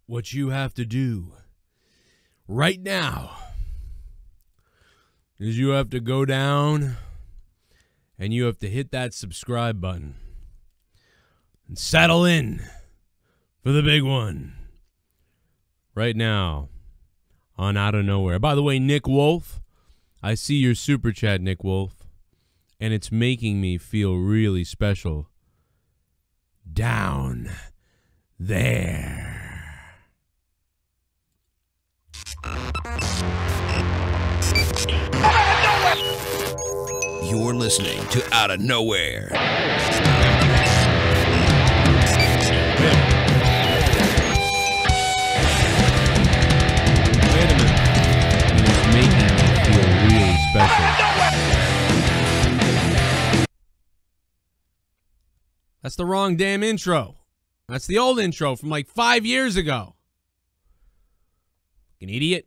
what you have to do right now is you have to go down and you have to hit that subscribe button and settle in for the big one right now on Out of Nowhere. By the way, Nick Wolf, I see your super chat, Nick Wolf, and it's making me feel really special down there. You're listening to Out of Nowhere. Wait a minute. And it's making me feel really special. That's the wrong damn intro. That's the old intro from like 5 years ago. An idiot.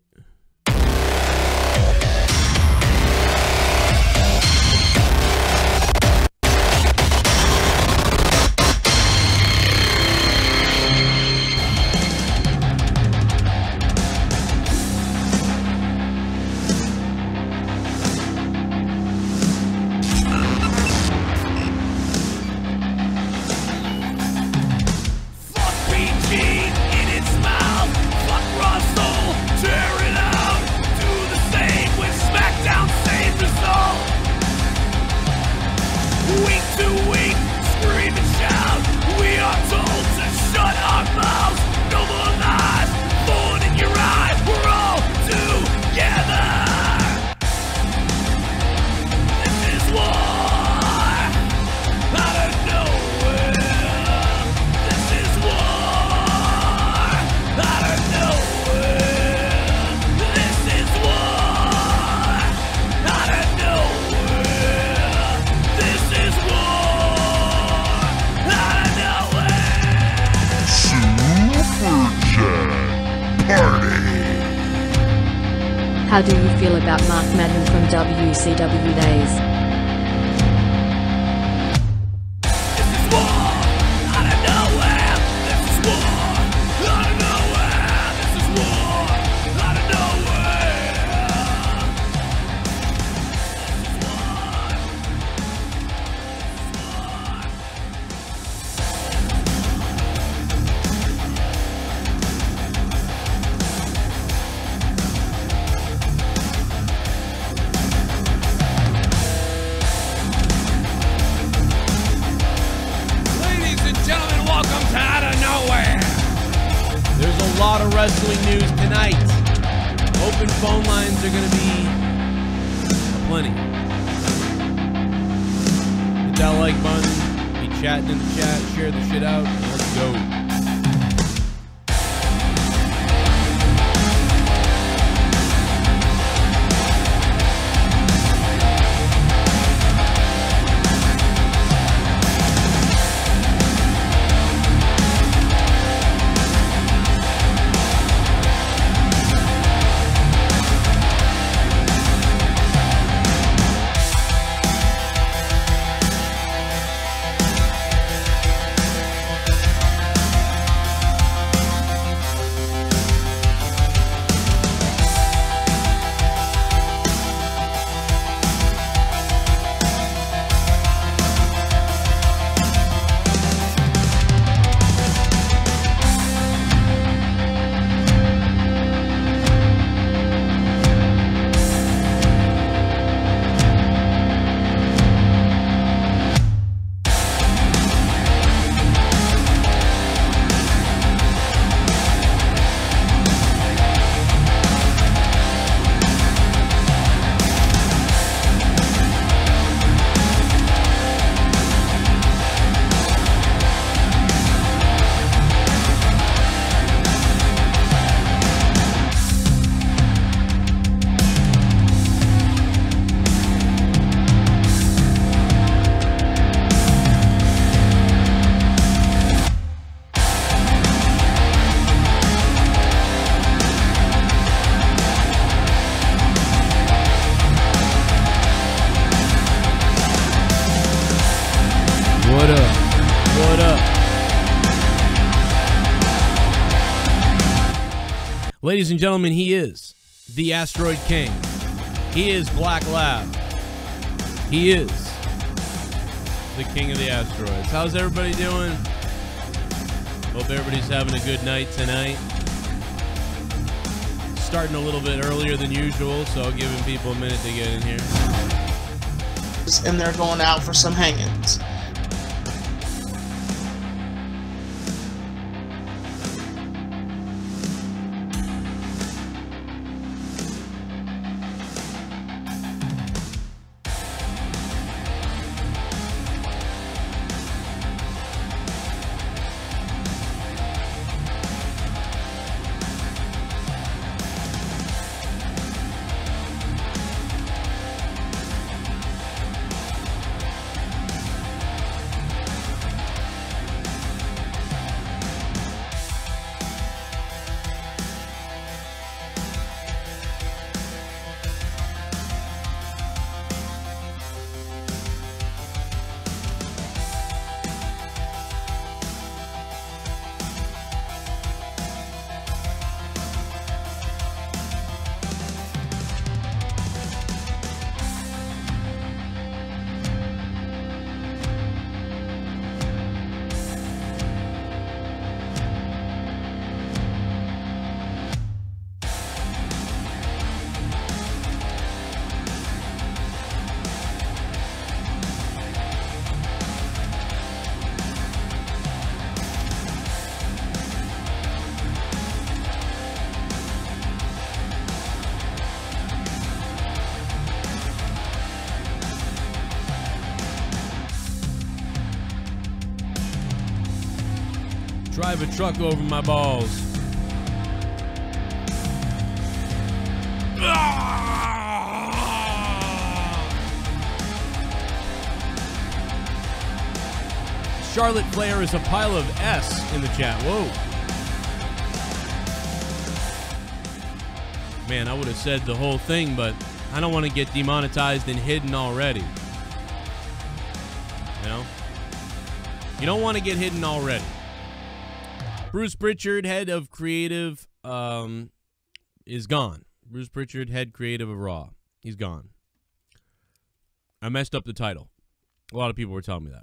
How do you feel about Mark Madden from WCW days? Wrestling news tonight. Open phone lines are going to be plenty. Hit that like button, be chatting in the chat, share the shit out, and let's go. Ladies and gentlemen, he is the Asteroid King. He is Black Lab. He is the king of the asteroids. How's everybody doing? Hope everybody's having a good night tonight. Starting a little bit earlier than usual, so I'll give people a minute to get in here. And they're going out for some hangings. Drive a truck over my balls. Charlotte Flair is a pile of S in the chat. Whoa. Man, I would have said the whole thing, but I don't want to get demonetized and hidden already. You know? You don't want to get hidden already. Bruce Pritchard, head of creative, is gone. Bruce Pritchard, head creative of Raw. He's gone. I messed up the title. A lot of people were telling me that.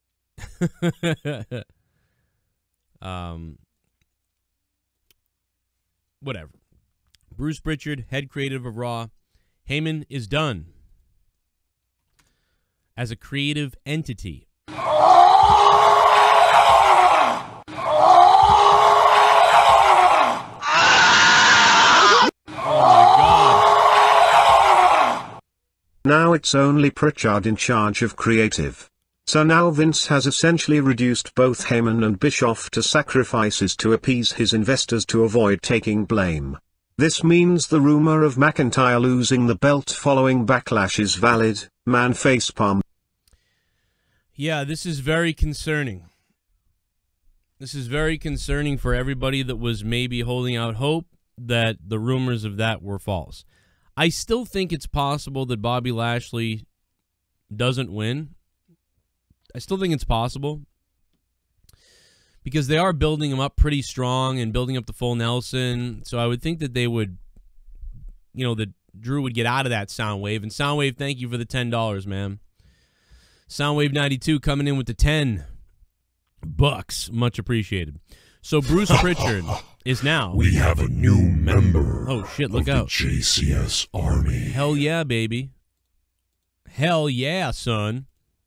Whatever. Bruce Pritchard, head creative of Raw. Heyman is done as a creative entity. Now it's only Pritchard in charge of creative. So now Vince has essentially reduced both Heyman and Bischoff to sacrifices to appease his investors to avoid taking blame. This means the rumor of McIntyre losing the belt following Backlash is valid. Man facepalm. Yeah, this is very concerning. This is very concerning for everybody that was maybe holding out hope that the rumors of that were false. I still think it's possible that Bobby Lashley doesn't win. I still think it's possible because they are building him up pretty strong and building up the full Nelson. So I would think that they would, you know, that Drew would get out of that Soundwave. And Soundwave, thank you for the $10, man. Soundwave 92 coming in with the $10. Much appreciated. So Bruce Pritchard is now. We have a new member. Oh shit! Look out! The JCS Army. Hell yeah, baby. Hell yeah, son.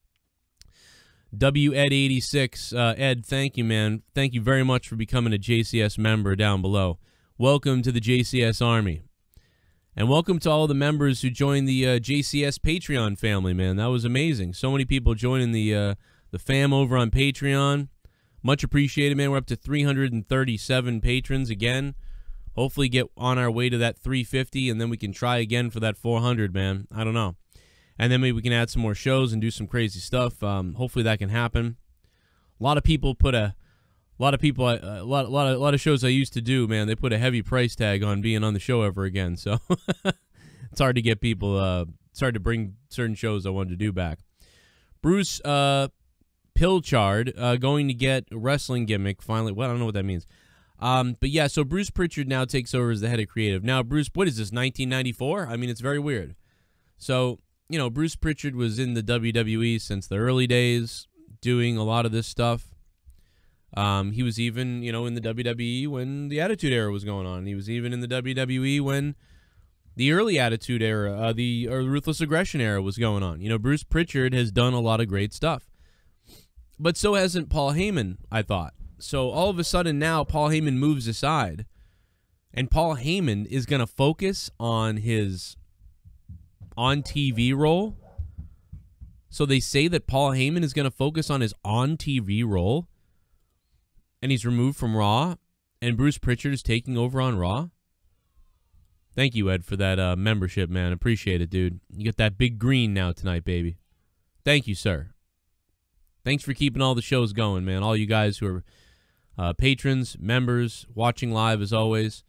WEd86, Ed, thank you, man. Thank you very much for becoming a JCS member down below. Welcome to the JCS Army. And welcome to all the members who joined the JCS Patreon family, man. That was amazing. So many people joining the fam over on Patreon. Much appreciated, man. We're up to 337 patrons again. Hopefully get on our way to that 350, and then we can try again for that 400, man. I don't know. And then maybe we can add some more shows and do some crazy stuff. Hopefully that can happen. A lot of people put a lot of shows I used to do, man. They put a heavy price tag on being on the show ever again. So it's hard to get people. It's hard to bring certain shows I wanted to do back. Bruce Pilchard going to get a wrestling gimmick finally. Well, I don't know what that means. But yeah, so Bruce Pritchard now takes over as the head of creative. Now, Bruce, what is this, 1994? I mean, it's very weird. So, you know, Bruce Pritchard was in the WWE since the early days, doing a lot of this stuff. He was even, you know, in the WWE when the Attitude Era was going on. He was even in the WWE when the early Attitude Era, the Ruthless Aggression Era was going on. You know, Bruce Pritchard has done a lot of great stuff. But so hasn't Paul Heyman, I thought. So all of a sudden now Paul Heyman moves aside, and Paul Heyman is going to focus on his on-TV role. So they say that Paul Heyman is going to focus on his on-TV role, and he's removed from Raw, and Bruce Pritchard is taking over on Raw. Thank you, Ed, for that membership, man. Appreciate it, dude. You get that big green now tonight, baby. Thank you, sir. Thanks for keeping all the shows going, man. All you guys who are patrons, members, watching live as always.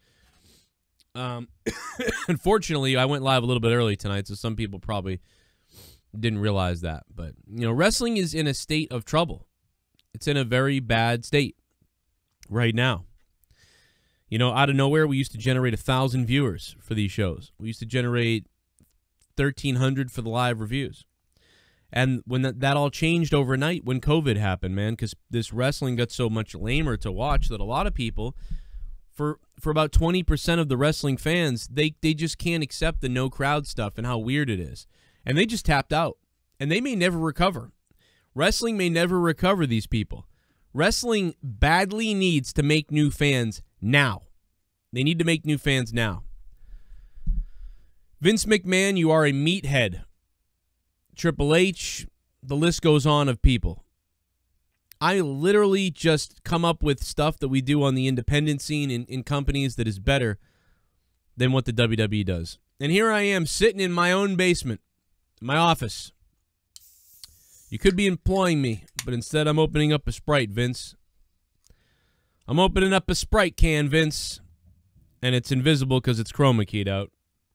Unfortunately, I went live a little bit early tonight, so some people probably didn't realize that. But, you know, wrestling is in a state of trouble. It's in a very bad state right now. You know, out of nowhere, we used to generate 1,000 viewers for these shows. We used to generate 1,300 for the live reviews. And when that all changed overnight when COVID happened, man, because this wrestling got so much lamer to watch that a lot of people, for about 20% of the wrestling fans, they just can't accept the no crowd stuff and how weird it is. And they just tapped out. And they may never recover. Wrestling may never recover these people. Wrestling badly needs to make new fans now. They need to make new fans now. Vince McMahon, you are a meathead. Triple H, the list goes on of people. I literally just come up with stuff that we do on the independent scene in companies that is better than what the WWE does. And here I am sitting in my own basement, my office. You could be employing me, but instead I'm opening up a Sprite, Vince. I'm opening up a Sprite can, Vince. And it's invisible because it's chroma keyed out.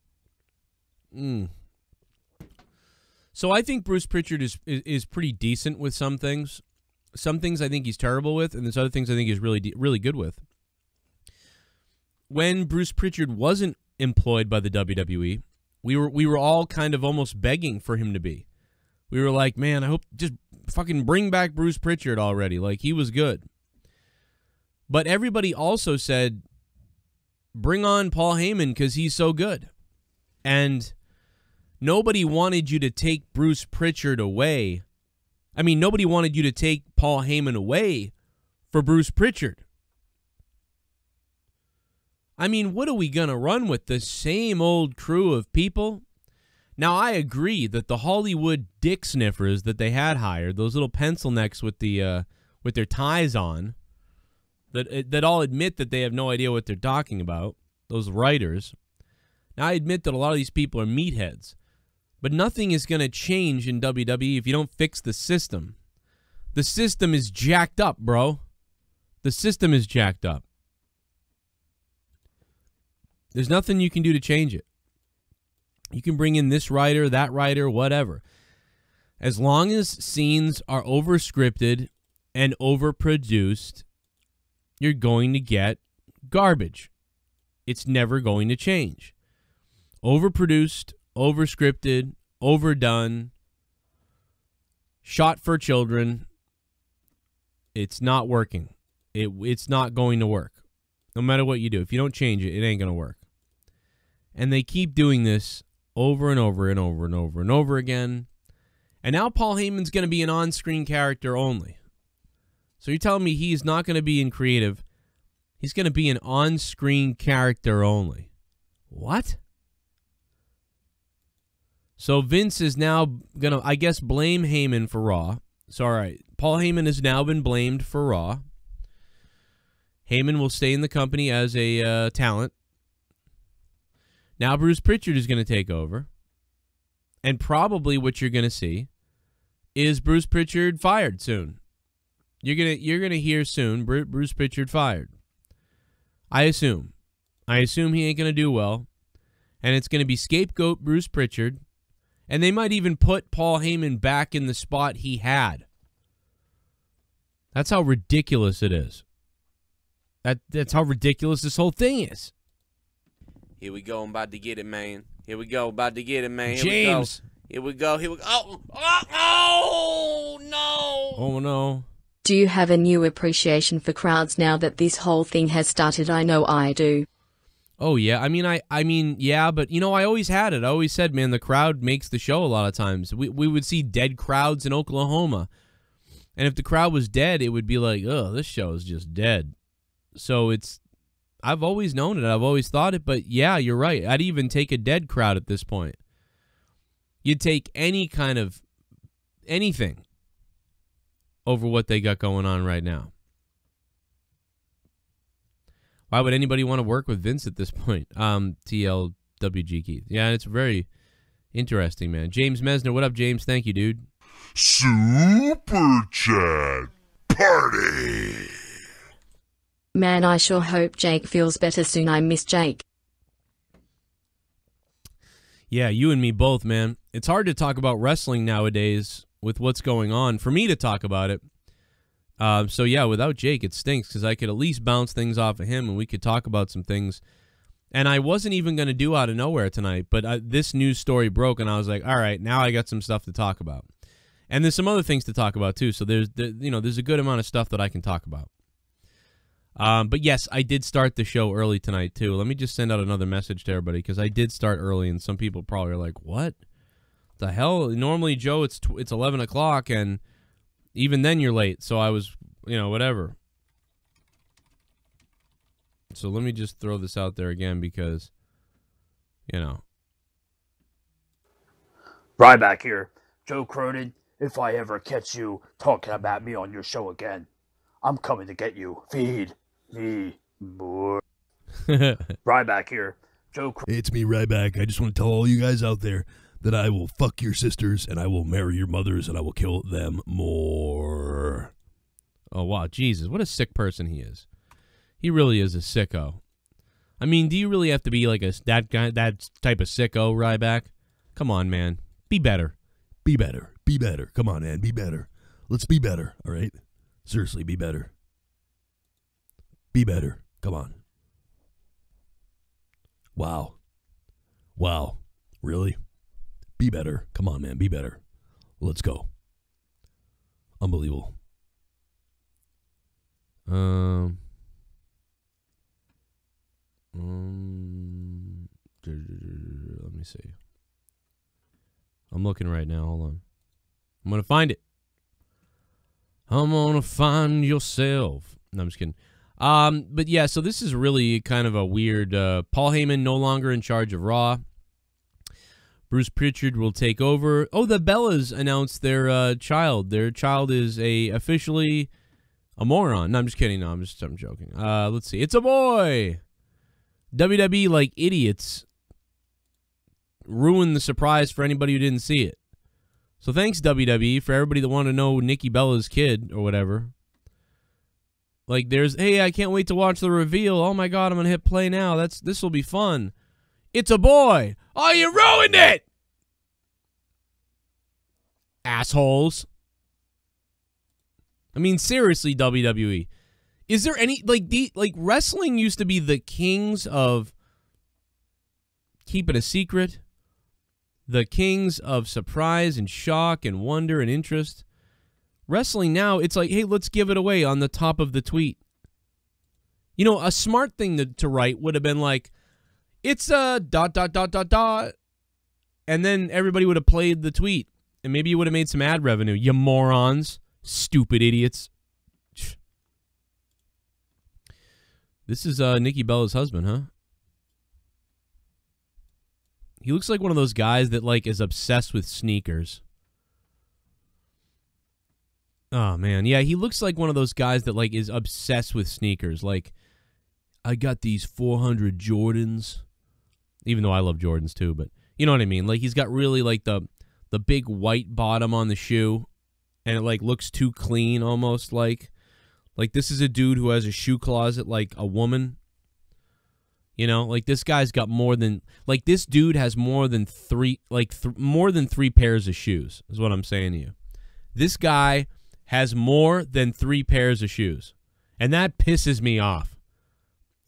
So I think Bruce Pritchard is pretty decent with some things. Some things I think he's terrible with, and there's other things I think he's really good with. When Bruce Pritchard wasn't employed by the WWE, we were all kind of almost begging for him to be. We were like, man, I hope just fucking bring back Bruce Pritchard already. Like, he was good. But everybody also said, bring on Paul Heyman because he's so good. And nobody wanted you to take Bruce Pritchard away. I mean, nobody wanted you to take Paul Heyman away for Bruce Pritchard. I mean, what are we going to run with? The same old crew of people? Now, I agree that the Hollywood dick sniffers that they had hired, those little pencil necks with their ties on, that all admit that they have no idea what they're talking about, those writers. Now, I admit that a lot of these people are meatheads. But nothing is going to change in WWE if you don't fix the system. The system is jacked up, bro. The system is jacked up. There's nothing you can do to change it. You can bring in this writer, that writer, whatever. As long as scenes are overscripted and overproduced, you're going to get garbage. It's never going to change. Overproduced, overscripted, overdone, shot for children. It's not working. It's not going to work. No matter what you do. If you don't change it, it ain't going to work. And they keep doing this over and over and over and over and over again. And now Paul Heyman's going to be an on-screen character only. So you're telling me he's not going to be in creative. He's going to be an on-screen character only. What? So Vince is now going to, I guess, blame Heyman for Raw. So, all right, Paul Heyman has now been blamed for Raw. Heyman will stay in the company as a talent. Now Bruce Pritchard is going to take over. And probably what you're going to see is Bruce Pritchard fired soon. You're gonna hear soon Bruce Pritchard fired. I assume he ain't going to do well. And it's going to be scapegoat Bruce Pritchard. And they might even put Paul Heyman back in the spot he had. That's how ridiculous it is. That's how ridiculous this whole thing is. Here we go. I'm about to get it, man. Here we go. About to get it, man. James. Here we go. Here we go. Oh, no. Oh, no. Do you have a new appreciation for crowds now that this whole thing has started? I know I do. Oh, yeah. I mean, yeah, but, you know, I always had it. I always said, man, the crowd makes the show a lot of times. We would see dead crowds in Oklahoma. And if the crowd was dead, it would be like, oh, this show is just dead. So I've always known it. I've always thought it. But, yeah, you're right. I'd even take a dead crowd at this point. You'd take any kind of anything over what they got going on right now. Why would anybody want to work with Vince at this point? TLWG Keith. Yeah, it's very interesting, man. James Mesner, what up, James? Thank you, dude. Super Chat Party. Man, I sure hope Jake feels better soon. I miss Jake. Yeah, you and me both, man. It's hard to talk about wrestling nowadays with what's going on. For me to talk about it. So, yeah, without Jake, it stinks because I could at least bounce things off of him and we could talk about some things. And I wasn't even going to do Out of Nowhere tonight, but this news story broke and I was like, all right, now I got some stuff to talk about. And there's some other things to talk about, too. So there's a good amount of stuff that I can talk about. But, yes, I did start the show early tonight, too. Let me just send out another message to everybody because I did start early and some people probably are like, what the hell? Normally, Joe, it's 11 o'clock and even then you're late. So I was, whatever. So let me just throw this out there again because, Ryback here. Joe Cronin, if I ever catch you talking about me on your show again, I'm coming to get you. Feed me more. Ryback here. Joe Cronin. It's me, Ryback. I just want to tell all you guys out there that I will fuck your sisters and I will marry your mothers and I will kill them more. Oh, wow. Jesus, what a sick person he is. He really is a sicko. I mean, do you really have to be like that type of sicko, Ryback? Come on, man. Be better. Be better. Be better. Come on, man. Be better. Let's be better, all right? Seriously, be better. Be better. Come on. Wow. Wow. Really? Be better. Come on, man. Be better. Let's go. Unbelievable. Let me see. I'm looking right now. Hold on. I'm going to find it. I'm going to find yourself. No, I'm just kidding. But yeah, so this is really kind of a weird, Paul Heyman no longer in charge of Raw. Bruce Pritchard will take over. Oh, the Bellas announced their child. Their child is officially a moron. No, I'm just kidding. No, I'm joking. Let's see. It's a boy. WWE, like idiots, ruined the surprise for anybody who didn't see it. So thanks, WWE, for everybody that wanted to know Nikki Bella's kid or whatever. Like, hey, I can't wait to watch the reveal. Oh, my God, I'm going to hit play now. This will be fun. It's a boy. Oh, you ruined it! Assholes. I mean, seriously, WWE. Is there any, like wrestling used to be the kings of keep it a secret, the kings of surprise and shock and wonder and interest. Wrestling now, it's like, hey, let's give it away on the top of the tweet. You know, a smart thing to write would have been like, it's a ... And then everybody would have played the tweet. And maybe you would have made some ad revenue. You morons. Stupid idiots. This is Nikki Bella's husband, huh? He looks like one of those guys that, like, is obsessed with sneakers. Oh, man. Yeah, he looks like one of those guys that, like, is obsessed with sneakers. Like, I got these 400 Jordans. Even though I love Jordans, too, but you know what I mean? Like, he's got really, like, the big white bottom on the shoe, and it, like, looks too clean almost, like this is a dude who has a shoe closet like a woman. You know, like, this guy's got more than, like, this dude has more than three pairs of shoes, is what I'm saying to you. This guy has more than 3 pairs of shoes, and that pisses me off.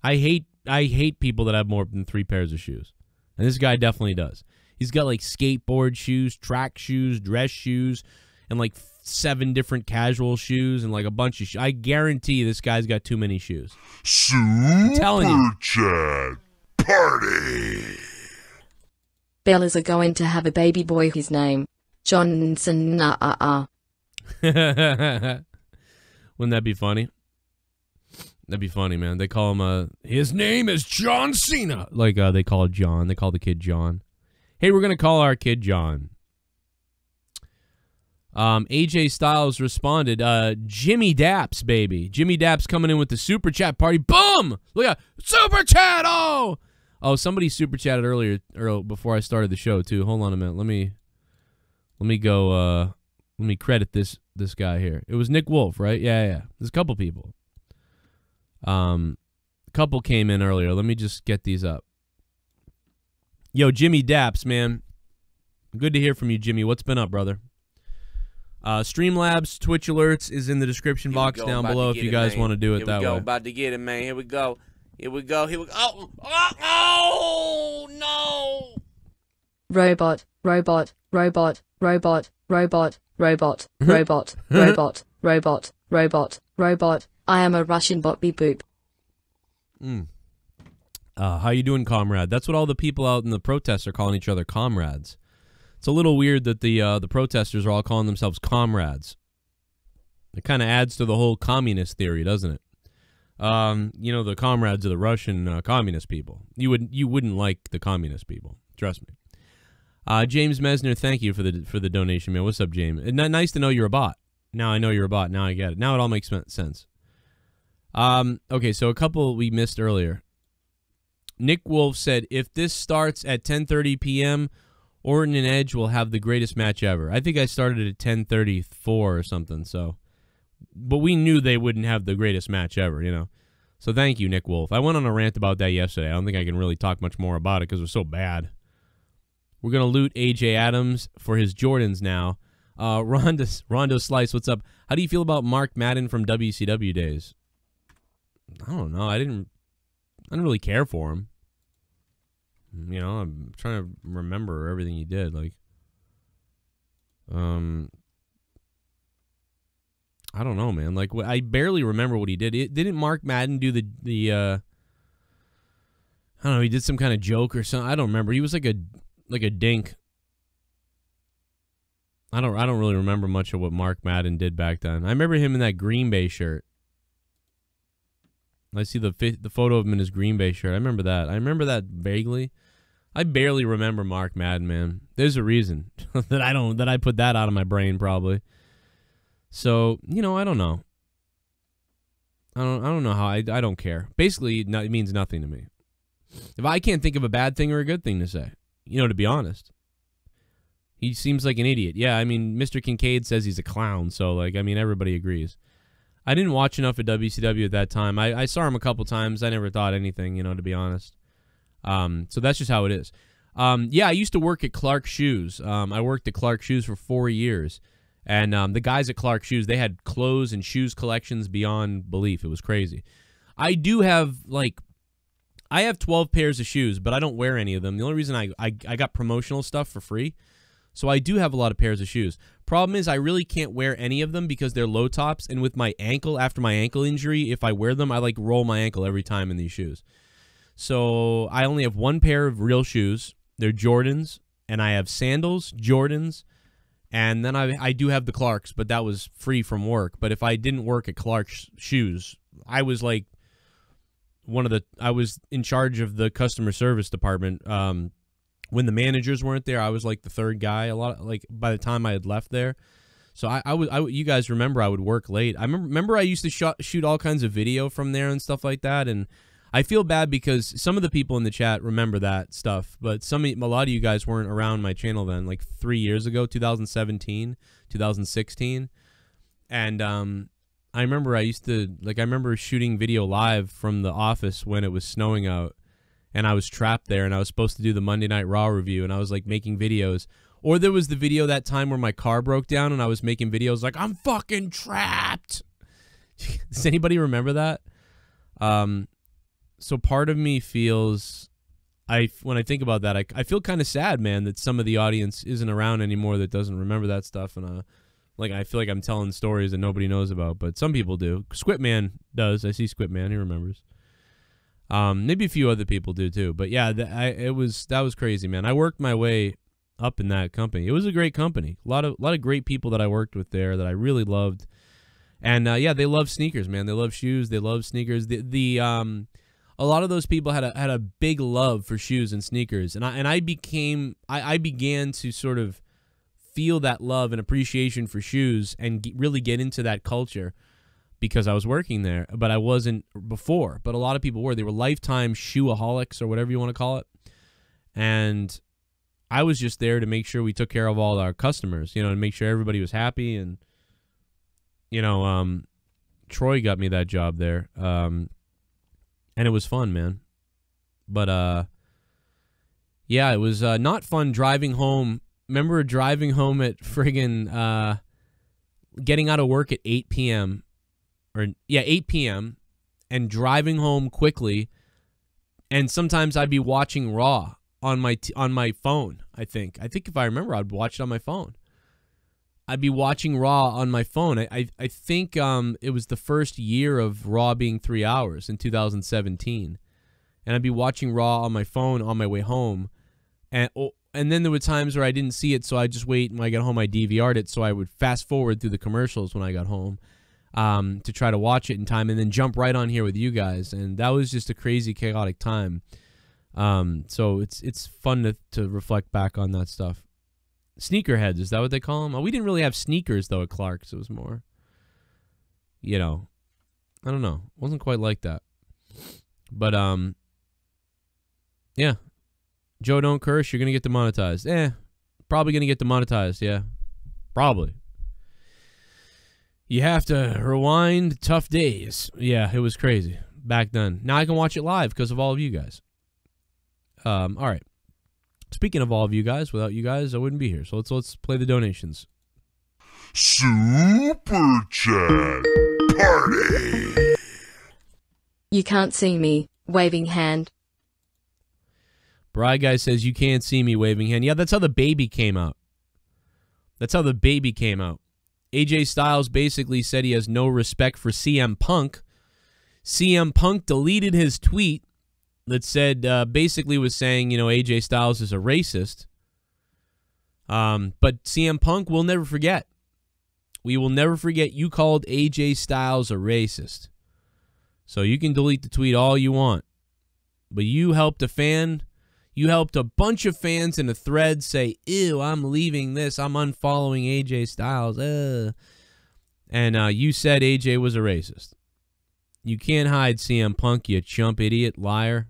I hate people that have more than 3 pairs of shoes. And this guy definitely does. He's got like skateboard shoes, track shoes, dress shoes, and like 7 different casual shoes and like a bunch of shoes. I guarantee this guy's got too many shoes. I'm telling you. Chat Party. Bellas are going to have a baby boy. His name, Johnson. Wouldn't that be funny? That'd be funny, man. They call him, his name is John Cena. Like, they call it John. They call the kid John. Hey, we're going to call our kid John. AJ Styles responded, Jimmy Daps, baby. Jimmy Daps coming in with the super chat party. Boom! Look at super chat! Oh, somebody super chatted earlier before I started the show, too. Hold on a minute. Let me go, let me credit this guy here. It was Nick Wolf, right? Yeah. There's a couple people. A couple came in earlier. Let me just get these up. Yo, Jimmy Daps, man. Good to hear from you, Jimmy. What's been up, brother? Streamlabs, Twitch alerts is in the description box down below if you guys want to do it that way. About to get it, man. Here we go. Oh, no. Robot. I am a Russian bot. Beep boop. How you doing, comrade? That's what all the people out in the protests are calling each other, comrades. It's a little weird that the protesters are all calling themselves comrades. It kind of adds to the whole communist theory, doesn't it? You know, the comrades of the Russian communist people. You wouldn't like the communist people. Trust me. James Mesner, thank you for the donation, man. What's up, James? Nice to know you're a bot. Now I know you're a bot. Now I get it. Now it all makes sense. Okay, so a couple we missed earlier. Nick Wolf said, if this starts at 10:30 p.m., Orton and Edge will have the greatest match ever. I think I started at 10:34 or something, so. But we knew they wouldn't have the greatest match ever, you know. So thank you, Nick Wolf. I went on a rant about that yesterday. I don't think I can really talk much more about it because it was so bad. We're going to loot AJ Adams for his Jordans now. Rondo Slice, what's up? How do you feel about Mark Madden from WCW days? I don't know. I didn't really care for him. You know, I'm trying to remember everything he did. Like, I don't know, man. Like, I barely remember what he did. Didn't Mark Madden do the I don't know, he did some kind of joke or something. I don't remember. He was like a dink. I don't really remember much of what Mark Madden did back then. I remember him in that Green Bay shirt. I see the photo of him in his Green Bay shirt. I remember that. I remember that vaguely. I barely remember Mark Madden, man. There's a reason that I put that out of my brain probably. So, you know, I don't know. I don't know how. I don't care. Basically, it means nothing to me. If I can't think of a bad thing or a good thing to say, you know, to be honest. He seems like an idiot. Yeah, I mean, Mr. Kincaid says he's a clown, so, like, I mean, everybody agrees. I didn't watch enough of WCW at that time. I saw him a couple times. I never thought anything, you know, to be honest. So that's just how it is. Yeah, I used to work at Clark Shoes. I worked at Clark Shoes for 4 years. And the guys at Clark Shoes, they had clothes and shoes collections beyond belief. It was crazy. I do have, like, I have 12 pairs of shoes, but I don't wear any of them. The only reason I got promotional stuff for free. So I do have a lot of pairs of shoes. Problem is I really can't wear any of them because they're low tops. And with my ankle, after my ankle injury, if I wear them, I, like, roll my ankle every time in these shoes. So I only have one pair of real shoes. They're Jordans. And I have sandals, Jordans. And then I do have the Clarks, but that was free from work. But if I didn't work at Clark's Shoes, I was like I was in charge of the customer service department. When the managers weren't there, I was like the third guy. Like by the time I had left there, so you guys remember I would work late. I remember I used to shoot all kinds of video from there and stuff like that. And I feel bad because some of the people in the chat remember that stuff, but a lot of you guys weren't around my channel then, like 3 years ago, 2017, 2016. And I remember I remember shooting video live from the office when it was snowing out, and I was trapped there, and I was supposed to do the Monday Night Raw review, and I was like making videos. Or there was the video that time where my car broke down, and I was making videos like, I'm fucking trapped. Does anybody remember that? So part of me feels, when I think about that, I feel kind of sad, man, that some of the audience isn't around anymore that doesn't remember that stuff. And I feel like I'm telling stories that nobody knows about, but some people do. Squitman does. I see Squitman. He remembers. Maybe a few other people do too. But yeah, that was crazy, man. I worked my way up in that company. It was a great company. A lot of great people that I worked with there that I really loved. And yeah, they love sneakers, man. They love shoes. They love sneakers. A lot of those people had a big love for shoes and sneakers, and I began to sort of feel that love and appreciation for shoes and really get into that culture because I was working there, but I wasn't before. But a lot of people were. They were lifetime shoeaholics or whatever you want to call it, and I was just there to make sure we took care of all our customers, and make sure everybody was happy. And Troy got me that job there. And it was fun, man. But, yeah, it was not fun driving home. Remember driving home at friggin' getting out of work at 8 p.m. 8 p.m. and driving home quickly. And sometimes I'd be watching Raw on my phone, I think. I think if I remember, I'd watch it on my phone. I'd be watching Raw on my phone. I think it was the first year of Raw being 3 hours in 2017. And I'd be watching Raw on my phone on my way home. And then there were times where I didn't see it, so I'd just wait. When I got home, I DVR'd it, so I would fast forward through the commercials when I got home to try to watch it in time and then jump right on here with you guys. And that was just a crazy, chaotic time. So it's fun to reflect back on that stuff. Sneakerheads, is that what they call them? We didn't really have sneakers, though, at Clark's. It was more, I don't know. It wasn't quite like that. But, yeah. Joe, don't curse. You're going to get demonetized. Probably going to get demonetized, yeah. Probably. You have to rewind tough days. Yeah, it was crazy back then. Now I can watch it live because of all of you guys. All right. Speaking of all of you guys, without you guys, I wouldn't be here. So let's play the donations. Super Chat Party. You can't see me, waving hand. Bri Guy says, you can't see me, waving hand. Yeah, that's how the baby came out. AJ Styles basically said he has no respect for CM Punk. CM Punk deleted his tweet that said, basically was saying, AJ Styles is a racist. But CM Punk will never forget. We will never forget you called AJ Styles a racist. So you can delete the tweet all you want. But you helped a bunch of fans in a thread say, ew, I'm leaving this. I'm unfollowing AJ Styles. And you said AJ was a racist. You can't hide CM Punk, you chump idiot, liar.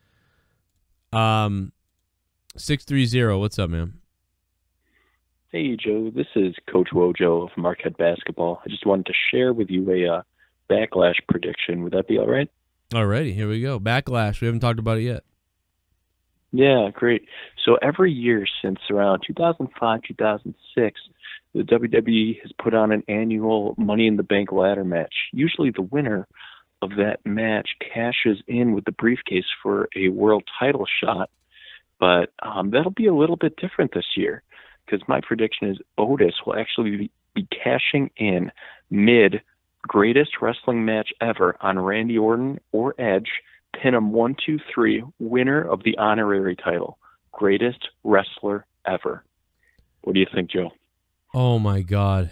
630, what's up, man? Hey, Joe. This is Coach Wojo of Marquette Basketball. I just wanted to share with you a Backlash prediction. Would that be all right? Alrighty, here we go. Backlash. We haven't talked about it yet. Yeah, great. So every year since around 2005, 2006, the WWE has put on an annual Money in the Bank ladder match. Usually the winner of that match cashes in with the briefcase for a world title shot. But that'll be a little bit different this year because my prediction is Otis will actually be cashing in mid greatest wrestling match ever on Randy Orton or Edge. Pin him 1, 2, 3, winner of the honorary title. Greatest wrestler ever. What do you think, Joe? Oh, my God.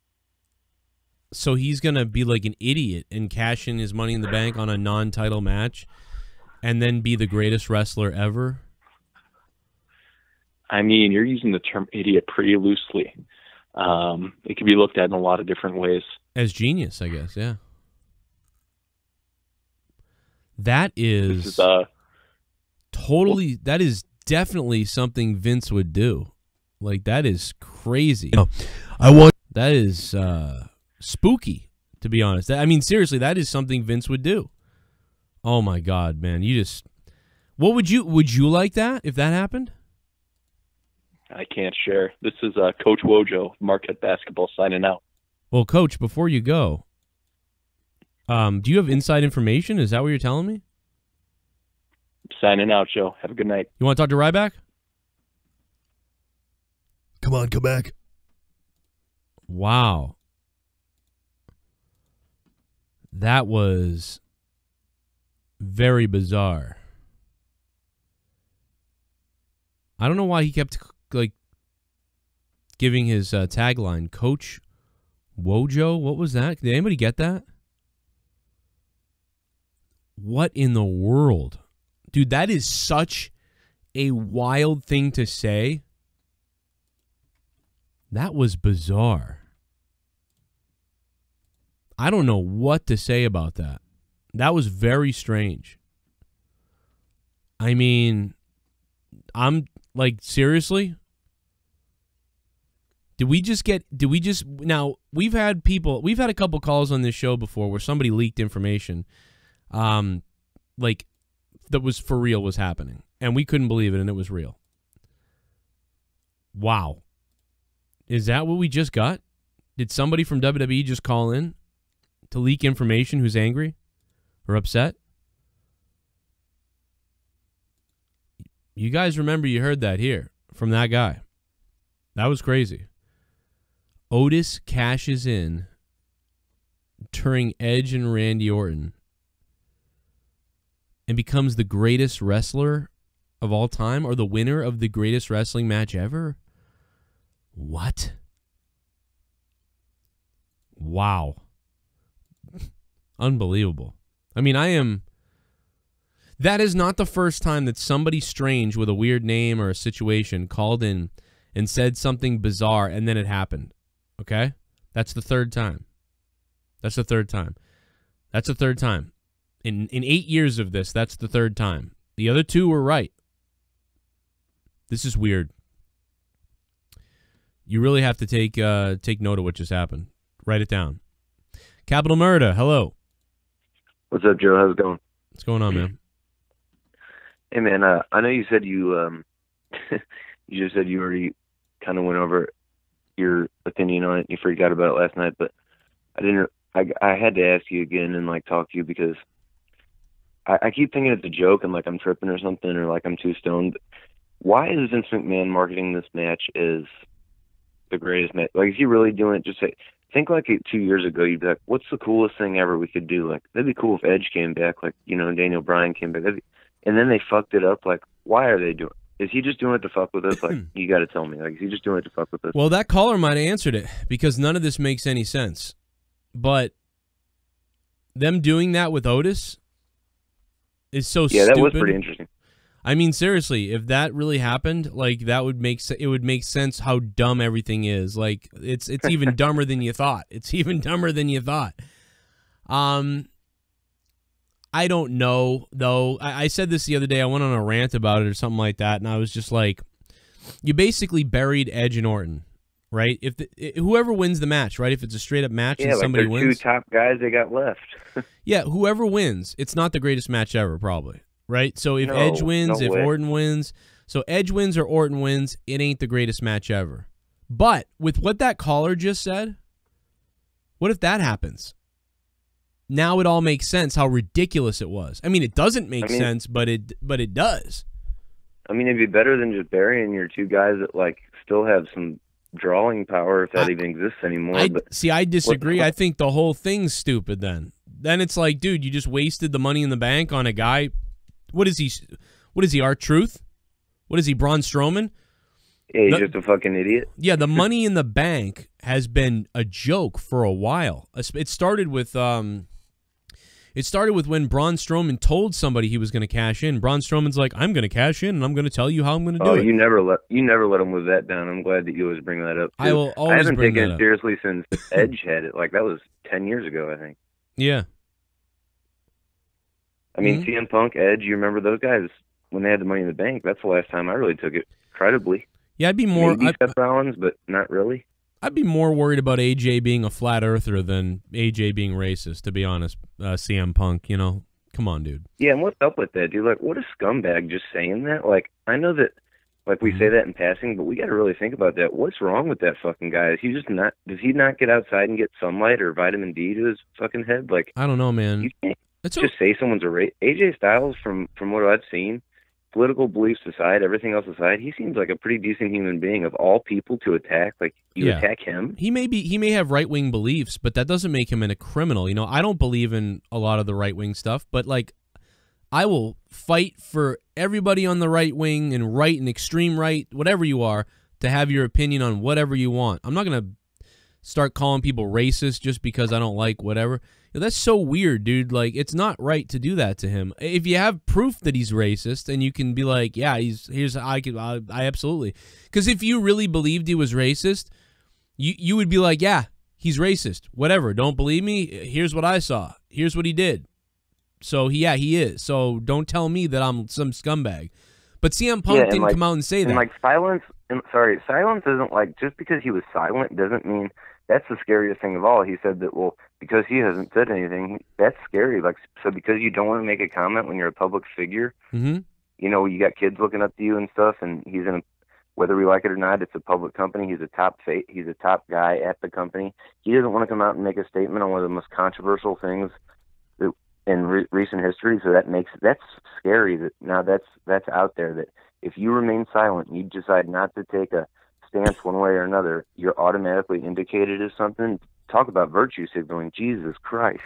So he's going to be like an idiot and cash in his Money in the Bank on a non-title match and then be the greatest wrestler ever? I mean, you're using the term idiot pretty loosely. It can be looked at in a lot of different ways. As genius, I guess, yeah. That is totally, that is definitely something Vince would do. Like, that is crazy. That is spooky, to be honest. I mean, seriously, that is something Vince would do. Oh, my God, man. Would you like that if that happened? I can't share. This is Coach Wojo, Marquette Basketball, signing out. Well, Coach, before you go, do you have inside information? Is that what you're telling me? Signing out, Joe. Have a good night. You want to talk to Ryback? Come on, come back. Wow. That was very bizarre. I don't know why he kept like giving his tagline, Coach Wojo. What was that? Did anybody get that? What in the world? Dude, that is such a wild thing to say. That was bizarre. I don't know what to say about that. That was very strange. I mean, I'm like, seriously? Now, we've had a couple calls on this show before where somebody leaked information, like, that was for real was happening. And we couldn't believe it, and it was real. Wow. Is that what we just got? Did somebody from WWE just call in to leak information who's angry or upset? You guys remember you heard that here from that guy. That was crazy. Otis cashes in during Edge and Randy Orton and becomes the greatest wrestler of all time, or the winner of the greatest wrestling match ever? What? Wow. Unbelievable. I mean, that is not the first time that somebody strange with a weird name or a situation called in and said something bizarre and then it happened. Okay? That's the third time. That's the third time. In 8 years of this, that's the third time. The other two were right. This is weird. You really have to take note of what just happened. Write it down. Capital Murder, hello. What's up, Joe? How's it going? What's going on, man? Hey, man, I know you said you you just said you already kind of went over your opinion on it. You forgot about it last night, but I had to ask you again and like talk to you because I keep thinking it's a joke and like I'm tripping or something or like I'm too stoned. Why is Vince McMahon marketing this match as the greatest match? Like, is he really doing it? Just say, think like 2 years ago, you'd be like, what's the coolest thing ever we could do? Like, that'd be cool if Edge came back, like, you know, Daniel Bryan came back. And then they fucked it up. Like, why are they doing it? Is he just doing it to fuck with us? Like, you got to tell me. Like, is he just doing it to fuck with us? Well, that caller might have answered it because none of this makes any sense. But them doing that with Otis is so stupid. Yeah, that was pretty interesting. I mean, seriously, if that really happened, like that would make it would make sense how dumb everything is. Like it's even dumber than you thought. It's even dumber than you thought. I don't know though. I said this the other day. I went on a rant about it or something like that, and I was just like, you basically buried Edge and Orton, right? If whoever wins the match, right? If it's a straight up match and somebody like wins, two top guys they got left. yeah, whoever wins, it's not the greatest match ever, probably. Right? So if Edge wins, if Orton wins, so Edge wins or Orton wins, it ain't the greatest match ever. But with what that caller just said, what if that happens? Now it all makes sense how ridiculous it was. I mean, it doesn't make sense, but it does. I mean, it'd be better than just burying your two guys that like still have some drawing power if that even exists anymore. I disagree. I think the whole thing's stupid then. Then it's like, dude, you just wasted the money in the bank on a guy. What is he, R-Truth? What is he, Braun Strowman? Yeah, he's just a fucking idiot. Yeah, the money in the bank has been a joke for a while. It started with when Braun Strowman told somebody he was going to cash in. Braun Strowman's like, I'm going to cash in, and I'm going to tell you how I'm going to do it. You never let him live that down. I'm glad that you always bring that up, too. I will always haven't bring taken that it up. seriously since Edge had it. Like, that was 10 years ago, I think. Yeah. I mean, CM Punk, Edge, you remember those guys when they had the money in the bank? That's the last time I really took it credibly. Yeah, I'd be more... Maybe Seth Rollins, but not really. I'd be more worried about AJ being a flat earther than AJ being racist, to be honest. CM Punk, you know? Come on, dude. Yeah, and what's up with that, dude? Like, what a scumbag just saying that. Like, I know that, like, we say that in passing, but we got to really think about that. What's wrong with that fucking guy? Is he just not... Does he not get outside and get sunlight or vitamin D to his fucking head? Like, I don't know, man. just say someone's a AJ Styles, from what I've seen, political beliefs aside, everything else aside, he seems like a pretty decent human being. Of all people to attack, like you attack him. He may have right-wing beliefs, but that doesn't make him a criminal. You know, I don't believe in a lot of the right-wing stuff, but like I will fight for everybody on the right wing and right and extreme right, whatever you are, to have your opinion on whatever you want. I'm not going to start calling people racist just because I don't like whatever. That's so weird, dude. Like, it's not right to do that to him. If you have proof that he's racist, and you can be like, yeah, I absolutely. Because if you really believed he was racist, you would be like, yeah, he's racist. Whatever. Don't believe me? Here's what I saw. Here's what he did. So, yeah, he is. So don't tell me that I'm some scumbag. But CM Punk didn't come out and say that. And like silence isn't like, just because he was silent doesn't mean. That's the scariest thing of all. He said that, well, because he hasn't said anything, that's scary. Like, so because you don't want to make a comment when you're a public figure, you know, you got kids looking up to you and stuff, and he's in a, whether we like it or not, it's a public company. He's a top guy at the company. He doesn't want to come out and make a statement on one of the most controversial things in recent history. So that's scary. That now that's out there. That if you remain silent, you decide not to take a stance one way or another, you're automatically indicated as something. Talk about virtue signaling. Jesus Christ.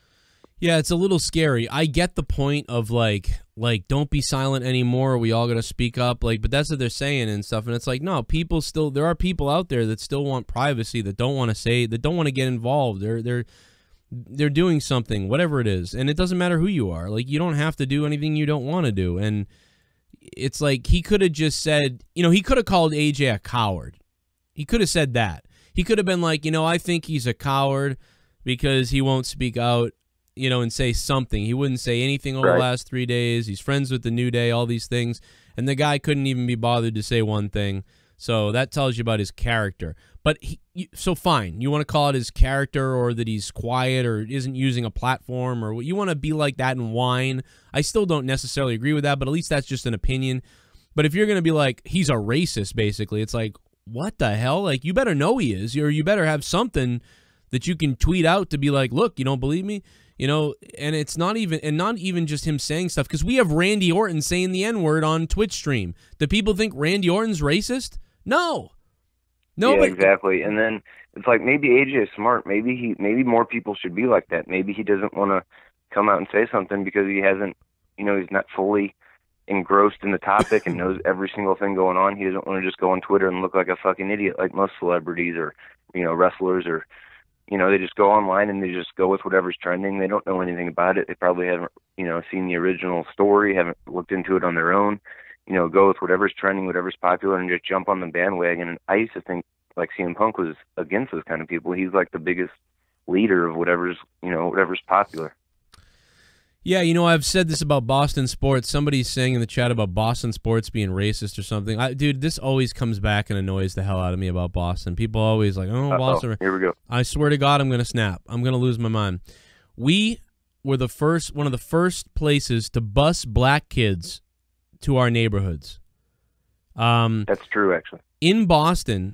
Yeah, it's a little scary. I get the point of like don't be silent anymore. We all got to speak up. Like, but that's what they're saying and stuff. And it's like, no, there are people out there that still want privacy, that don't want to say, that don't want to get involved. They're doing something, whatever it is, and it doesn't matter who you are. Like, you don't have to do anything you don't want to do. And it's like, he could have just said, you know, he could have called AJ a coward. He could have said that. He could have been like, you know, I think he's a coward because he won't speak out, you know, and say something. He wouldn't say anything over the last 3 days. He's friends with the New Day, all these things. And the guy couldn't even be bothered to say one thing. So that tells you about his character. But so fine, you want to call it his character, or that he's quiet or isn't using a platform, or you want to be like that and whine. I still don't necessarily agree with that, but at least that's just an opinion. But if you're going to be like, he's a racist, basically, it's like, what the hell? Like, you better know he is, or you better have something that you can tweet out to be like, look, you don't believe me? You know, and it's not even just him saying stuff, because we have Randy Orton saying the N-word on Twitch stream. Do people think Randy Orton's racist? No. Yeah, exactly. And then it's like, maybe AJ is smart. Maybe more people should be like that. Maybe he doesn't want to come out and say something because he hasn't, you know, he's not fully engrossed in the topic and knows every single thing going on. He doesn't want to just go on Twitter and look like a fucking idiot like most celebrities or, you know, wrestlers, or, you know, they just go online and they just go with whatever's trending. They don't know anything about it. They probably haven't, you know, seen the original story, haven't looked into it on their own. You know, go with whatever's trending, whatever's popular, and just jump on the bandwagon. And I used to think like CM Punk was against those kind of people. He's like the biggest leader of whatever's popular. Yeah, you know, I've said this about Boston sports. Somebody's saying in the chat about Boston sports being racist or something. Dude, this always comes back and annoys the hell out of me about Boston. People always like, oh, Boston. Here we go. I swear to God, I'm going to snap. I'm going to lose my mind. We were one of the first places to bus black kids to our neighborhoods. That's true, actually. In Boston,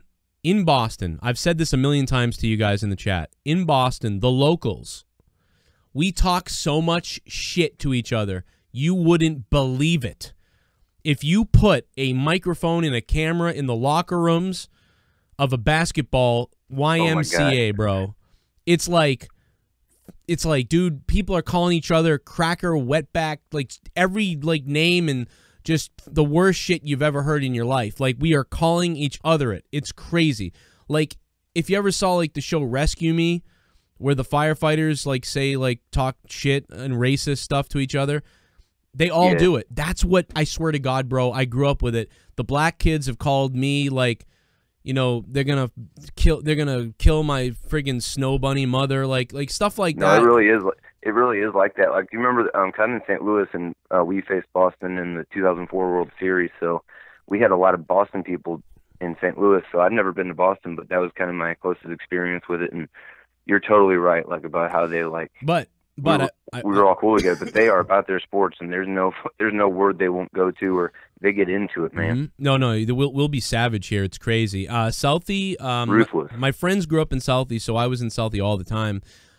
I've said this a million times to you guys in the chat. In Boston, the locals, we talk so much shit to each other, you wouldn't believe it. If you put a microphone and a camera in the locker rooms of a basketball YMCA, bro, it's like, dude, people are calling each other cracker, wetback, like every like name, and just the worst shit you've ever heard in your life. Like, we are calling each other it. It's crazy. Like, if you ever saw like the show Rescue Me, where the firefighters like say like talk shit and racist stuff to each other, they all do it. That's what, I swear to God, bro, I grew up with it. The black kids have called me like, you know, they're gonna kill my friggin' snow bunny mother, like stuff like that. No, it really is like that. Like, you remember, kind of in St. Louis, and we faced Boston in the 2004 World Series, so we had a lot of Boston people in St. Louis. So I'd never been to Boston, but that was kind of my closest experience with it. And you're totally right, like, about how they like. But we were all cool together, but they are about their sports, and there's no word they won't go to, or they get into it, man. No, we'll be savage here. It's crazy. Southie, ruthless. My friends grew up in Southie, so I was in Southie all the time.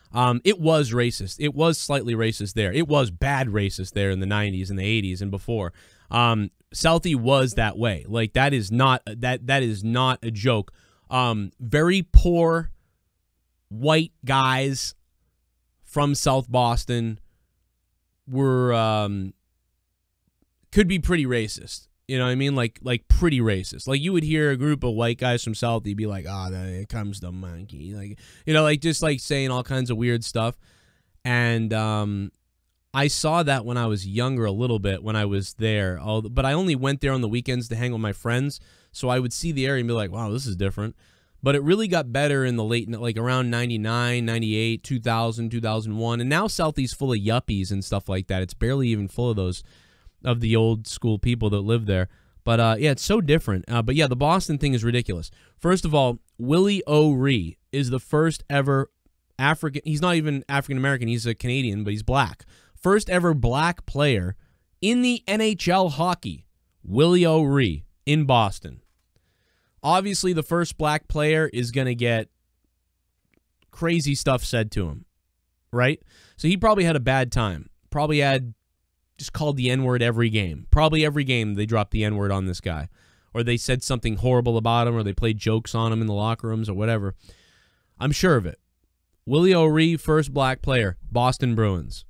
It was racist. It was slightly racist there. It was bad racist there in the 90s and the 80s and before. Southie was that way. Like, that is not a joke. Very poor white guys from South Boston were could be pretty racist. You know what I mean? Like pretty racist. Like, you would hear a group of white guys from Southie be like, there comes the monkey. Like, you know, like, just like saying all kinds of weird stuff. And I saw that when I was younger a little bit when I was there. But I only went there on the weekends to hang with my friends. So I would see the area and be like, wow, this is different. But it really got better in the late, like around 99, 98, 2000, 2001. And now Southie's full of yuppies and stuff like that. It's barely even full of those, of the old school people that live there. But, yeah, it's so different. But, yeah, the Boston thing is ridiculous. First of all, Willie O'Ree is the first ever African. He's not even African-American. He's a Canadian, but he's black. First ever black player in the NHL hockey. Willie O'Ree in Boston. Obviously, the first black player is going to get crazy stuff said to him, right? So he probably had a bad time. Probably had just called the N-word every game. Probably every game they dropped the N-word on this guy. Or they said something horrible about him, or they played jokes on him in the locker rooms or whatever. I'm sure of it. Willie O'Ree, first black player, Boston Bruins.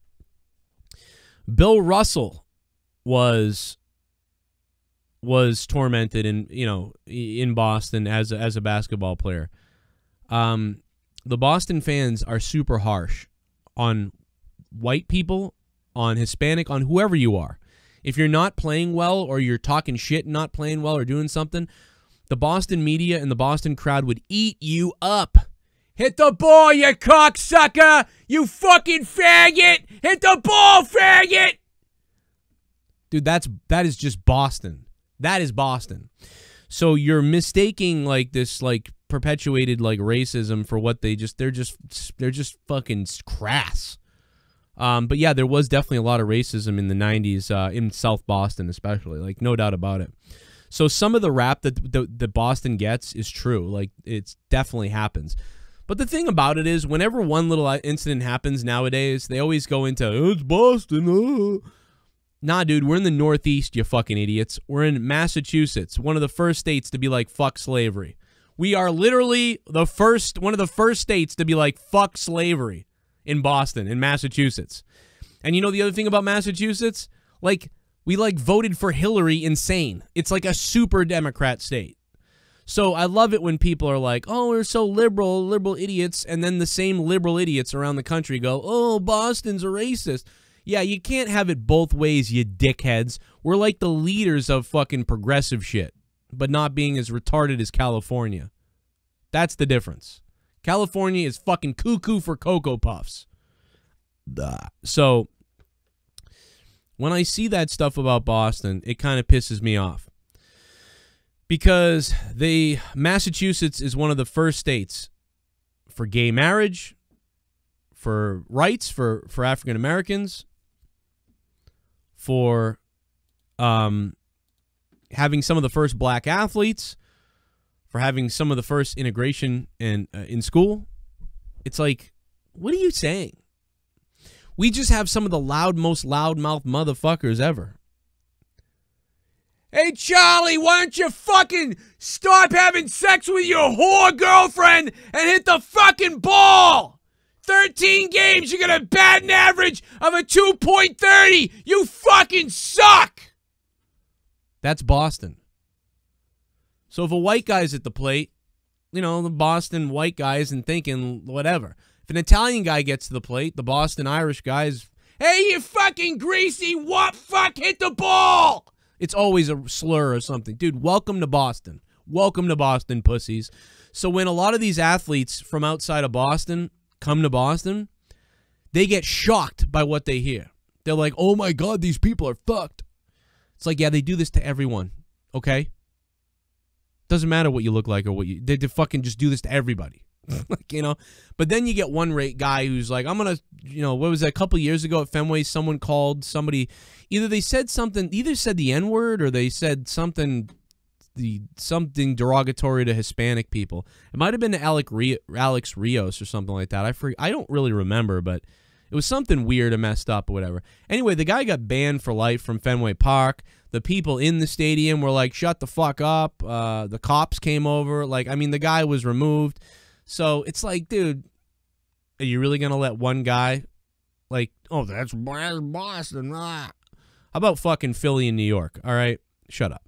Bill Russell was tormented in Boston as a basketball player. The Boston fans are super harsh on white people, on Hispanic, on whoever you are. If you're not playing well, or you're talking shit and not playing well, or doing something, the Boston media and the Boston crowd would eat you up. Hit the ball, you cocksucker! You fucking faggot! Hit the ball, faggot! Dude, that is just Boston. That is Boston. So you're mistaking like this like perpetuated like racism for what they're just fucking crass. But yeah, there was definitely a lot of racism in the 90s, in South Boston especially, like no doubt about it. So some of the rap that Boston gets is true. Like, it definitely happens. But the thing about it is, whenever one little incident happens nowadays, they always go into, oh, it's Boston. Nah, dude, we're in the Northeast, you fucking idiots. We're in Massachusetts, one of the first states to be like, fuck slavery. We are literally one of the first states to be like, fuck slavery. In Boston, in Massachusetts. And you know the other thing about Massachusetts? Like, we like voted for Hillary insane. It's like a super Democrat state. So I love it when people are like, oh, we're so liberal idiots. And then the same liberal idiots around the country go, oh, Boston's a racist. Yeah, you can't have it both ways, you dickheads. We're like the leaders of fucking progressive shit, but not being as retarded as California. That's the difference. California is fucking cuckoo for Cocoa Puffs. So when I see that stuff about Boston, it kind of pisses me off. Because Massachusetts is one of the first states for gay marriage, for rights for African Americans, for having some of the first black athletes, for having some of the first integration in school. It's like, what are you saying? We just have some of the most loudmouth motherfuckers ever. Hey, Charlie, why don't you fucking stop having sex with your whore girlfriend and hit the fucking ball? 13 games, you're gonna bat an average of a 2.30. You fucking suck. That's Boston. So if a white guy's at the plate, you know, the Boston white guy isn't thinking whatever. If an Italian guy gets to the plate, the Boston Irish guy's, hey, you fucking greasy what fuck, hit the ball. It's always a slur or something. Dude, welcome to Boston. Welcome to Boston, pussies. So when a lot of these athletes from outside of Boston come to Boston, they get shocked by what they hear. They're like, oh my God, these people are fucked. It's like, yeah, they do this to everyone, okay? Doesn't matter what you look like or what you... They fucking just do this to everybody. Like, you know? But then you get one guy who's like, I'm going to... You know, what was that? A couple years ago at Fenway, someone called somebody... Either they said something... Either said the N-word or they said something something derogatory to Hispanic people. It might have been to Alex Rios or something like that. I don't really remember, but it was something weird and messed up or whatever. Anyway, the guy got banned for life from Fenway Park. The people in the stadium were like, shut the fuck up. The cops came over. Like, I mean, the guy was removed. So it's like, dude, are you really going to let one guy, like, oh, that's Boston. Ah. How about fucking Philly and New York? All right, shut up.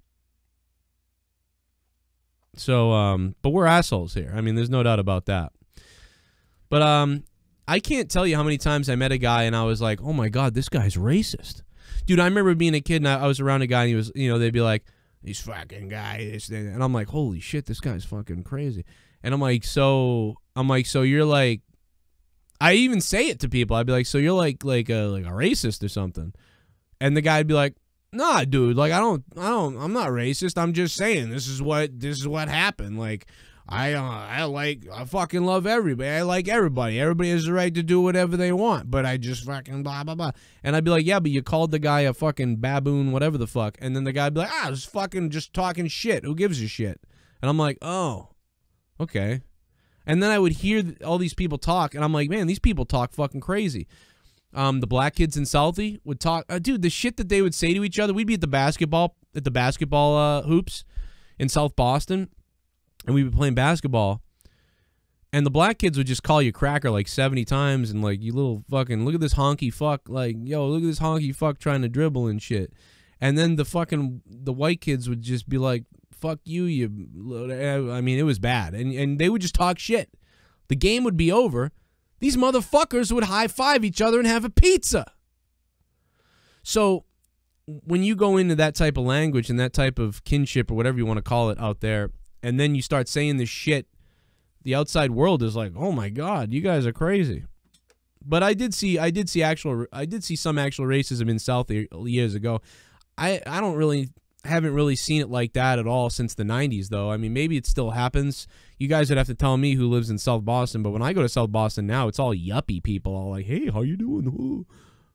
So, but we're assholes here. I mean, there's no doubt about that. But I can't tell you how many times I met a guy and I was like, oh my God, this guy's racist. Dude, I remember being a kid and I was around a guy and he was, you know, they'd be like, these fucking guys. And I'm like, holy shit, this guy's fucking crazy. And I'm like, so you're like, I even say it to people. I'd be like, so you're like a racist or something. And the guy'd be like, nah, dude, like I'm not racist. I'm just saying this is what happened. Like I fucking love everybody. I like everybody. Everybody has the right to do whatever they want, but I just fucking blah blah blah. And I'd be like, yeah, but you called the guy a fucking baboon, whatever the fuck. And then the guy'd be like, I was fucking just talking shit. Who gives a shit? And I'm like, oh, okay. And then I would hear all these people talk, and I'm like, man, these people talk fucking crazy. The black kids in Southie would talk, dude, the shit that they would say to each other. We'd be at the basketball hoops in South Boston, and we'd be playing basketball, and the black kids would just call you cracker like 70 times, and like, you little fucking, look at this honky fuck, like, yo, look at this honky fuck trying to dribble and shit. And then the white kids would just be like, fuck you, I mean, it was bad. And they would just talk shit. The game would be over. These motherfuckers would high-five each other and have a pizza. So when you go into that type of language and that type of kinship or whatever you want to call it out there, and then you start saying this shit, the outside world is like, oh my God, you guys are crazy. But I did see some actual racism in South years ago. I haven't really seen it like that at all since the 90s, though. I mean, maybe it still happens. You guys would have to tell me who lives in South Boston, but when I go to South Boston now, it's all yuppie people, all like, hey, how you doing? Ooh.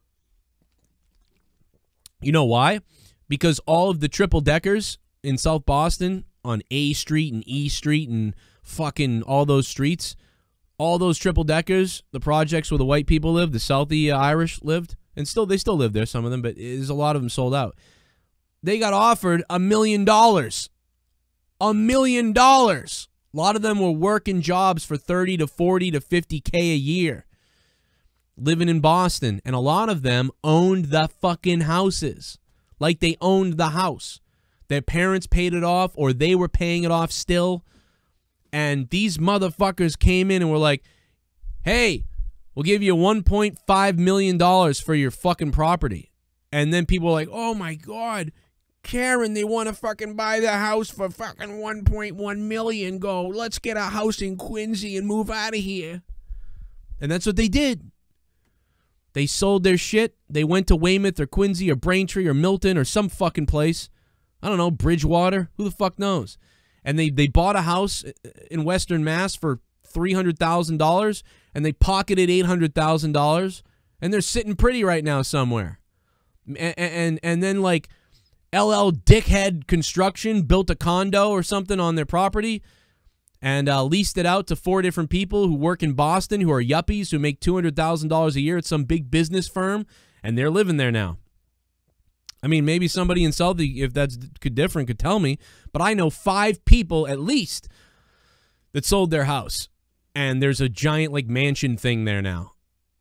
You know why? Because all of the triple-deckers in South Boston on A Street and E Street and fucking all those streets, all those triple-deckers, the projects where the white people live, the Southie Irish lived, and they still live there, some of them, but there's a lot of them sold out. They got offered $1 million. $1 million. A lot of them were working jobs for 30 to 40 to 50K a year, living in Boston, and a lot of them owned the fucking houses. Like they owned the house. Their parents paid it off, or they were paying it off still. And these motherfuckers came in and were like, hey, we'll give you $1.5 million for your fucking property. And then people were like, oh my God, Karen, they want to fucking buy the house for fucking $1.1 million. Go, let's get a house in Quincy and move out of here. And that's what they did. They sold their shit. They went to Weymouth or Quincy or Braintree or Milton or some fucking place. I don't know, Bridgewater. Who the fuck knows? And they bought a house in Western Mass for $300,000, and they pocketed $800,000, and they're sitting pretty right now somewhere. And then like LL Dickhead Construction built a condo or something on their property and leased it out to 4 different people who work in Boston, who are yuppies, who make $200,000 a year at some big business firm, and they're living there now. I mean, maybe somebody in Southie, if that's different, could tell me, but I know 5 people at least that sold their house, and there's a giant like mansion thing there now.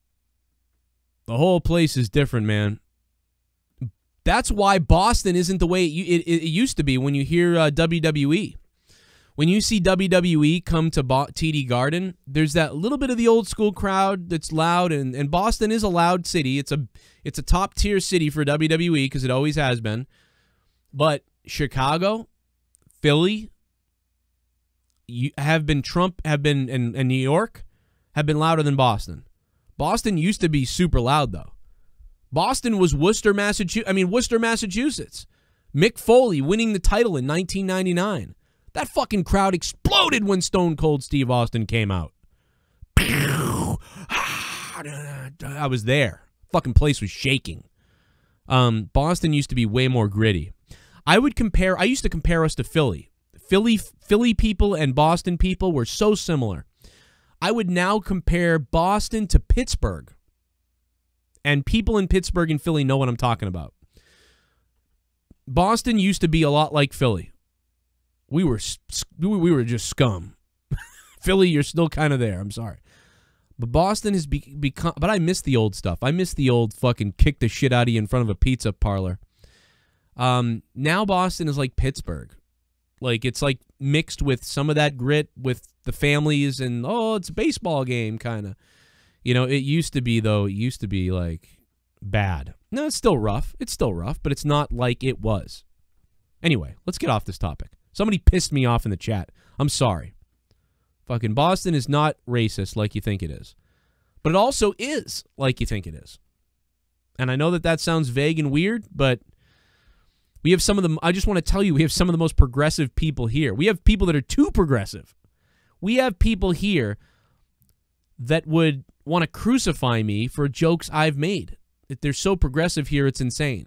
The whole place is different, man. That's why Boston isn't the way it used to be when you hear WWE. When you see WWE come to TD Garden, there's that little bit of the old school crowd that's loud, and Boston is a loud city. It's a top tier city for WWE because it always has been. But Chicago, Philly, and New York have been louder than Boston. Boston used to be super loud though. Boston was Worcester, Massachusetts. Mick Foley winning the title in 1999. That fucking crowd exploded when Stone Cold Steve Austin came out. I was there. Fucking place was shaking. Boston used to be way more gritty. I used to compare us to Philly. Philly people and Boston people were so similar. I would now compare Boston to Pittsburgh. And people in Pittsburgh and Philly know what I'm talking about. Boston used to be a lot like Philly. We were just scum. Philly, you're still kind of there. I'm sorry. But Boston has become... But I miss the old stuff. I miss the old fucking kick the shit out of you in front of a pizza parlor. Now Boston is like Pittsburgh. Like, it's like mixed with some of that grit with the families and, oh, it's a baseball game kind of. You know, it used to be, though, like bad. No, it's still rough. It's still rough, but it's not like it was. Anyway, let's get off this topic. Somebody pissed me off in the chat. I'm sorry. Fucking Boston is not racist like you think it is. But it also is like you think it is. And I know that sounds vague and weird, but we have some of them. I just want to tell you, we have some of the most progressive people here. We have people that are too progressive. We have people here that would want to crucify me for jokes I've made. If they're so progressive here, it's insane.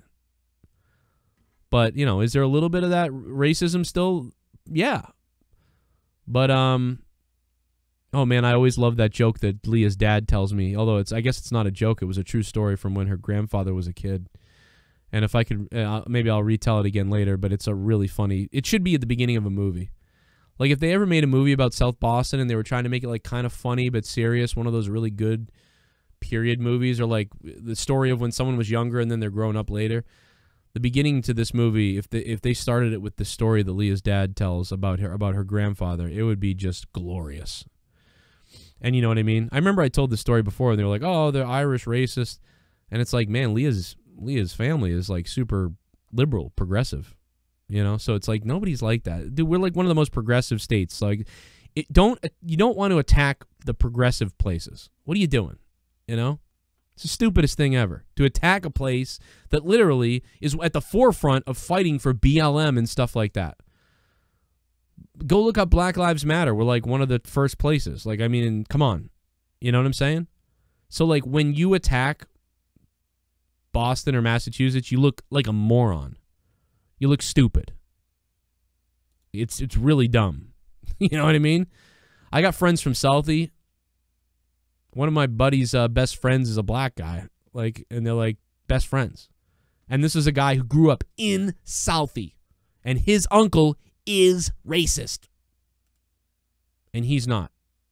But, you know, is there a little bit of that racism still? Yeah. But, oh man, I always love that joke that Leah's dad tells me. Although I guess it's not a joke. It was a true story from when her grandfather was a kid. And if I could, maybe I'll retell it again later, but it's a really funny, it should be at the beginning of a movie. Like if they ever made a movie about South Boston and they were trying to make it like kind of funny but serious, one of those really good period movies, or like the story of when someone was younger and then they're grown up later. The beginning to this movie, if they started it with the story that Leah's dad tells about her grandfather, it would be just glorious. And you know what I mean? I remember I told this story before and they were like, "Oh, they're Irish racist." And it's like, man, Leah's family is like super liberal, progressive. You know, so it's like nobody's like that. Dude, we're like one of the most progressive states. Like you don't want to attack the progressive places. What are you doing? You know? It's the stupidest thing ever. To attack a place that literally is at the forefront of fighting for BLM and stuff like that. Go look up Black Lives Matter. We're like one of the first places. Like, I mean, come on. You know what I'm saying? So like when you attack Boston or Massachusetts, you look like a moron. You look stupid. It's really dumb. You know what I mean? I got friends from Southie. One of my buddy's best friends is a black guy. Like, and they're like best friends. And this is a guy who grew up in Southie. And his uncle is racist. And he's not.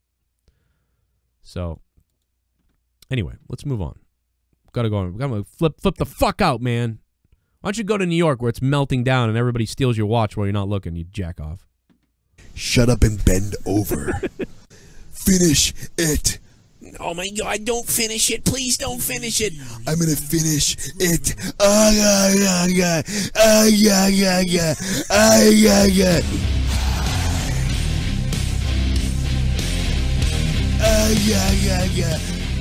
So, anyway, let's move on. Gotta go on. Gotta flip the fuck out, man. Why don't you go to New York where it's melting down and everybody steals your watch while you're not looking, you jack off. Shut up and bend over. Finish it. Oh my God, don't finish it. Please don't finish it. I'm gonna finish it. Oh, yeah, yeah, yeah. Oh, yeah, yeah, yeah. Oh, yeah, yeah. Oh, yeah, yeah, yeah.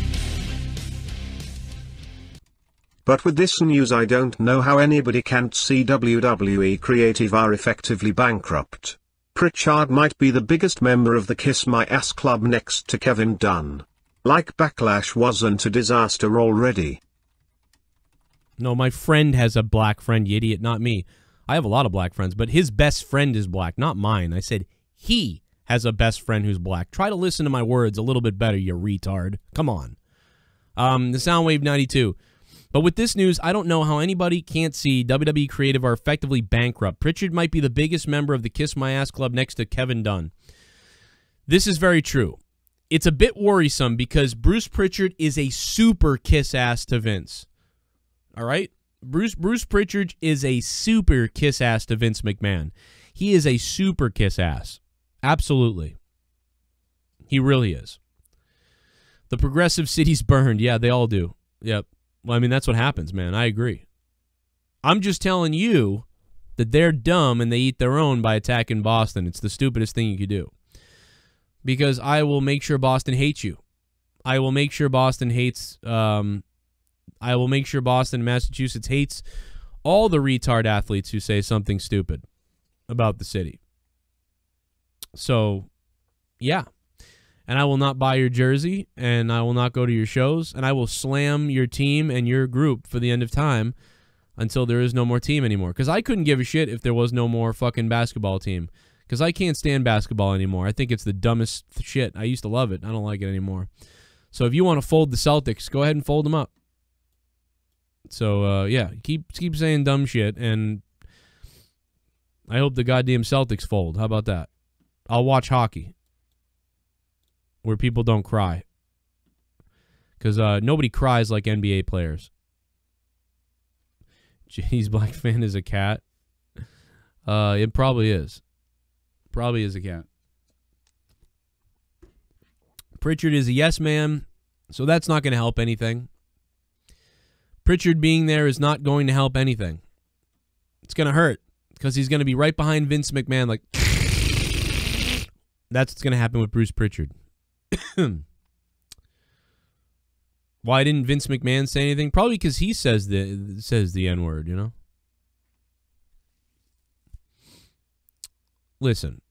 But with this news, I don't know how anybody can't see WWE Creative are effectively bankrupt. Pritchard might be the biggest member of the Kiss My Ass Club next to Kevin Dunn. Like Backlash wasn't a disaster already. No, my friend has a black friend, you idiot, not me. I have a lot of black friends, but his best friend is black, not mine. I said he has a best friend who's black. Try to listen to my words a little bit better, you retard. Come on. The Soundwave 92. But with this news, I don't know how anybody can't see WWE Creative are effectively bankrupt. Pritchard might be the biggest member of the Kiss My Ass Club next to Kevin Dunn. This is very true. It's a bit worrisome because Bruce Pritchard is a super kiss ass to Vince. All right? Bruce Pritchard is a super kiss ass to Vince McMahon. He is a super kiss ass. Absolutely. He really is. The progressive cities burned. Yeah, they all do. Yep. Well, I mean, that's what happens, man. I agree. I'm just telling you that they're dumb and they eat their own by attacking Boston. It's the stupidest thing you could do. Because I will make sure Boston hates you. I will make sure Boston hates... I will make sure Boston, Massachusetts hates all the retard athletes who say something stupid about the city. So, yeah. And I will not buy your jersey, and I will not go to your shows, and I will slam your team and your group for the end of time until there is no more team anymore. Because I couldn't give a shit if there was no more fucking basketball team. Because I can't stand basketball anymore. I think it's the dumbest shit. I used to love it. I don't like it anymore. So if you want to fold the Celtics, go ahead and fold them up. So, yeah, keep saying dumb shit, and I hope the goddamn Celtics fold. How about that? I'll watch hockey where people don't cry. Because nobody cries like NBA players. Jeez, Black Fan is a cat. It probably is. Probably is a cat. Pritchard is a yes man, so that's not going to help anything. Pritchard being there is not going to help anything. It's going to hurt because he's going to be right behind Vince McMahon like... That's what's going to happen with Bruce Pritchard. Why didn't Vince McMahon say anything? Probably because he says the N-word, you know? Listen.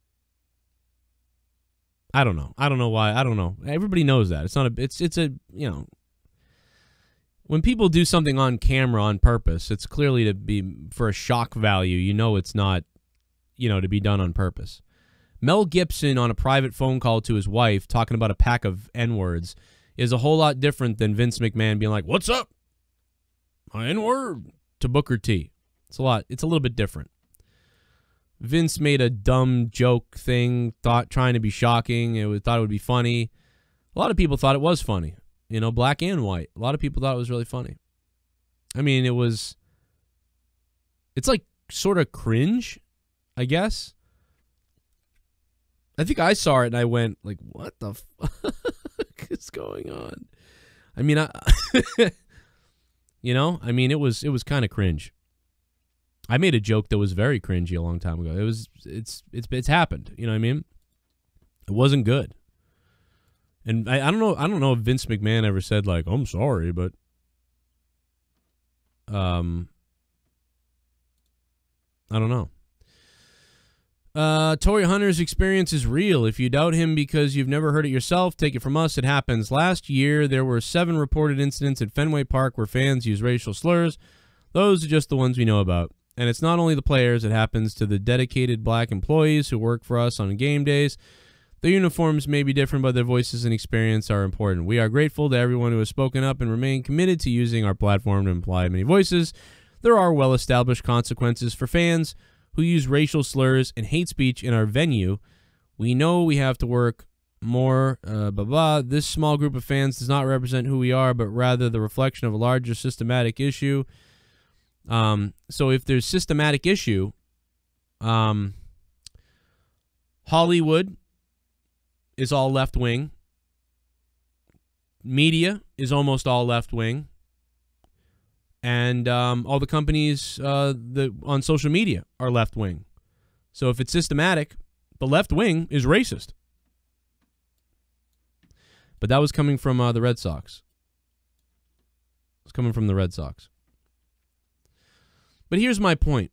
I don't know. I don't know why. I don't know. Everybody knows that. It's not a it's a, you know, when people do something on camera on purpose, it's clearly to be for a shock value. You know it's not, you know, to be done on purpose. Mel Gibson on a private phone call to his wife talking about a pack of N-words is a whole lot different than Vince McMahon being like, "What's up? My N-word," to Booker T. It's a little bit different. Vince made a dumb joke thing, trying to be shocking. Thought it would be funny. A lot of people thought it was funny. You know, black and white. A lot of people thought it was really funny. I mean, it's like sort of cringe, I guess. I think I saw it and I went like, what the fuck is going on? I mean, you know, I mean, it was kind of cringe. I made a joke that was very cringy a long time ago. It's happened. You know what I mean? It wasn't good. And I don't know if Vince McMahon ever said like, "I'm sorry," but I don't know. Torii Hunter's experience is real. If you doubt him because you've never heard it yourself, take it from us. It happens. Last year, there were 7 reported incidents at Fenway Park where fans use racial slurs. Those are just the ones we know about. And it's not only the players. It happens to the dedicated black employees who work for us on game days. Their uniforms may be different, but their voices and experience are important. We are grateful to everyone who has spoken up and remained committed to using our platform to imply many voices. There are well-established consequences for fans who use racial slurs and hate speech in our venue. We know we have to work more, This small group of fans does not represent who we are, but rather the reflection of a larger systematic issue. So if there's systematic issue, Hollywood is all left-wing. Media is almost all left-wing. And all the companies on social media are left-wing. So if it's systematic, the left wing is racist. But that was coming from the Red Sox. It's coming from the Red Sox. But here's my point.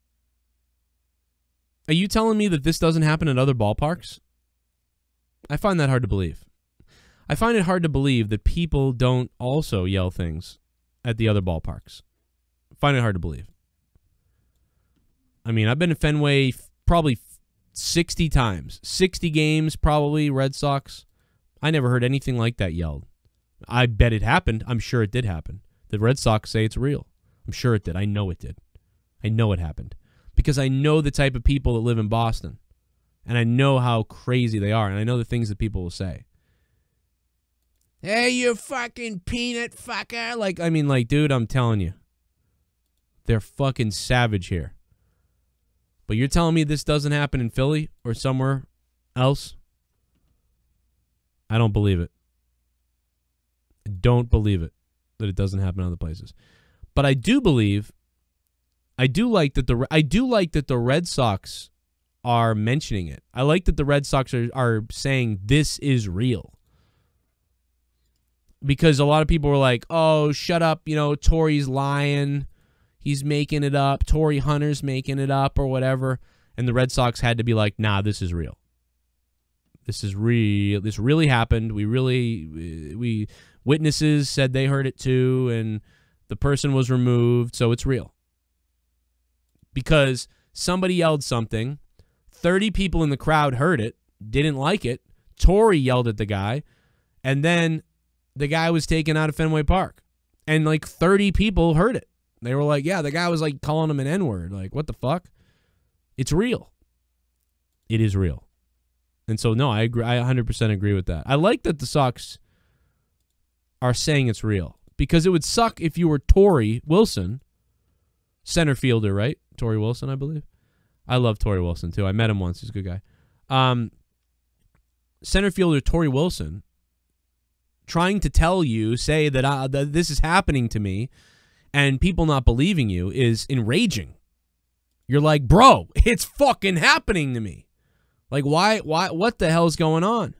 Are you telling me that this doesn't happen at other ballparks? I find that hard to believe. I find it hard to believe that people don't also yell things at the other ballparks. I find it hard to believe. I mean, I've been to Fenway probably 60 times. 60 games, probably, Red Sox. I never heard anything like that yelled. I bet it happened. I'm sure it did happen. The Red Sox say it's real. I'm sure it did. I know it did. I know it happened. Because I know the type of people that live in Boston. And I know how crazy they are. And I know the things that people will say. Hey, you fucking peanut fucker. Like, I mean, like, dude, I'm telling you. They're fucking savage here. But you're telling me this doesn't happen in Philly or somewhere else? I don't believe it. I don't believe it that it doesn't happen in other places. But I do believe, I do like that the Red Sox are mentioning it. I like that the Red Sox are saying this is real. Because a lot of people were like, oh, shut up, you know, Tori's lying. He's making it up. Torii Hunter's making it up or whatever. And the Red Sox had to be like, nah, this is real. This is real. This really happened. We witnesses said they heard it too. And The person was removed, so it's real. Because somebody yelled something, 30 people in the crowd heard it, didn't like it, Tory yelled at the guy, and then the guy was taken out of Fenway Park. And like 30 people heard it. They were like, yeah, the guy was like calling him an N-word. Like, what the fuck? It's real. It is real. And so, no, I agree. I 100% agree with that. I like that the Sox are saying it's real. Because it would suck if you were Tory Wilson, center fielder, right? Tory Wilson, I believe. I love Tory Wilson, too. I met him once. He's a good guy. Center fielder Tory Wilson trying to tell you, say that this is happening to me, and people not believing you is enraging. You're like, bro, it's fucking happening to me. Like, why, what the hell's going on?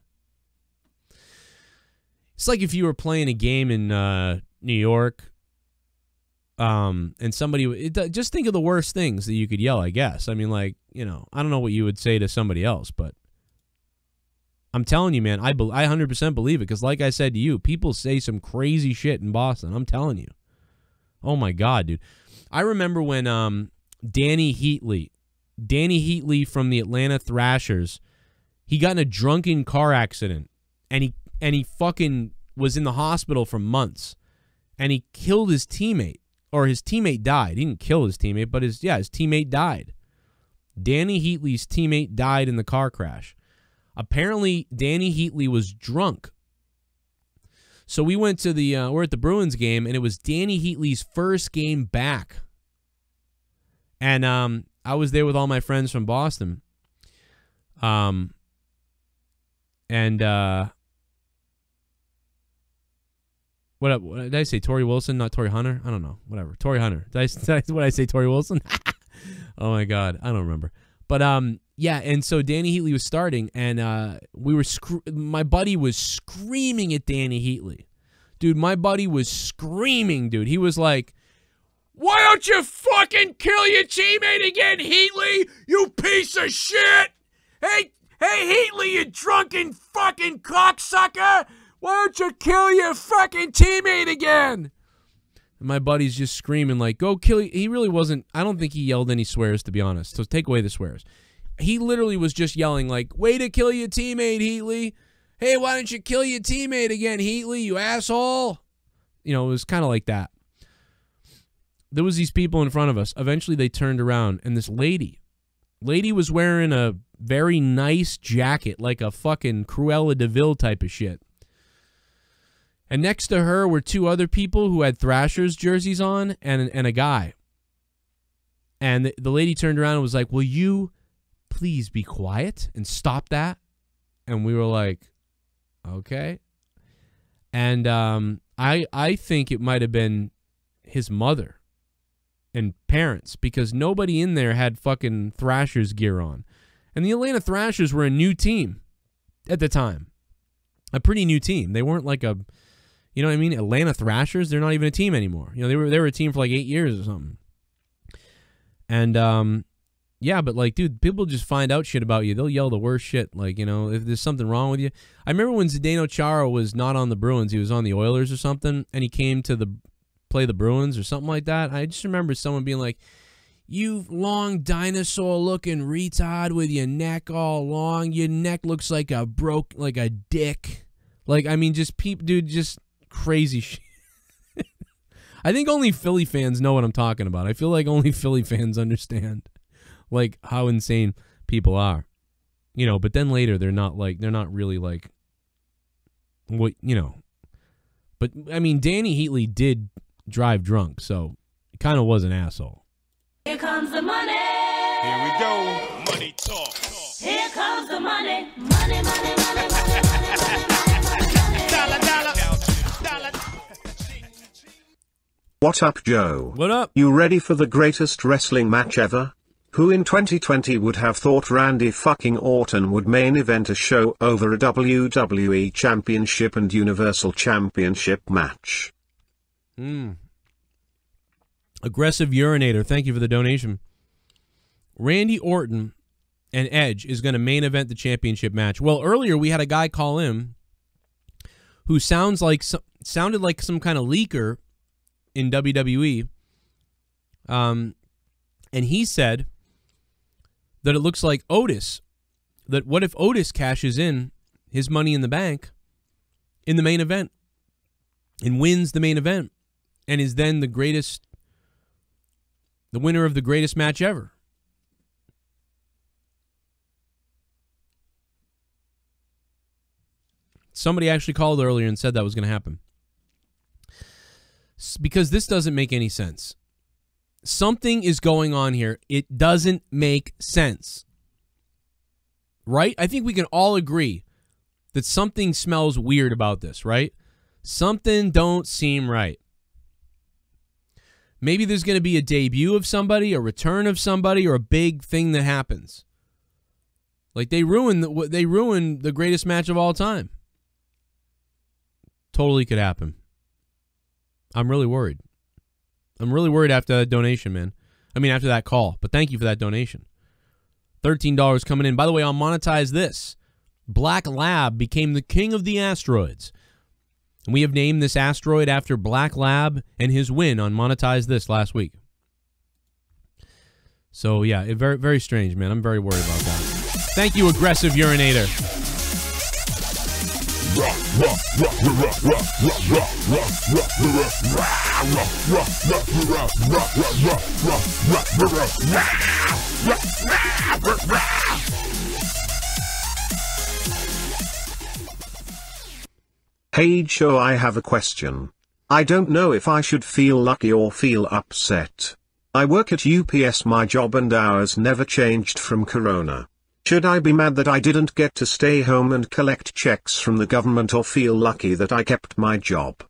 It's like if you were playing a game in New York, and somebody, just think of the worst things that you could yell, I guess. I mean, like, you know, I don't know what you would say to somebody else, but I'm telling you, man, I 100% believe it, because like I said to you, people say some crazy shit in Boston. I'm telling you. Oh, my God, dude. I remember when Danny Heatley from the Atlanta Thrashers, he got in a drunken car accident, and he fucking was in the hospital for months, and he killed his teammate, or his teammate died. He didn't kill his teammate, but his teammate died. Danny Heatley's teammate died in the car crash. Apparently, Danny Heatley was drunk. So we went to we're at the Bruins game, and it was Danny Heatley's first game back. And I was there with all my friends from Boston. What did I say? Tory Wilson, not Tory Hunter? I don't know. Whatever. Tory Hunter. What did I say? Tory Wilson? Oh, my God. I don't remember. But, yeah, and so Danny Heatley was starting, and my buddy was screaming at Danny Heatley. Dude, my buddy was screaming, dude. He was like, why don't you fucking kill your teammate again, Heatley? You piece of shit! Hey, Heatley, you drunken fucking cocksucker! Why don't you kill your fucking teammate again? And my buddy's just screaming like, go kill. He really wasn't. I don't think he yelled any swears, to be honest. So take away the swears. He literally was just yelling like, way to kill your teammate, Heatley. Hey, why don't you kill your teammate again, Heatley, you asshole? You know, it was kind of like that. There was these people in front of us. Eventually they turned around, and this lady was wearing a very nice jacket, like a fucking Cruella de Vil type of shit. And next to her were two other people who had Thrashers jerseys on, and a guy. And the lady turned around and was like, will you please be quiet and stop that? And we were like, okay. And I think it might have been his mother and parents, because nobody in there had fucking Thrashers gear on. And the Atlanta Thrashers were a new team at the time. A pretty new team. They weren't like a, you know what I mean? Atlanta Thrashers, they're not even a team anymore. You know, they were a team for like 8 years or something. And yeah, but like, dude, people just find out shit about you. They'll yell the worst shit. Like, you know, if there's something wrong with you. I remember when Zdeno Chara was not on the Bruins, he was on the Oilers or something, and he came to play the Bruins or something like that. I just remember someone being like, you long dinosaur-looking retard with your neck all long. Your neck looks like a dick. Like, I mean, just dude, just crazy shit. I think only Philly fans know what I'm talking about. I feel like only Philly fans understand, like, how insane people are. You know, but then later they're not really like, what, you know. But, I mean, Danny Heatley did drive drunk, so he kind of was an asshole. Here comes the money. Here we go. Money talk. Here comes the money. Money, money, money, money, money, money, money. Dollar, dollar. Dollar. What up, Joe? What up? You ready for the greatest wrestling match ever? Who in 2020 would have thought Randy fucking Orton would main event a show over a WWE Championship and Universal Championship match? Aggressive Urinator, thank you for the donation. Randy Orton and Edge is going to main event the championship match. Well, earlier we had a guy call in who sounded like some kind of leaker in WWE. And he said that it looks like Otis, that what if Otis cashes in his Money in the Bank in the main event and wins the main event and is then the winner of the greatest match ever. Somebody actually called earlier and said that was going to happen. Because this doesn't make any sense. Something is going on here. It doesn't make sense. Right? I think we can all agree that something smells weird about this, right? Something don't seem right. Maybe there's going to be a debut of somebody, a return of somebody, or a big thing that happens. Like they ruined the greatest match of all time. Totally could happen. I'm really worried. I'm really worried after that donation, man. I mean, after that call. But thank you for that donation. $13 coming in. By the way, I'll monetize this. Black Lab became the king of the asteroids. And we have named this asteroid after Black Lab and his win on Monetize This last week. So, yeah, very, very strange, man. I'm very worried about that. Thank you, Aggressive Urinator. Hey Joe, I have a question. I don't know if I should feel lucky or feel upset. I work at UPS, my job and hours never changed from Corona. Should I be mad that I didn't get to stay home and collect checks from the government, or feel lucky that I kept my job?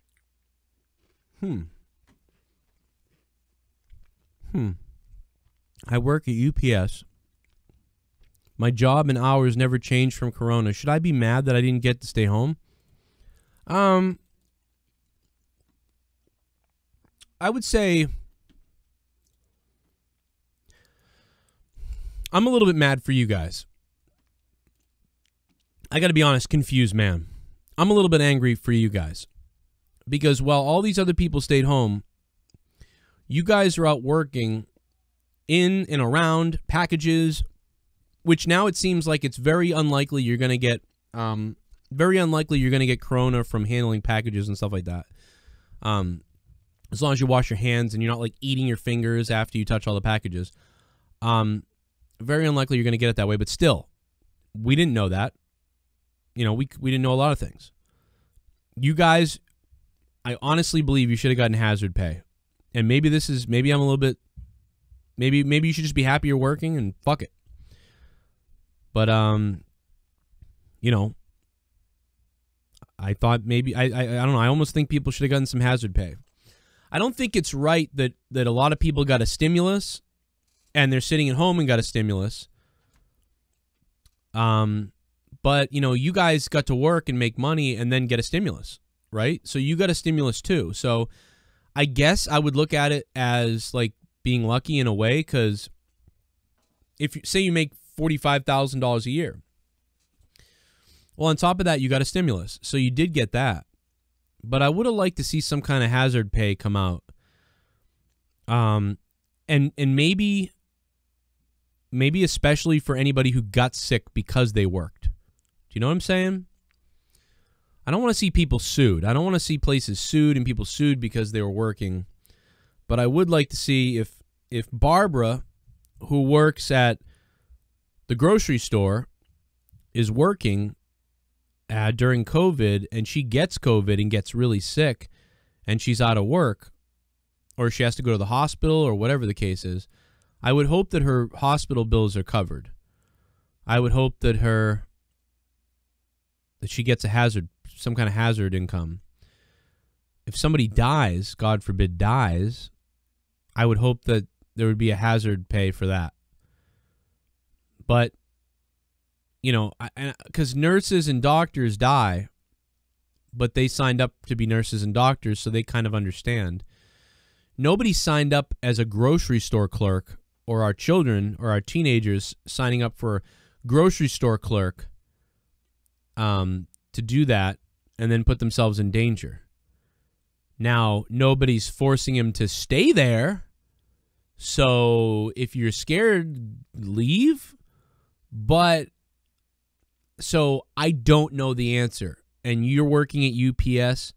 I work at UPS. My job and hours never changed from Corona. Should I be mad that I didn't get to stay home? I would say I'm a little bit mad for you guys. I got to be honest, confused man. I'm a little bit angry for you guys. Because while all these other people stayed home, you guys are out working in and around packages, which now it seems like it's very unlikely you're going to get corona from handling packages and stuff like that. As long as you wash your hands and you're not like eating your fingers after you touch all the packages. Very unlikely you're going to get it that way, but still, we didn't know that. You know, we didn't know a lot of things. You guys, I honestly believe you should have gotten hazard pay. And maybe I'm a little bit, maybe you should just be happy you're working and fuck it. But, you know, I thought maybe, I don't know, I almost think people should have gotten some hazard pay. I don't think it's right that a lot of people got a stimulus and they're sitting at home and got a stimulus. But, you know, you guys got to work and make money and then get a stimulus, right? So you got a stimulus too. So I guess I would look at it as like being lucky in a way, because if you say you make $45,000 a year, well, on top of that, you got a stimulus. So you did get that. But I would have liked to see some kind of hazard pay come out. And maybe especially for anybody who got sick because they worked. Do you know what I'm saying? I don't want to see people sued. I don't want to see places sued and people sued because they were working. But I would like to see if Barbara, who works at the grocery store, is working during COVID and she gets COVID and gets really sick and she's out of work, or she has to go to the hospital or whatever the case is, I would hope that her hospital bills are covered. I would hope that she gets some kind of hazard income. If somebody dies, God forbid dies, I would hope that there would be a hazard pay for that. But, you know, because nurses and doctors die, but they signed up to be nurses and doctors, so they kind of understand. Nobody signed up as a grocery store clerk, or our children or our teenagers signing up for grocery store clerk to do that and then put themselves in danger. Now, nobody's forcing him to stay there. So if you're scared, leave. But so I don't know the answer. And you're working at UPS.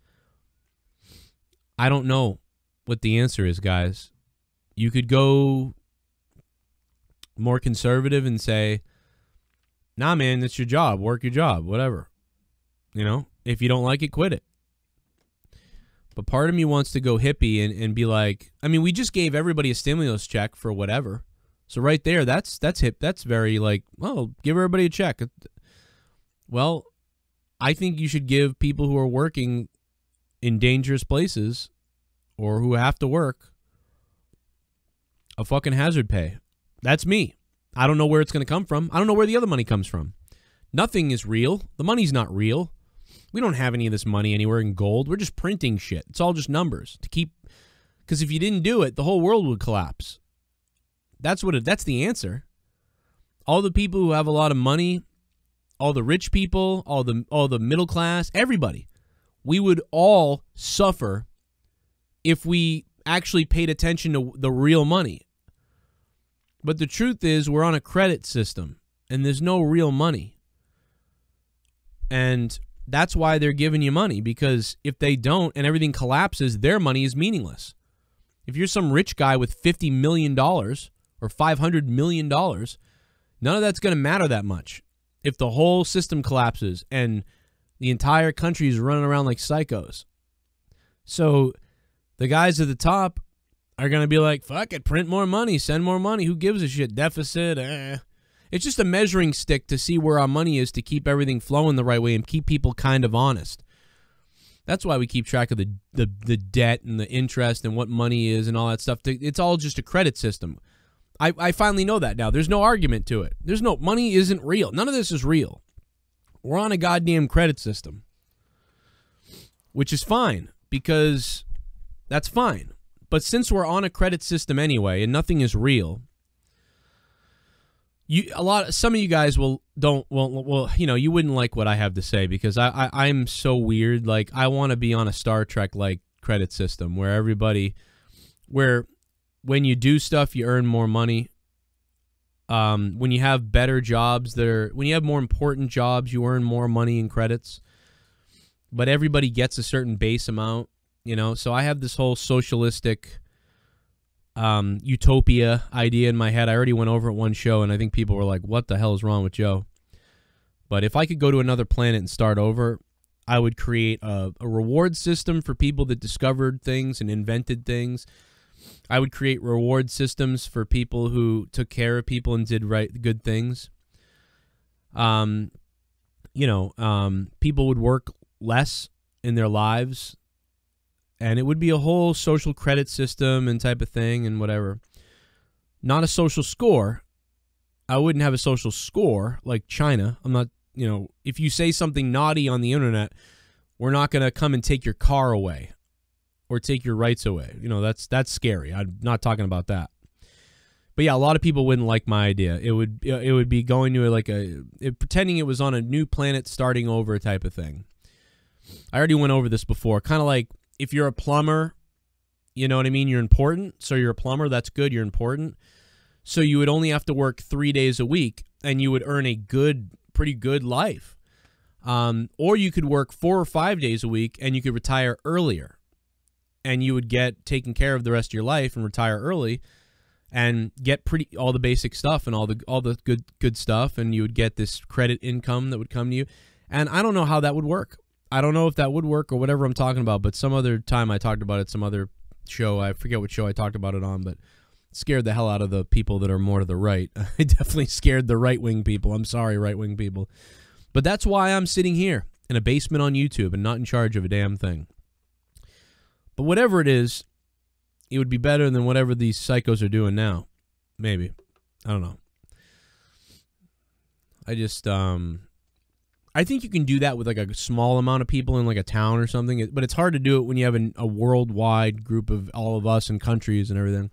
I don't know what the answer is, guys. You could go more conservative and say, nah, man, it's your job. Work your job, whatever. You know, if you don't like it, quit it. But part of me wants to go hippie and be like, I mean, we just gave everybody a stimulus check for whatever. So right there, that's hip. That's very like, well, give everybody a check. Well, I think you should give people who are working in dangerous places or who have to work a fucking hazard pay. That's me. I don't know where it's going to come from. I don't know where the other money comes from. Nothing is real. The money's not real. We don't have any of this money anywhere in gold. We're just printing shit. It's all just numbers to keep, because if you didn't do it, the whole world would collapse. That's the answer. All the people who have a lot of money, all the rich people, all the middle class, everybody, we would all suffer if we actually paid attention to the real money. But the truth is, we're on a credit system, and there's no real money. And that's why they're giving you money, because if they don't and everything collapses, their money is meaningless. If you're some rich guy with $50 million or $500 million, none of that's going to matter that much. If the whole system collapses and the entire country is running around like psychos. So the guys at the top are going to be like, fuck it, print more money, send more money. Who gives a shit? Deficit, It's just a measuring stick to see where our money is to keep everything flowing the right way and keep people kind of honest. That's why we keep track of the debt and the interest and what money is and all that stuff. It's all just a credit system. I finally know that now. There's no argument to it. Money isn't real. None of this is real. We're on a goddamn credit system, which is fine, because that's fine. But since we're on a credit system anyway and nothing is real, some of you guys will you wouldn't like what I have to say, because I'm so weird. Like, I want to be on a Star Trek like credit system where when you do stuff you earn more money. When you have better jobs, when you have more important jobs, you earn more money in credits. But everybody gets a certain base amount, So I have this whole socialistic utopia idea in my head. I already went over it one show, and I think people were like, what the hell is wrong with Joe? But if I could go to another planet and start over, I would create a reward system for people that discovered things and invented things. I would create reward systems for people who took care of people and did good things. People would work less in their lives, and it would be a whole social credit system and type of thing and whatever. Not a social score. I wouldn't have a social score like China. I'm not, if you say something naughty on the internet, we're not going to come and take your car away or take your rights away. That's scary. I'm not talking about that. But yeah, a lot of people wouldn't like my idea. It would be going to pretending it was on a new planet starting over type of thing. I already went over this before. Kind of like if you're a plumber, you know what I mean? You're important. So you're a plumber. That's good. You're important. So you would only have to work 3 days a week, and you would earn a pretty good life. Or you could work 4 or 5 days a week, and you could retire earlier. And you would get taken care of the rest of your life and retire early and get all the basic stuff and all the good stuff, and you would get this credit income that would come to you. And I don't know how that would work. I don't know if that would work or whatever I'm talking about, but some other time I talked about it, some other show, I forget what show I talked about it on, but it scared the hell out of the people that are more to the right. I definitely scared the right-wing people. I'm sorry, right-wing people. But that's why I'm sitting here in a basement on YouTube and not in charge of a damn thing. But whatever it is, it would be better than whatever these psychos are doing now. Maybe. I don't know. I think you can do that with like a small amount of people in like a town or something, but it's hard to do it when you have a worldwide group of all of us and countries and everything.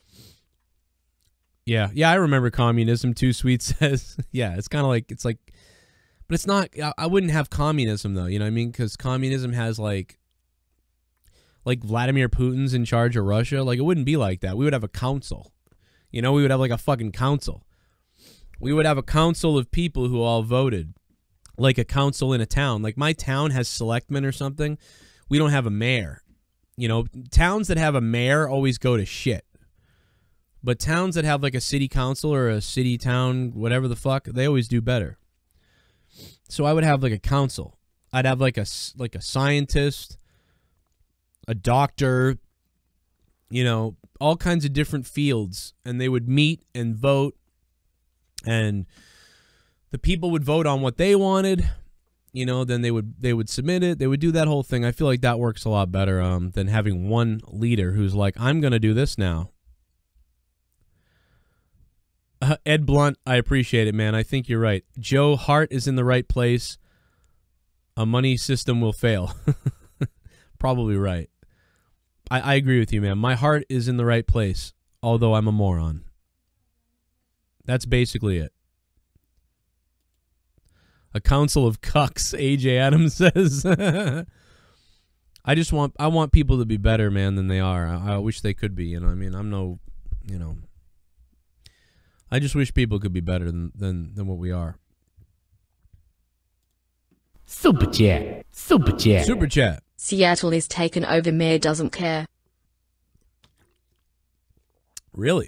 Yeah, I remember communism too, Sweet says. Yeah, it's kind of like, but it's not, I wouldn't have communism though, you know what I mean? Because communism has like like Vladimir Putin's in charge of Russia. Like, it wouldn't be like that. We would have a council. You know, we would have like a fucking council. We would have a council of people who all voted, like a council in a town. Like my town has selectmen or something. We don't have a mayor. You know, towns that have a mayor always go to shit. But towns that have like a city council or a city town, whatever the fuck, they always do better. So I would have like a council. I'd have like a scientist, a doctor, you know, all kinds of different fields, and they would meet and vote, and the people would vote on what they wanted. You know, then they would submit it. They would do that whole thing. I feel like that works a lot better than having one leader who's like, I'm going to do this now. Ed Blunt, I appreciate it, man. I think you're right. Joe Hart is in the right place. A money system will fail. Probably right. I agree with you, man. My heart is in the right place, although I'm a moron. That's basically it. A council of cucks, AJ Adams says. I want people to be better, man, than they are. I wish they could be, you know. I mean, I'm no, you know. I just wish people could be better than what we are. Super chat. Super chat. Super chat. Seattle is taken over. Mayor doesn't care. Really?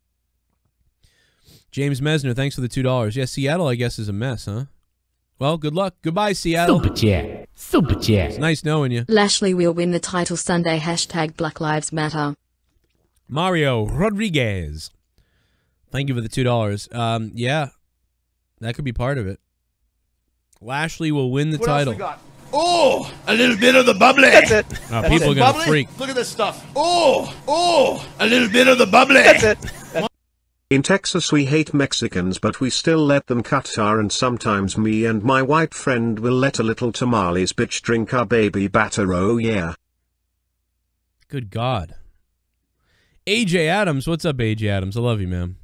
James Mesner, thanks for the $2. Yeah, Seattle, I guess, is a mess, huh? Well, good luck. Goodbye, Seattle. Super chat. Super chat. It's nice knowing you. Lashley will win the title Sunday. # Black Lives Matter. Mario Rodriguez. Thank you for the $2. Yeah, that could be part of it. Lashley will win the title. Else we got? Oh, a little bit of the bubbly. That's it. People are going to freak. Look at this stuff. Oh, a little bit of the bubbly. That's it. In Texas we hate Mexicans, but we still let them cut our, and sometimes me and my white friend will let a little tamales bitch drink our baby batter, oh yeah. Good God. AJ Adams, what's up, AJ Adams? I love you, man.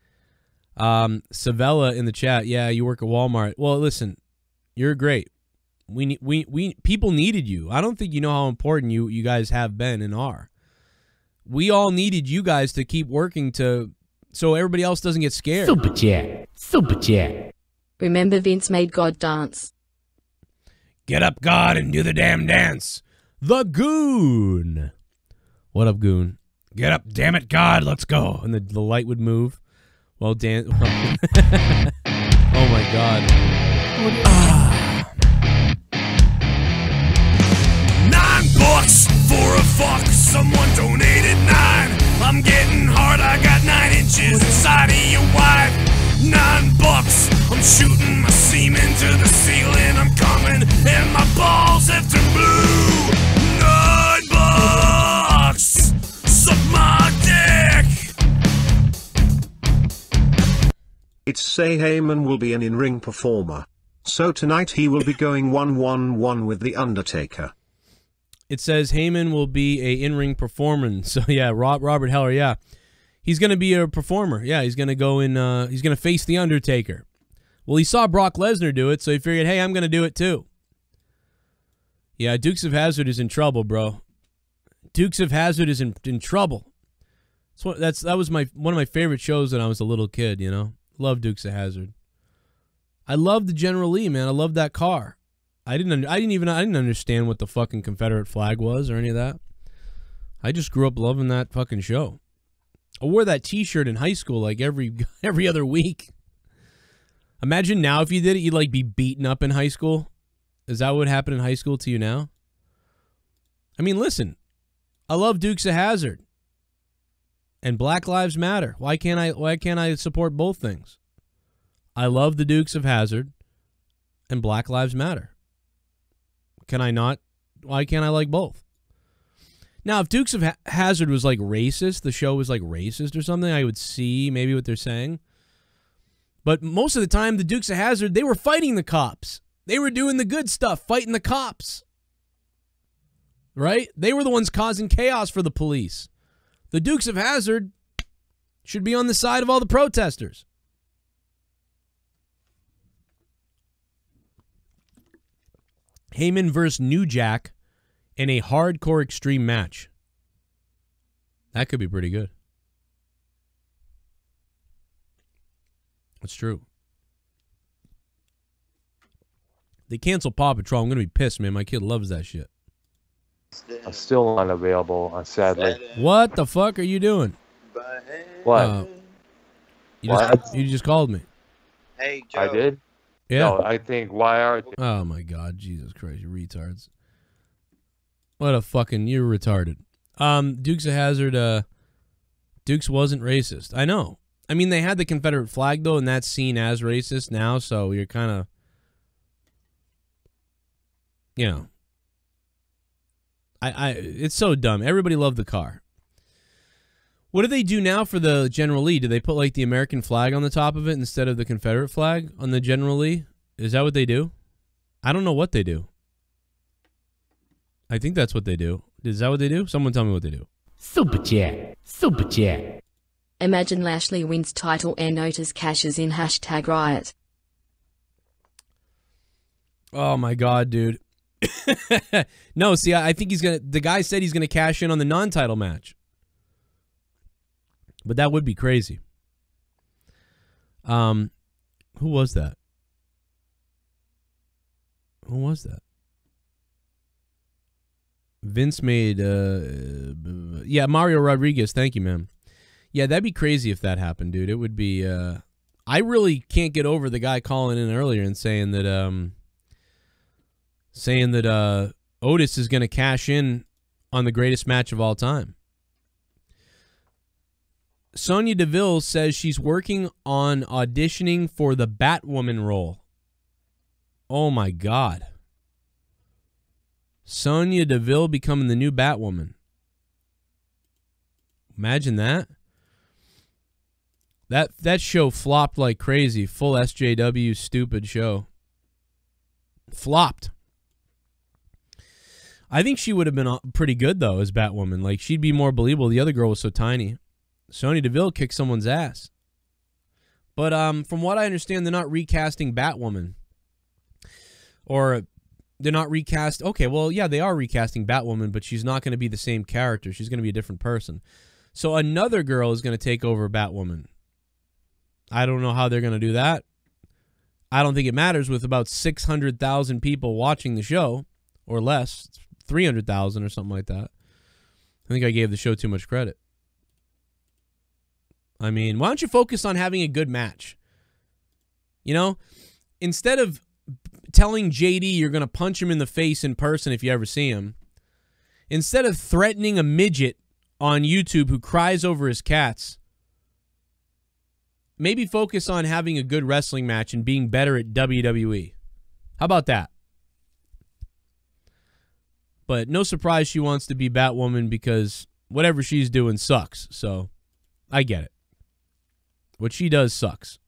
Savella in the chat, yeah, you work at Walmart. Well, listen, you're great. We people needed you. I don't think you know how important you guys have been and are. We all needed you guys to keep working so everybody else doesn't get scared. Super chat. Super chat. Remember Vince made God dance. Get up, God, and do the damn dance. The Goon. What up, Goon? Get up, damn it, God, let's go. And the light would move. Well, Dan. Oh my God. $9 for a fuck. Someone donated 9. I'm getting hard. I got 9 inches inside of your wife. $9. I'm shooting my semen to the ceiling. I'm coming and my balls have turned blue. $9. Suck my dick. It's say Heyman will be an in-ring performer. So tonight he will be going 1-1-1 with The Undertaker. It says Heyman will be a in-ring performer. So yeah, Robert Heller, yeah. He's going to be a performer. Yeah, he's going to go in, he's going to face The Undertaker. Well, he saw Brock Lesnar do it, so he figured, hey, I'm going to do it too. Yeah, Dukes of Hazzard is in trouble, bro. Dukes of Hazzard is in trouble. That was one of my favorite shows when I was a little kid, you know. Love Dukes of Hazzard. I love the General Lee, man. I love that car. I didn't understand what the fucking Confederate flag was or any of that. I just grew up loving that fucking show. I wore that T-shirt in high school like every other week. Imagine now if you did it, you'd like be beaten up in high school. Is that what happened in high school to you now? I mean, listen, I love Dukes of Hazzard and Black Lives Matter. Why can't I support both things? I love the Dukes of Hazzard and Black Lives Matter. Can I not? Why can't I like both? Now, if Dukes of Hazzard was like racist, the show was like racist or something, I would see maybe what they're saying. But most of the time, the Dukes of Hazzard, they were fighting the cops. They were doing the good stuff, fighting the cops. Right? They were the ones causing chaos for the police. The Dukes of Hazzard should be on the side of all the protesters. Heyman versus New Jack in a hardcore extreme match. That could be pretty good. That's true. They cancel Paw Patrol. I'm going to be pissed, man. My kid loves that shit. I'm still unavailable, sadly. What the fuck are you doing? What? You just called me. Hey, Joe. I did? Yeah. No, I think, why are... Oh, my God. Jesus Christ, you retards. What a fucking... You're retarded. Dukes of Hazzard, Dukes wasn't racist. I know. I mean, they had the Confederate flag, though, and that's seen as racist now, so you're kind of... You know. It's so dumb. Everybody loved the car. What do they do now for the General Lee? Do they put, like, the American flag on the top of it instead of the Confederate flag on the General Lee? Is that what they do? I don't know what they do. I think that's what they do. Is that what they do? Someone tell me what they do. Super Chat. Super Chat. Imagine Lashley wins title and Otis cashes in #riot. Oh, my God, dude. No, see, I think he's going to... The guy said he's going to cash in on the non-title match. But that would be crazy. Who was that? Who was that? Vince made... yeah, Mario Rodriguez. Thank you, man. Yeah, that'd be crazy if that happened, dude. It would be... I really can't get over the guy calling in earlier and saying that... Otis is going to cash in on the greatest match of all time. Sonya Deville says she's working on auditioning for the Batwoman role. Oh, my God. Sonya Deville becoming the new Batwoman. Imagine that. That show flopped like crazy. Full SJW stupid show. Flopped. I think she would have been pretty good, though, as Batwoman. Like, she'd be more believable. The other girl was so tiny. Sonya Deville kicked someone's ass. But from what I understand, they're not recasting Batwoman. Or they're not recast... Okay, well, yeah, they are recasting Batwoman, but she's not going to be the same character. She's going to be a different person. So another girl is going to take over Batwoman. I don't know how they're going to do that. I don't think it matters with about 600,000 people watching the show. Or less. 300,000 or something like that. I think I gave the show too much credit. I mean, why don't you focus on having a good match? You know? Instead of telling JD you're going to punch him in the face in person if you ever see him, instead of threatening a midget on YouTube who cries over his cats, maybe focus on having a good wrestling match and being better at WWE. How about that? But no surprise she wants to be Batwoman because whatever she's doing sucks. So I get it. What she does sucks.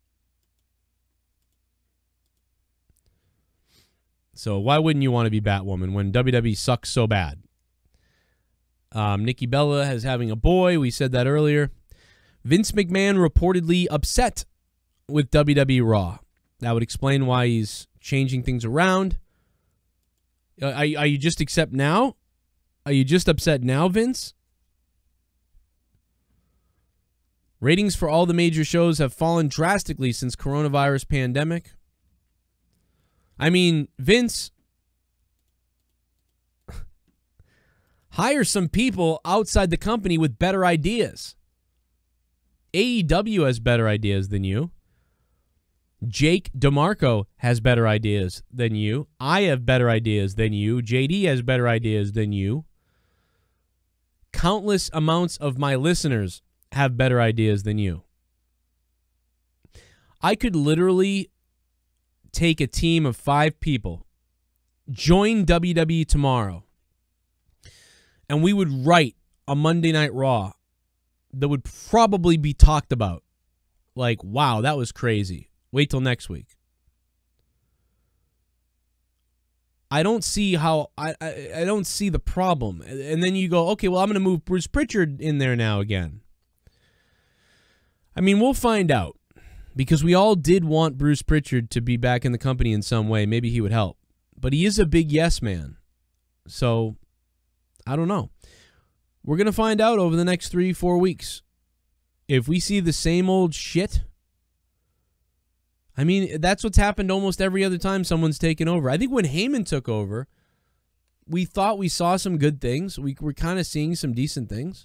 So why wouldn't you want to be Batwoman when WWE sucks so bad? Nikki Bella is having a boy. We said that earlier. Vince McMahon reportedly upset with WWE Raw. That would explain why he's changing things around. Are you just upset now? Are you just upset now, Vince? Ratings for all the major shows have fallen drastically since coronavirus pandemic. I mean, Vince, hire some people outside the company with better ideas. AEW has better ideas than you. Jake DeMarco has better ideas than you. I have better ideas than you. JD has better ideas than you. Countless amounts of my listeners have better ideas than you. I could literally take a team of 5 people, join WWE tomorrow, and we would write a Monday Night Raw that would probably be talked about. Like, wow, that was crazy. Wait till next week. I don't see how... I don't see the problem. And then you go, okay, well, I'm going to move Bruce Pritchard in there now again. I mean, we'll find out. Because we all did want Bruce Pritchard to be back in the company in some way. Maybe he would help. But he is a big yes man. So, I don't know. We're going to find out over the next 3-4 weeks. If we see the same old shit, I mean, that's what's happened almost every other time someone's taken over. I think when Heyman took over, we thought we saw some good things. We were kind of seeing some decent things.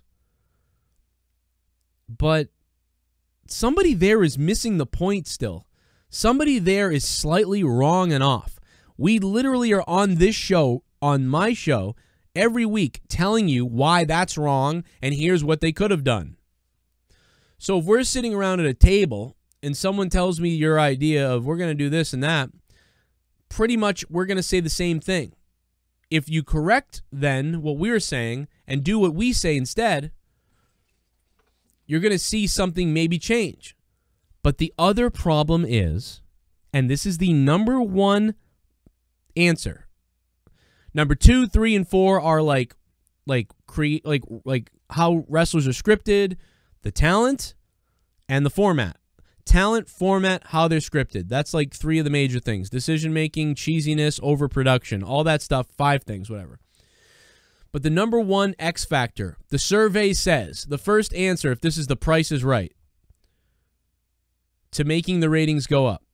But somebody there is missing the point still. Somebody there is slightly wrong and off. We literally are on this show, on my show, every week telling you why that's wrong and here's what they could have done. So if we're sitting around at a table and someone tells me your idea of we're going to do this and that, pretty much we're going to say the same thing. If you correct then what we're saying and do what we say instead, you're going to see something maybe change. But the other problem is, and this is the number one answer. Number 2, 3, and 4 are like how wrestlers are scripted, the talent, and the format. Talent, format, how they're scripted. That's like 3 of the major things. Decision-making, cheesiness, overproduction, all that stuff, 5 things, whatever. But the number one X factor, the survey says, the first answer, if this is The Price is Right, to making the ratings go up,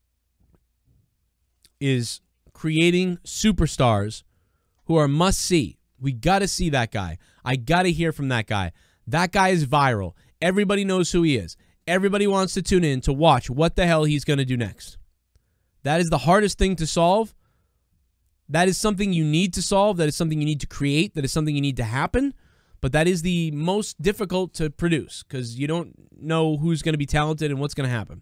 is creating superstars who are must-see. We got to see that guy. I got to hear from that guy. That guy is viral. Everybody knows who he is. Everybody wants to tune in to watch what the hell he's going to do next. That is the hardest thing to solve. That is something you need to solve. That is something you need to create. That is something you need to happen. But that is the most difficult to produce because you don't know who's going to be talented and what's going to happen.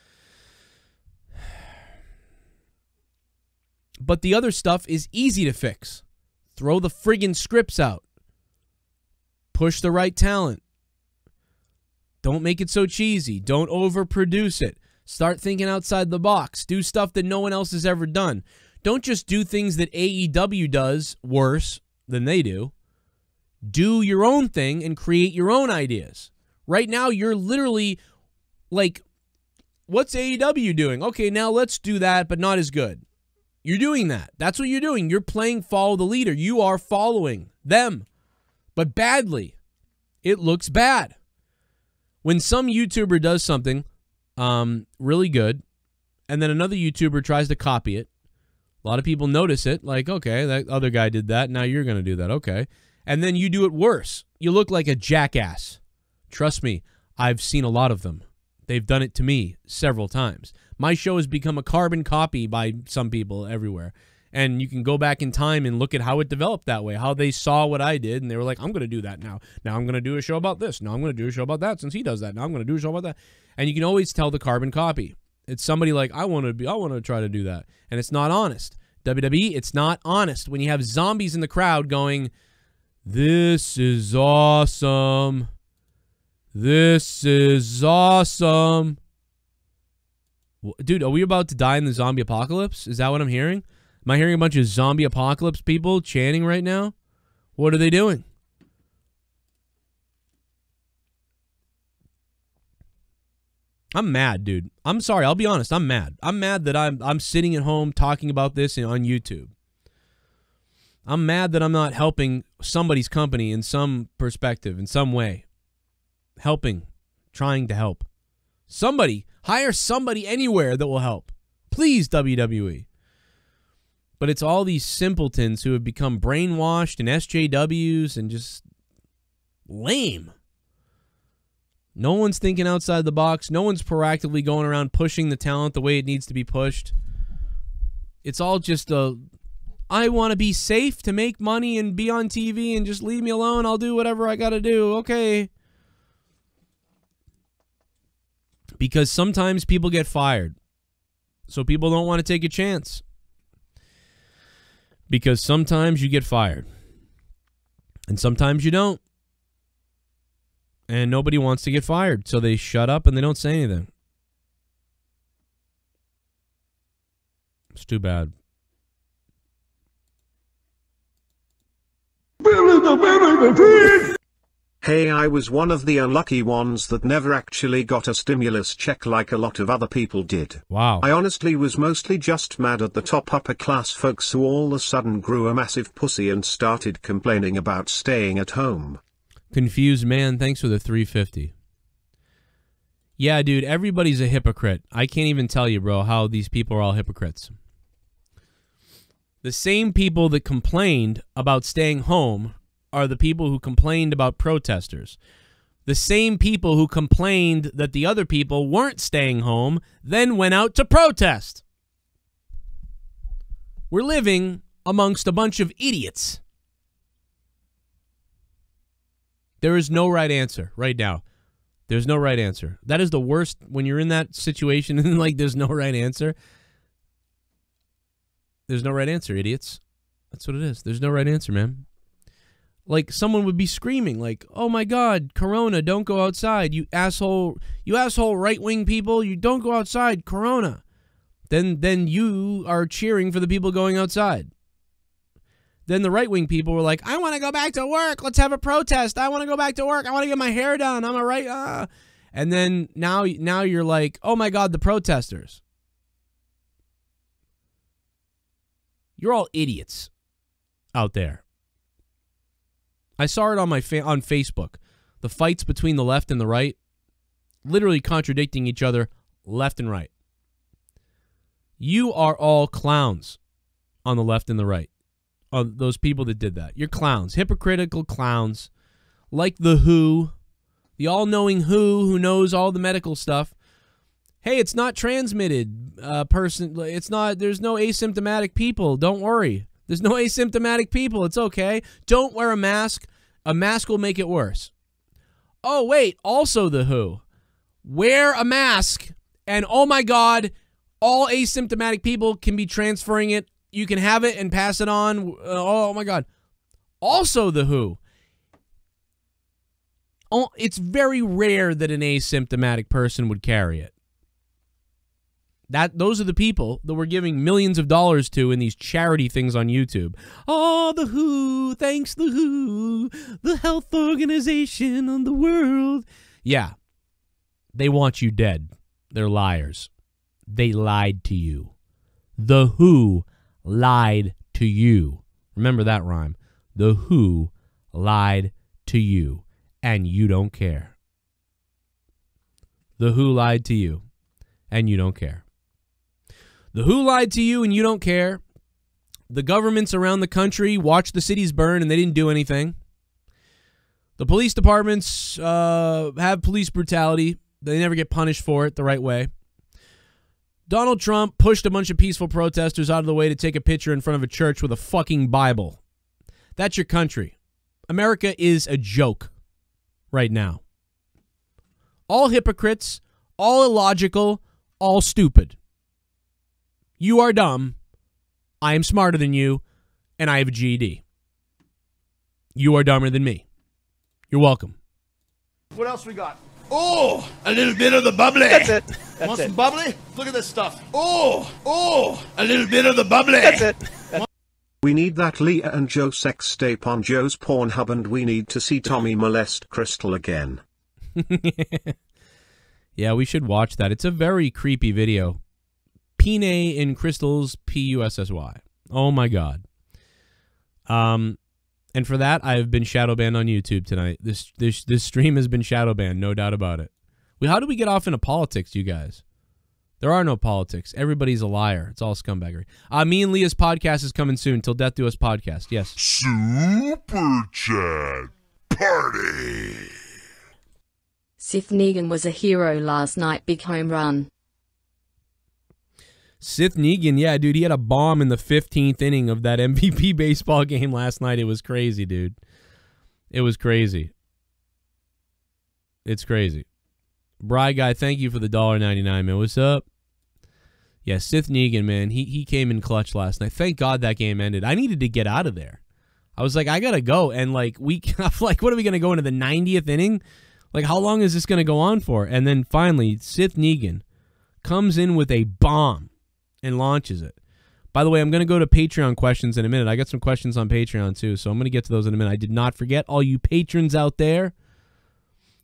But the other stuff is easy to fix. Throw the friggin' scripts out. Push the right talent. Don't make it so cheesy. Don't overproduce it. Start thinking outside the box. Do stuff that no one else has ever done. Don't just do things that AEW does worse than they do. Do your own thing and create your own ideas. Right now, you're literally like, what's AEW doing? Okay, now let's do that, but not as good. You're doing that. That's what you're doing. You're playing follow the leader. You are following them, but badly. It looks bad. When some YouTuber does something really good, and then another YouTuber tries to copy it, a lot of people notice it, like, okay, that other guy did that, now you're going to do that, okay. And then you do it worse. You look like a jackass. Trust me, I've seen a lot of them. They've done it to me several times. My show has become a carbon copy by some people everywhere. And you can go back in time and look at how it developed that way, how they saw what I did, and they were like, I'm going to do that now. Now I'm going to do a show about this. Now I'm going to do a show about that since he does that. Now I'm going to do a show about that. And you can always tell the carbon copy. It's somebody like, I want to try to do that. And it's not honest. WWE, it's not honest. When you have zombies in the crowd going, this is awesome. This is awesome. Dude, are we about to die in the zombie apocalypse? Is that what I'm hearing? Am I hearing a bunch of zombie apocalypse people chanting right now? What are they doing? I'm mad, dude. I'm sorry. I'll be honest. I'm mad. I'm mad that I'm sitting at home talking about this on YouTube. I'm mad that I'm not helping somebody's company in some perspective, in some way. Helping. Trying to help. Somebody. Hire somebody anywhere that will help. Please, WWE. But it's all these simpletons who have become brainwashed and SJWs and just lame. No one's thinking outside the box. No one's proactively going around pushing the talent the way it needs to be pushed. It's all just I want to be safe to make money and be on TV and just leave me alone. I'll do whatever I got to do. Okay. Because sometimes people get fired. So people don't want to take a chance. Because sometimes you get fired. And sometimes you don't. And nobody wants to get fired. So they shut up and they don't say anything. It's too bad. Hey, I was one of the unlucky ones that never actually got a stimulus check like a lot of other people did. Wow. I honestly was mostly just mad at the top upper class folks who all of a sudden grew a massive pussy and started complaining about staying at home. Confused man, thanks for the 350. Yeah, dude, everybody's a hypocrite. I can't even tell you, bro, how these people are all hypocrites. The same people that complained about staying home are the people who complained about protesters. The same people who complained that the other people weren't staying home then went out to protest. We're living amongst a bunch of idiots. There is no right answer right now. There's no right answer. That is the worst when you're in that situation and like there's no right answer. There's no right answer, idiots. That's what it is. There's no right answer, man. Like someone would be screaming like, "Oh my God, Corona, don't go outside. You asshole right-wing people, you don't go outside, Corona." Then you are cheering for the people going outside. Then the right-wing people were like, "I want to go back to work. Let's have a protest. I want to go back to work. I want to get my hair done. I'm a right." And then now you're like, "Oh my God, the protesters." You're all idiots out there. I saw it on on Facebook. The fights between the left and the right, literally contradicting each other left and right. You are all clowns on the left and the right. Those people that did that. You're clowns. Hypocritical clowns. Like the WHO. The all-knowing who knows all the medical stuff. Hey, it's not transmitted. There's no asymptomatic people. Don't worry. There's no asymptomatic people. It's okay. Don't wear a mask. A mask will make it worse. Oh, wait. Also the WHO. Wear a mask. And oh my God, all asymptomatic people can be transferring it. You can have it and pass it on. Oh my God. Also the WHO. Oh, it's very rare that an asymptomatic person would carry it. Those are the people that we're giving millions of dollars to in these charity things on YouTube. Oh, the WHO, thanks the WHO, the health organization of the world. Yeah, they want you dead. They're liars. They lied to you. The WHO lied to you. Remember that rhyme. The WHO lied to you, and you don't care. The WHO lied to you, and you don't care. The WHO lied to you and you don't care. The governments around the country watched the cities burn and they didn't do anything. The police departments have police brutality. They never get punished for it the right way. Donald Trump pushed a bunch of peaceful protesters out of the way to take a picture in front of a church with a fucking Bible. That's your country. America is a joke right now. All hypocrites, all illogical, all stupid. You are dumb, I am smarter than you, and I have a GED. You are dumber than me. You're welcome. What else we got? Oh, a little bit of the bubbly. That's it. Want some bubbly? Look at this stuff. Oh, a little bit of the bubbly. That's it. We need that Leah and Joe sex tape on Joe's Pornhub, and we need to see Tommy molest Crystal again. Yeah, we should watch that. It's a very creepy video. Pine in Crystal's P-U-S-S-Y. Oh my God. And for that, I have been shadow banned on YouTube tonight. This stream has been shadow banned, no doubt about it. How do we get off into politics, you guys? There are no politics. Everybody's a liar. It's all scumbaggery. Me and Leah's podcast is coming soon. Till Death Do Us podcast. Yes. Super Chat Party. Sith Negan was a hero last night. Big home run. Sith Negan, yeah, dude, he had a bomb in the 15th inning of that MVP baseball game last night. It was crazy, dude. It was crazy. It's crazy. Bry Guy, thank you for the $1.99, man. What's up? Yeah, Sith Negan, man, he came in clutch last night. Thank God that game ended. I needed to get out of there. I was like, I gotta go. And like, what are we gonna go into the 90th inning? Like, how long is this gonna go on for? And then finally, Sith Negan comes in with a bomb and launches it. By the way, I'm going to go to Patreon questions in a minute. I got some questions on Patreon too, so I'm going to get to those in a minute. I did not forget all you patrons out there.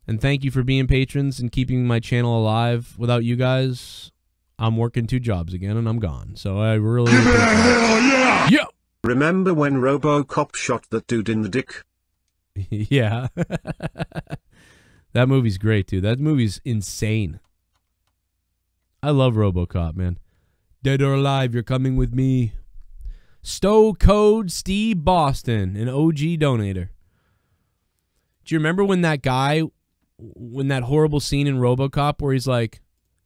And thank you for being patrons and keeping my channel alive. Without you guys, I'm working 2 jobs again and I'm gone. So I really... Hell yeah! Yeah! Remember when RoboCop shot that dude in the dick? Yeah. That movie's great, dude. That movie's insane. I love RoboCop, man. Dead or alive, you're coming with me. Stow Code Steve Boston, an OG donator. Do you remember when that guy, when that horrible scene in RoboCop where he's like,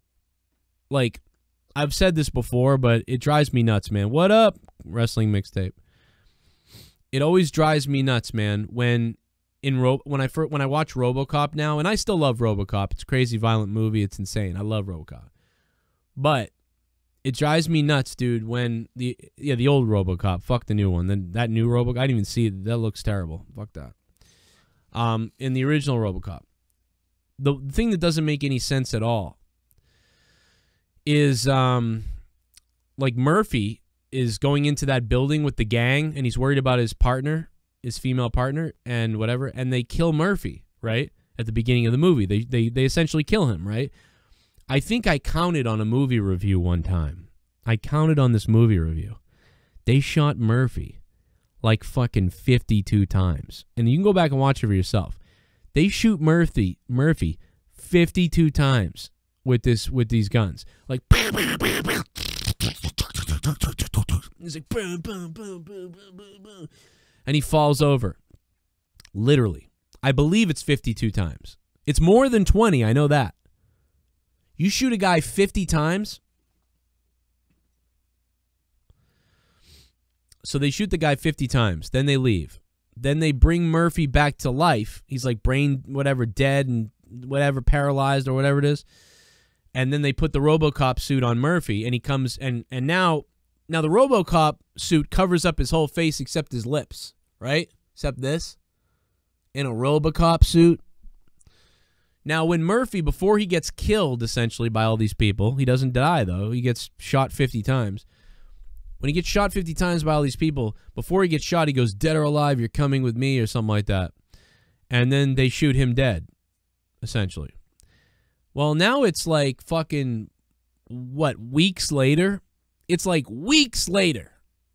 I've said this before, but it drives me nuts, man. What up, wrestling mixtape? It always drives me nuts, man, when I watch RoboCop now, and I still love RoboCop. It's a crazy, violent movie. It's insane. I love RoboCop. But it drives me nuts, dude, when the old RoboCop, fuck the new one. Then that new RoboCop, I didn't even see it. That looks terrible. Fuck that. In the original RoboCop, the thing that doesn't make any sense at all is like Murphy is going into that building with the gang and he's worried about his partner, his female partner, and whatever, and they kill Murphy, right? At the beginning of the movie. They essentially kill him, right? I think I counted on a movie review one time. I counted on this movie review. They shot Murphy like fucking 52 times. And you can go back and watch it for yourself. They shoot Murphy 52 times with these guns. Like he's like boom, boom, boom, boom, boom, boom, boom. And he falls over. Literally. I believe it's 52 times. It's more than 20, I know that. You shoot a guy 50 times. So they shoot the guy 50 times. Then they leave. Then they bring Murphy back to life. He's like brain, whatever, dead and whatever, paralyzed or whatever it is. And then they put the RoboCop suit on Murphy. And he comes, and now the RoboCop suit covers up his whole face except his lips, right? Except this. In a RoboCop suit. Now, when Murphy, before he gets killed, essentially, by all these people, he doesn't die, though. He gets shot 50 times. When he gets shot 50 times by all these people, before he gets shot, he goes, dead or alive, you're coming with me, or something like that. And then they shoot him dead, essentially. Well, now it's like fucking, what, weeks later? It's like weeks later.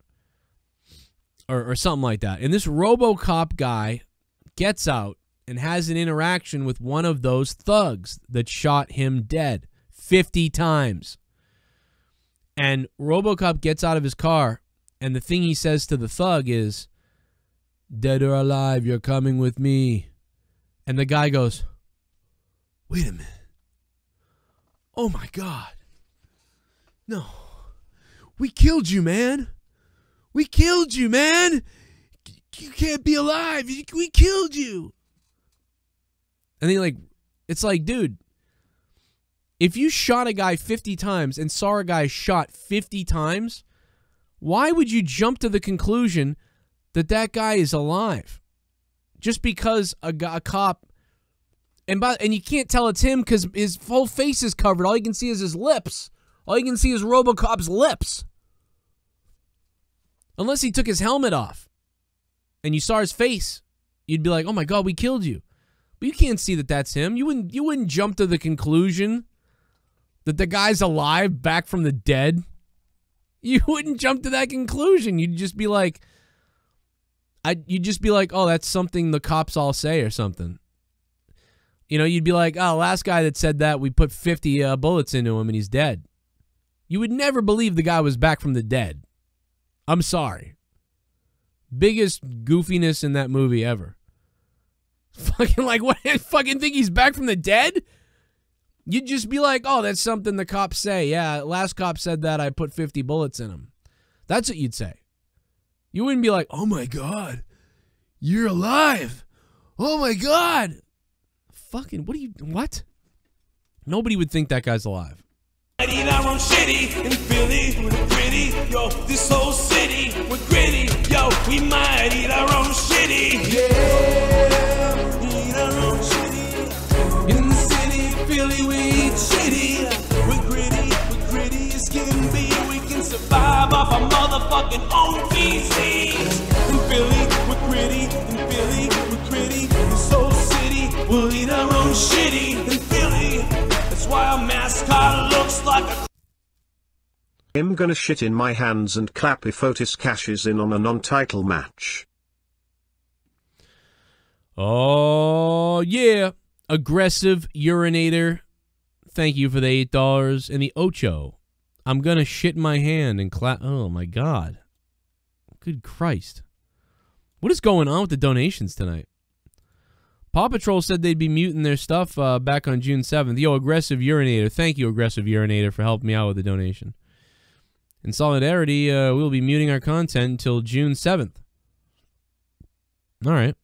Or something like that. And this RoboCop guy gets out and has an interaction with one of those thugs that shot him dead 50 times. And RoboCop gets out of his car, and the thing he says to the thug is, dead or alive, you're coming with me. And the guy goes, wait a minute. Oh my God. No. We killed you, man. We killed you, man. You can't be alive. We killed you. And then, like, it's like, dude, if you shot a guy 50 times and saw a guy shot 50 times, why would you jump to the conclusion that that guy is alive? Just because a cop, and you can't tell it's him because his whole face is covered. All you can see is his lips. All you can see is RoboCop's lips. Unless he took his helmet off and you saw his face, you'd be like, oh my God, we killed you. But you can't see that that's him. You wouldn't jump to the conclusion that the guy's alive, back from the dead. You wouldn't jump to that conclusion. You'd just be like, oh, that's something the cops all say or something. You know, you'd be like, oh, last guy that said that, we put 50 bullets into him and he's dead. You would never believe the guy was back from the dead. I'm sorry. Biggest goofiness in that movie ever. Fucking like, what? Fucking think he's back from the dead? You'd just be like, oh, that's something the cops say. Yeah, last cop said that, I put 50 bullets in him. That's what you'd say. You wouldn't be like, oh my God, you're alive. Oh my God. Fucking, what? Nobody would think that guy's alive. I eat our own shitty in Philly, we're pretty, yo, this whole city, we're gritty, yo, we might eat our own shitty, yeah, eat our own shitty, in the city, Philly, we eat shitty, we're gritty as can be, we can survive off our motherfucking own feces, in Philly, we're gritty, in Philly, we're gritty, this whole city, we'll eat our own shitty. I'm gonna shit in my hands and clap if Otis cashes in on a non-title match. Oh, yeah. Aggressive Urinator. Thank you for the $8. And the Ocho. I'm going to shit my hand and clap. Oh, my God. Good Christ. What is going on with the donations tonight? Paw Patrol said they'd be muting their stuff back on June 7th. Yo, Aggressive Urinator. Thank you, Aggressive Urinator, for helping me out with the donation. In solidarity, we'll be muting our content until June 7th. All right.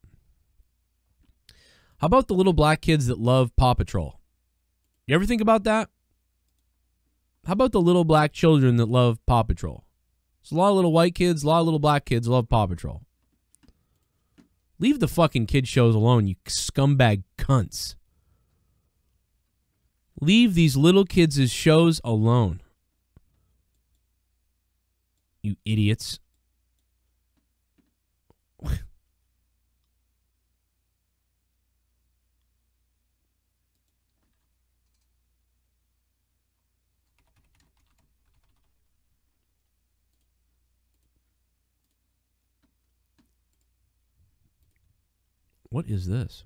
How about the little black kids that love Paw Patrol? You ever think about that? How about the little black children that love Paw Patrol? There's a lot of little white kids, a lot of little black kids love Paw Patrol. Leave the fucking kid shows alone, you scumbag cunts. Leave these little kids' shows alone. You idiots. What is this?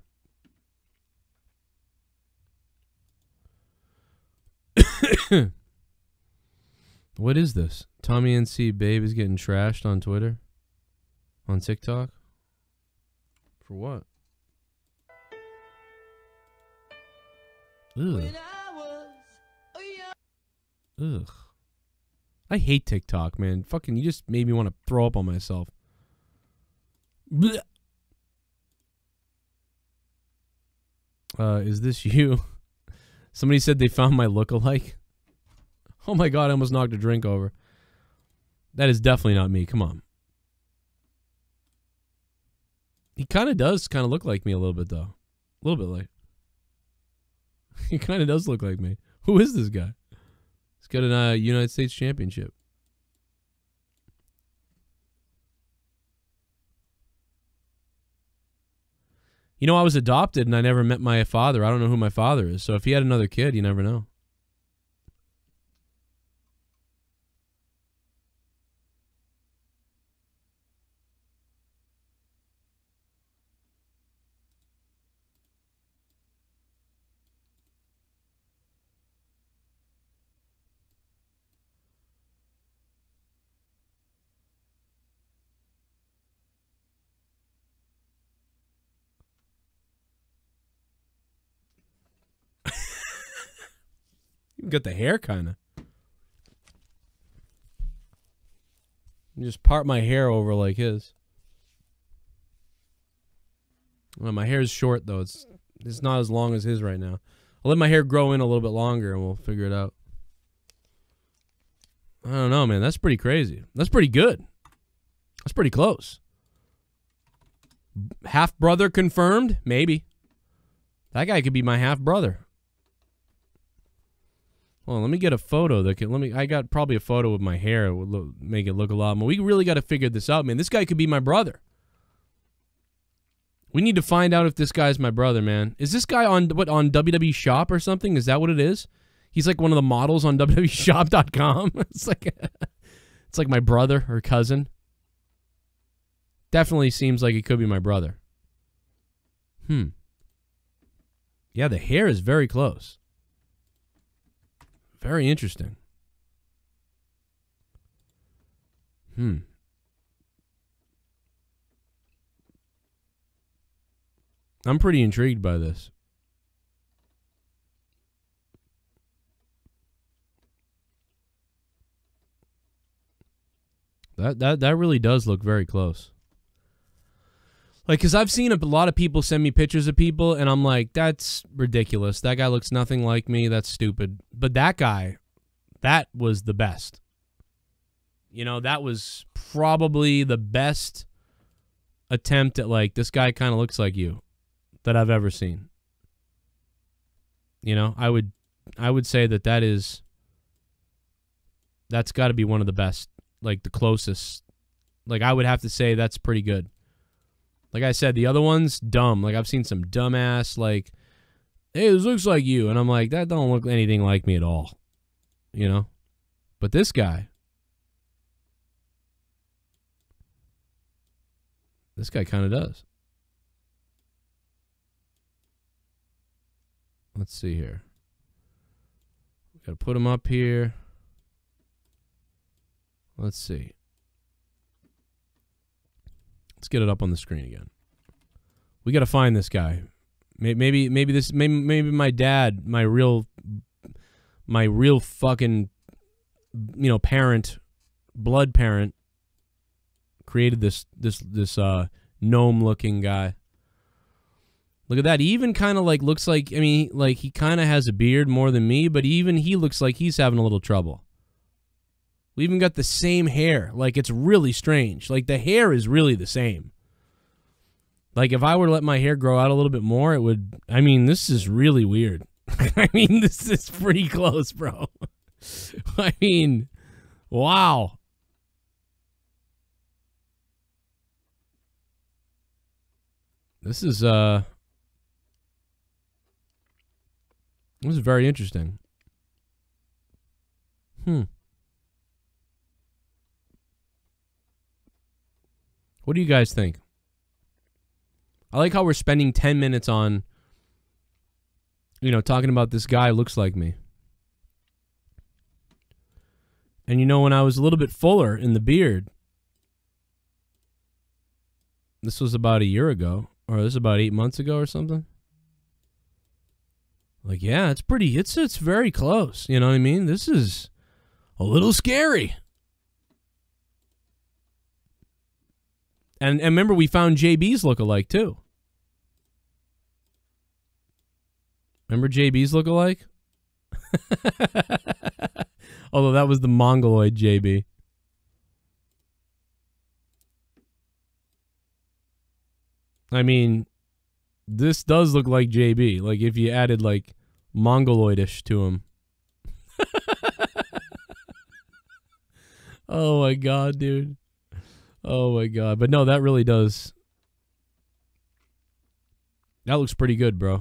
What is this? Tommy NC Babe is getting trashed on Twitter? On TikTok? For what? Ugh. Ugh. I hate TikTok, man. Fucking, you just made me want to throw up on myself. Blech. Is this you? Somebody said they found my lookalike. Oh my God, I almost knocked a drink over. That is definitely not me. Come on. He kind of does kind of look like me a little bit, though. A little bit like. He kind of does look like me. Who is this guy? He's got a United States Championship. You know, I was adopted and I never met my father. I don't know who my father is. So if he had another kid, you never know. You got the hair, kind of. Just part my hair over like his. Well, my hair is short, though. It's not as long as his right now. I'll let my hair grow in a little bit longer, and we'll figure it out. I don't know, man. That's pretty crazy. That's pretty good. That's pretty close. Half-brother confirmed? Maybe. That guy could be my half-brother. Well, let me get a photo that can I got probably a photo with my hair. It would make it look a lot more. We really got to figure this out, man. This guy could be my brother. We need to find out if this guy's my brother, man. Is this guy on WWE Shop or something? Is that what it is? He's like one of the models on WWEshop.com. It's like my brother or cousin. Definitely seems like he could be my brother. Yeah, the hair is very close. Very interesting. I'm pretty intrigued by this. That really does look very close. Like, because I've seen a lot of people send me pictures of people, and I'm like, that's ridiculous. That guy looks nothing like me. That's stupid. But that guy, that was the best. You know, that was probably the best attempt at, like, this guy kind of looks like you that I've ever seen. You know, I would say that's got to be one of the best, like, the closest. Like, I would have to say that's pretty good. Like I said, the other one's dumb. Like, I've seen some dumbass, like, hey, this looks like you. And I'm like, that don't look anything like me at all. You know? But this guy, This guy kind of does. Let's see here. Gotta put him up here. Let's see. Let's get it up on the screen again. We gotta find this guy. Maybe my dad, my real fucking, you know, parent, blood parent, created this gnome looking guy. Look at that. He even kind of like looks like, I mean, like he kind of has a beard more than me, but even he looks like he's having a little trouble. We even got the same hair. Like, it's really strange. Like, the hair is really the same. Like, if I were to let my hair grow out a little bit more, it would, I mean, this is really weird. I mean, this is pretty close, bro. I mean, wow. This is very interesting. What do you guys think? I like how we're spending 10 minutes on, you know, talking about this guy who looks like me. And you know, when I was a little bit fuller in the beard, this was about a year ago, or this is about 8 months ago or something. Like, yeah, it's pretty, it's very close. You know what I mean? This is a little scary. And remember, we found JB's lookalike, too. Remember JB's lookalike? Although that was the Mongoloid JB. I mean, this does look like JB. Like, if you added, like, Mongoloidish to him. Oh, my God, dude. Oh, my God. But no, that really does. That looks pretty good, bro.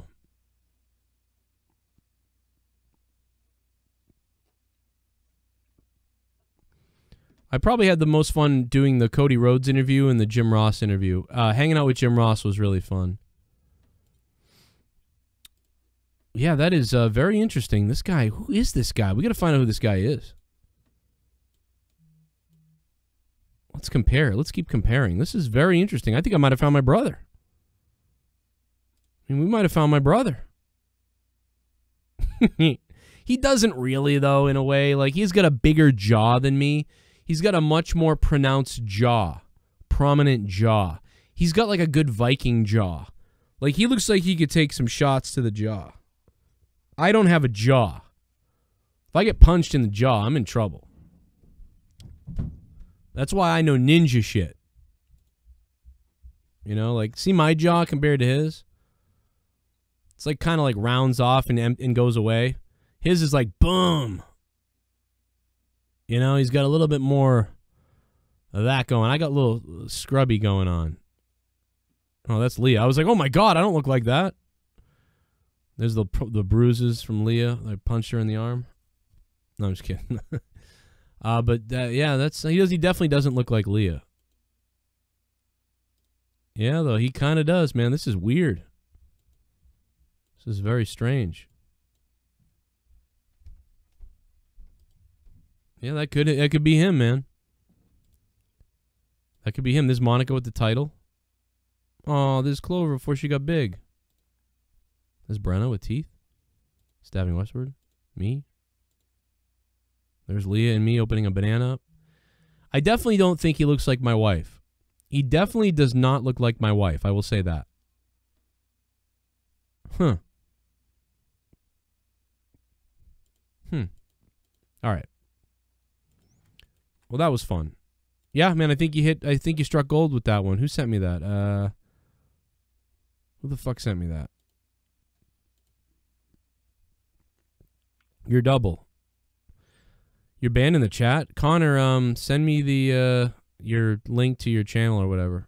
I probably had the most fun doing the Cody Rhodes interview and the Jim Ross interview. Hanging out with Jim Ross was really fun. Yeah, that is very interesting. This guy, who is this guy? We got to find out who this guy is. Let's compare. Let's keep comparing. This is very interesting. I think I might have found my brother. I mean, we might have found my brother. He doesn't really, though, in a way. Like, he's got a bigger jaw than me. He's got a much more pronounced jaw. Prominent jaw. He's got, like, a good Viking jaw. Like, he looks like he could take some shots to the jaw. I don't have a jaw. If I get punched in the jaw, I'm in trouble. That's why I know ninja shit. You know, like, see my jaw compared to his? It's like kind of like rounds off and goes away. His is like, boom. You know, he's got a little bit more of that going. I got a little scrubby going on. Oh, that's Leah. I was like, oh my God, I don't look like that. There's the bruises from Leah. I punched her in the arm. No, I'm just kidding. But yeah, he definitely doesn't look like Leah. Yeah, though he kind of does, man. This is weird. This is very strange. Yeah, that could be him, man. That could be him. There's Monica with the title. Oh, there's Clover before she got big. There's Brenna with teeth. Stabbing westward. Me. There's Leah and me opening a banana up. I definitely don't think he looks like my wife. He definitely does not look like my wife. I will say that. Huh. All right. Well, that was fun. Yeah, man, I think you struck gold with that one. Who sent me that? Who the fuck sent me that? You're double. You're banned in the chat. Connor, send me the your link to your channel or whatever.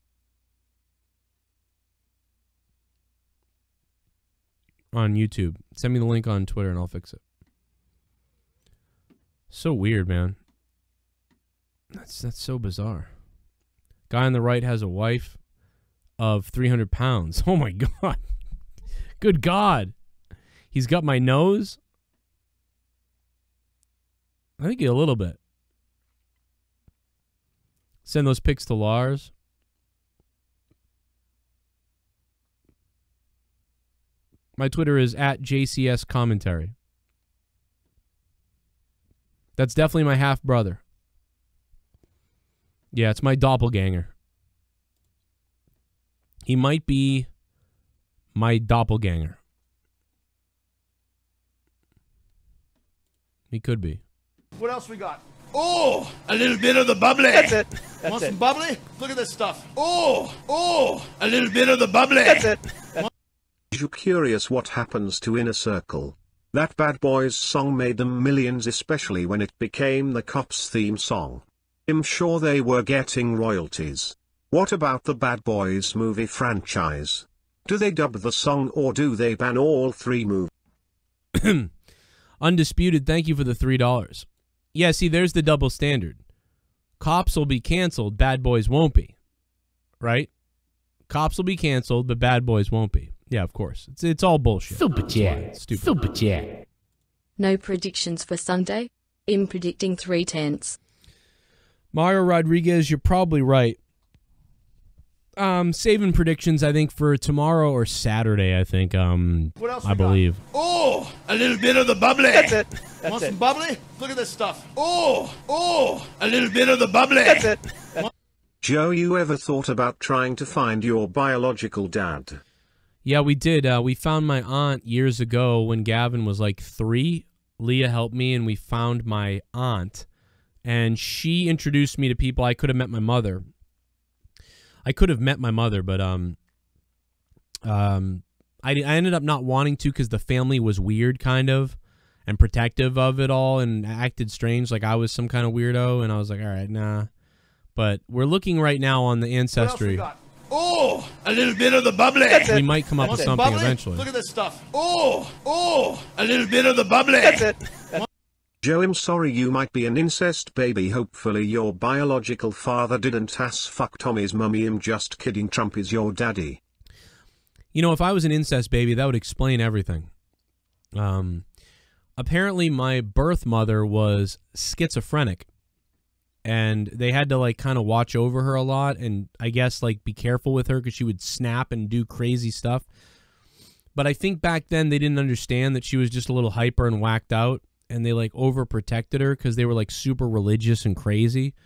On YouTube. Send me the link on Twitter and I'll fix it. So weird, man. That's so bizarre. Guy on the right has a wife. of 300 pounds. Oh, my God. Good God. He's got my nose. I think a little bit. Send those pics to Lars. My Twitter is @JCS Commentary. That's definitely my half brother. Yeah, it's my doppelganger. He might be my doppelganger. He could be. What else we got? Oh, a little bit of the bubbly. That's it. That's Want it. some bubbly? Look at this stuff. Oh, a little bit of the bubbly. That's it. Are you curious what happens to Inner Circle? That Bad Boys song made them millions, especially when it became the Cops theme song. I'm sure they were getting royalties. What about the Bad Boys movie franchise? Do they dub the song or do they ban all 3 movies? Undisputed, thank you for the $3. Yeah, see, there's the double standard. Cops will be canceled, Bad Boys won't be. Right? Cops will be canceled, but Bad Boys won't be. Yeah, of course. It's all bullshit. Super chat. Stupid. Super chat. No predictions for Sunday? I'm predicting 3-10. Mario Rodriguez, you're probably right. Saving predictions, I think, for tomorrow or Saturday, I think. What else I we got? believe. Oh, a little bit of the bubbly. That's it. That's Want it. some bubbly? Look at this stuff. Oh, a little bit of the bubbly. That's it. Joe, you ever thought about trying to find your biological dad? Yeah, we did. We found my aunt years ago when Gavin was like 3. Leah helped me, and we found my aunt. And she introduced me to people. I could have met my mother. But I ended up not wanting to because the family was weird, kind of, and protective of it all, and acted strange, like I was some kind of weirdo. And I was like, all right, nah. But we're looking right now on the Ancestry. What else we got? Oh, a little bit of the bubbly. We might come up with something bubbly? eventually. Look at this stuff. Oh, a little bit of the bubbly. That's it. Joe, I'm sorry you might be an incest baby. Hopefully your biological father didn't ass fuck Tommy's mummy. I'm just kidding. Trump is your daddy. You know, if I was an incest baby, that would explain everything. Apparently my birth mother was schizophrenic. And they had to, like, kind of watch over her a lot and, I guess, like, be careful with her because she would snap and do crazy stuff. But I think back then they didn't understand that she was just a little hyper and whacked out. And they, like, overprotected her because they were, like, super religious and crazy.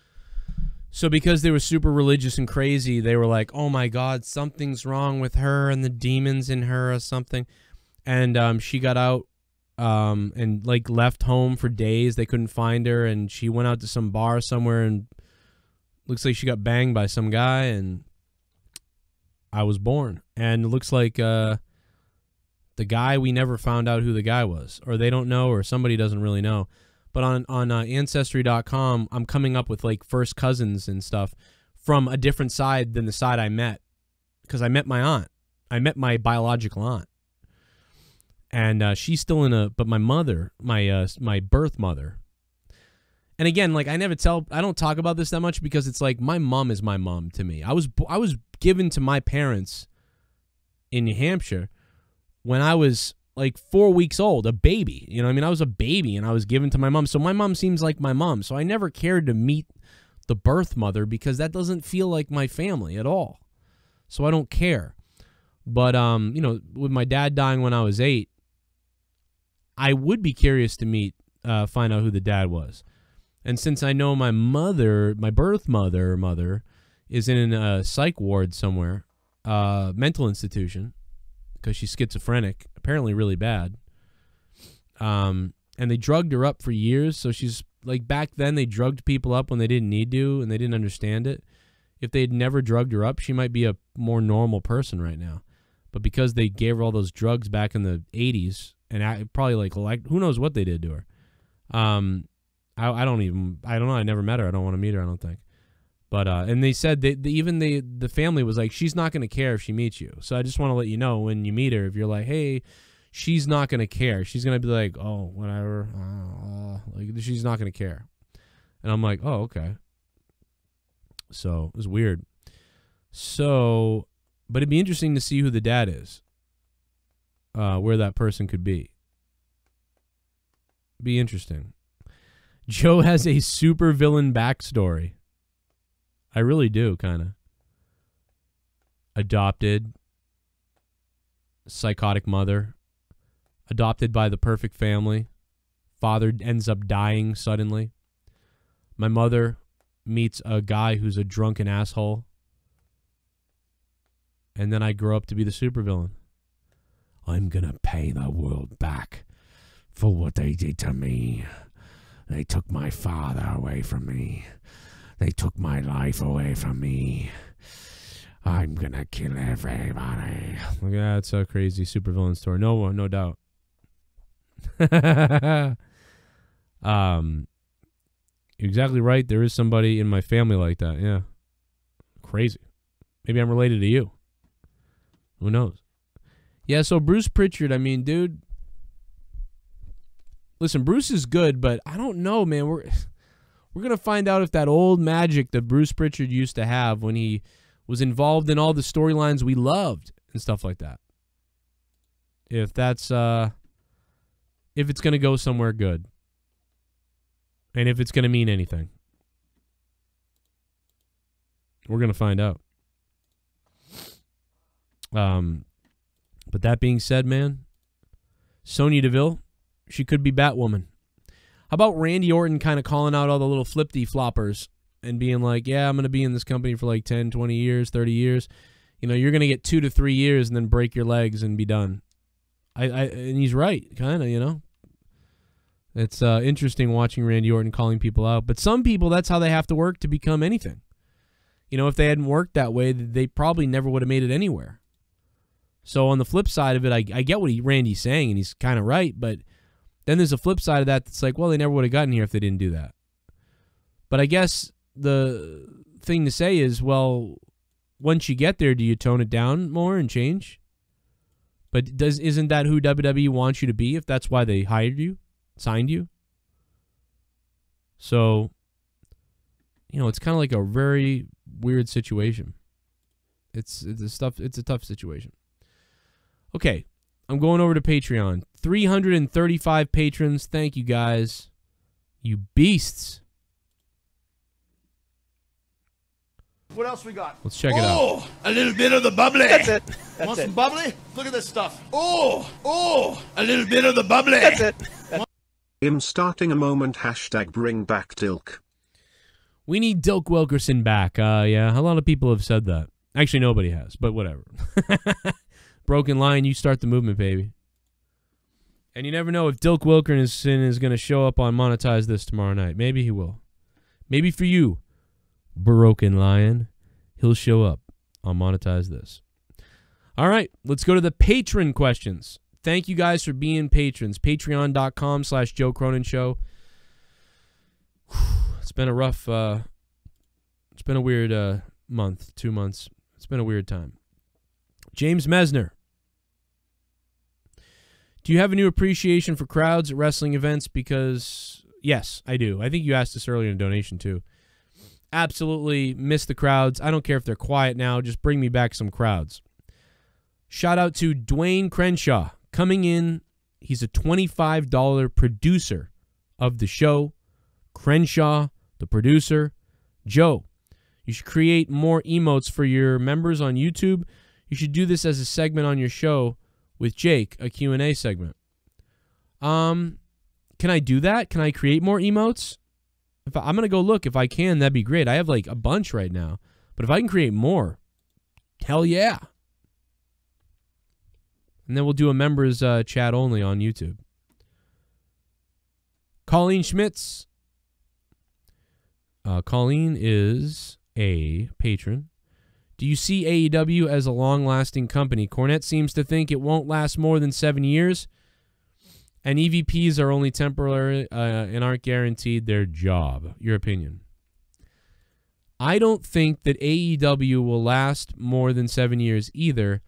So because they were super religious and crazy, they were like, oh, my God, something's wrong with her and the demons in her or something. And she got out. And like left home for days. They couldn't find her, and she went out to some bar somewhere, and looks like she got banged by some guy, and I was born. And it looks like the guy, we never found out who the guy was, or they don't know, or somebody doesn't really know. But on Ancestry.com, I'm coming up with like first cousins and stuff from a different side than the side I met, because I met my aunt. I met my biological aunt. And she's still but my mother, my birth mother. And again, like I don't talk about this that much because it's like my mom is my mom to me. I was given to my parents in New Hampshire when I was like 4 weeks old, a baby. You know what I mean? I was a baby and I was given to my mom. So my mom seems like my mom. So I never cared to meet the birth mother because that doesn't feel like my family at all. So I don't care. But, you know, with my dad dying when I was 8, I would be curious to find out who the dad was. And since I know my mother, my birth mother is in a psych ward somewhere, mental institution, because she's schizophrenic, apparently really bad. And they drugged her up for years. So she's like, back then they drugged people up when they didn't need to and they didn't understand it. If they'd never drugged her up, she might be a more normal person right now. But because they gave her all those drugs back in the 80s, and I probably like who knows what they did to her. I don't know. I never met her. I don't want to meet her, I don't think. But and they said the family was like, she's not going to care if she meets you. So I just want to let you know when you meet her, if you're like, hey, she's not going to care. She's going to be like, oh, whatever. Like she's not going to care. And I'm like, oh, okay. So it was weird. So, but it'd be interesting to see who the dad is. Where that person could be. Be interesting. Joe has a super villain backstory. I really do, kind of. Adopted. Psychotic mother. Adopted by the perfect family. Father ends up dying suddenly. My mother meets a guy who's a drunken asshole. And then I grow up to be the supervillain. I'm gonna pay the world back for what they did to me. They took my father away from me. They took my life away from me. I'm gonna kill everybody. Look at that, it's a crazy supervillain story. No doubt. You're exactly right. There is somebody in my family like that. Yeah. Crazy. Maybe I'm related to you. Who knows? Yeah, so Bruce Pritchard, I mean, dude. Listen, Bruce is good, but I don't know, man. We're going to find out if that old magic that Bruce Pritchard used to have when he was involved in all the storylines we loved and stuff like that. If that's if it's going to go somewhere good. And if it's going to mean anything. We're going to find out. But that being said, man, Sonya Deville, she could be Batwoman. How about Randy Orton kind of calling out all the little floppers and being like, yeah, I'm going to be in this company for like 10, 20 years, 30 years. You know, you're going to get 2 to 3 years and then break your legs and be done. And he's right, kind of, you know. It's interesting watching Randy Orton calling people out. But some people, that's how they have to work to become anything. You know, if they hadn't worked that way, they probably never would have made it anywhere. So on the flip side of it, I get what Randy's saying, and he's kind of right. But then there's a flip side of that that's like, well, they never would have gotten here if they didn't do that. But I guess the thing to say is, well, once you get there, do you tone it down more and change? But isn't that who WWE wants you to be if that's why they hired you, signed you? So, you know, it's kind of like a very weird situation. It's a tough situation. Okay, I'm going over to Patreon. 335 patrons. Thank you, guys. You beasts. What else we got? Let's check it out. Oh, a little bit of the bubbly. That's it. Want some bubbly? Look at this stuff. Oh, a little bit of the bubbly. That's it. I'm starting a moment. # bring back Dilk. We need Dilk Wilkerson back. Yeah, a lot of people have said that. Actually, nobody has, but whatever. Broken Lion, you start the movement, baby. And you never know if Dilk Wilkerson is going to show up on Monetize This tomorrow night. Maybe he will. Maybe for you, Broken Lion, he'll show up on Monetize This. All right, let's go to the patron questions. Thank you guys for being patrons. Patreon.com/Joe Cronin Show. It's been a rough, it's been a weird month, 2 months. It's been a weird time. James Mesner. Do you have a new appreciation for crowds at wrestling events? Because, yes, I do. I think you asked this earlier in a donation, too. Absolutely miss the crowds. I don't care if they're quiet now. Just bring me back some crowds. Shout out to Dwayne Crenshaw. Coming in, he's a $25 producer of the show. Crenshaw, the producer. Joe, you should create more emotes for your members on YouTube. You should do this as a segment on your show with Jake, a Q&A segment. Can I do that? Can I create more emotes? I'm going to go look. If I can, that'd be great. I have like a bunch right now. But if I can create more, hell yeah. And then we'll do a members chat only on YouTube. Colleen Schmitz. Colleen is a patron. Do you see AEW as a long-lasting company? Cornette seems to think it won't last more than 7 years, and EVPs are only temporary and aren't guaranteed their job. Your opinion? I don't think that AEW will last more than 7 years either.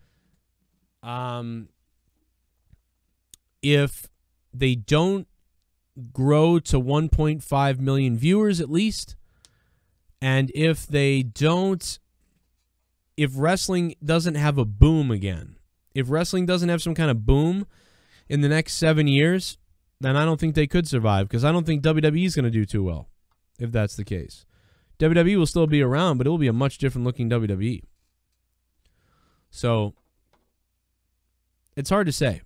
If they don't grow to 1.5 million viewers at least, and if they don't if wrestling doesn't have a boom again, if wrestling doesn't have some kind of boom in the next 7 years, then I don't think they could survive, because I don't think WWE is going to do too well if that's the case. WWE will still be around, but it will be a much different looking WWE. So it's hard to say.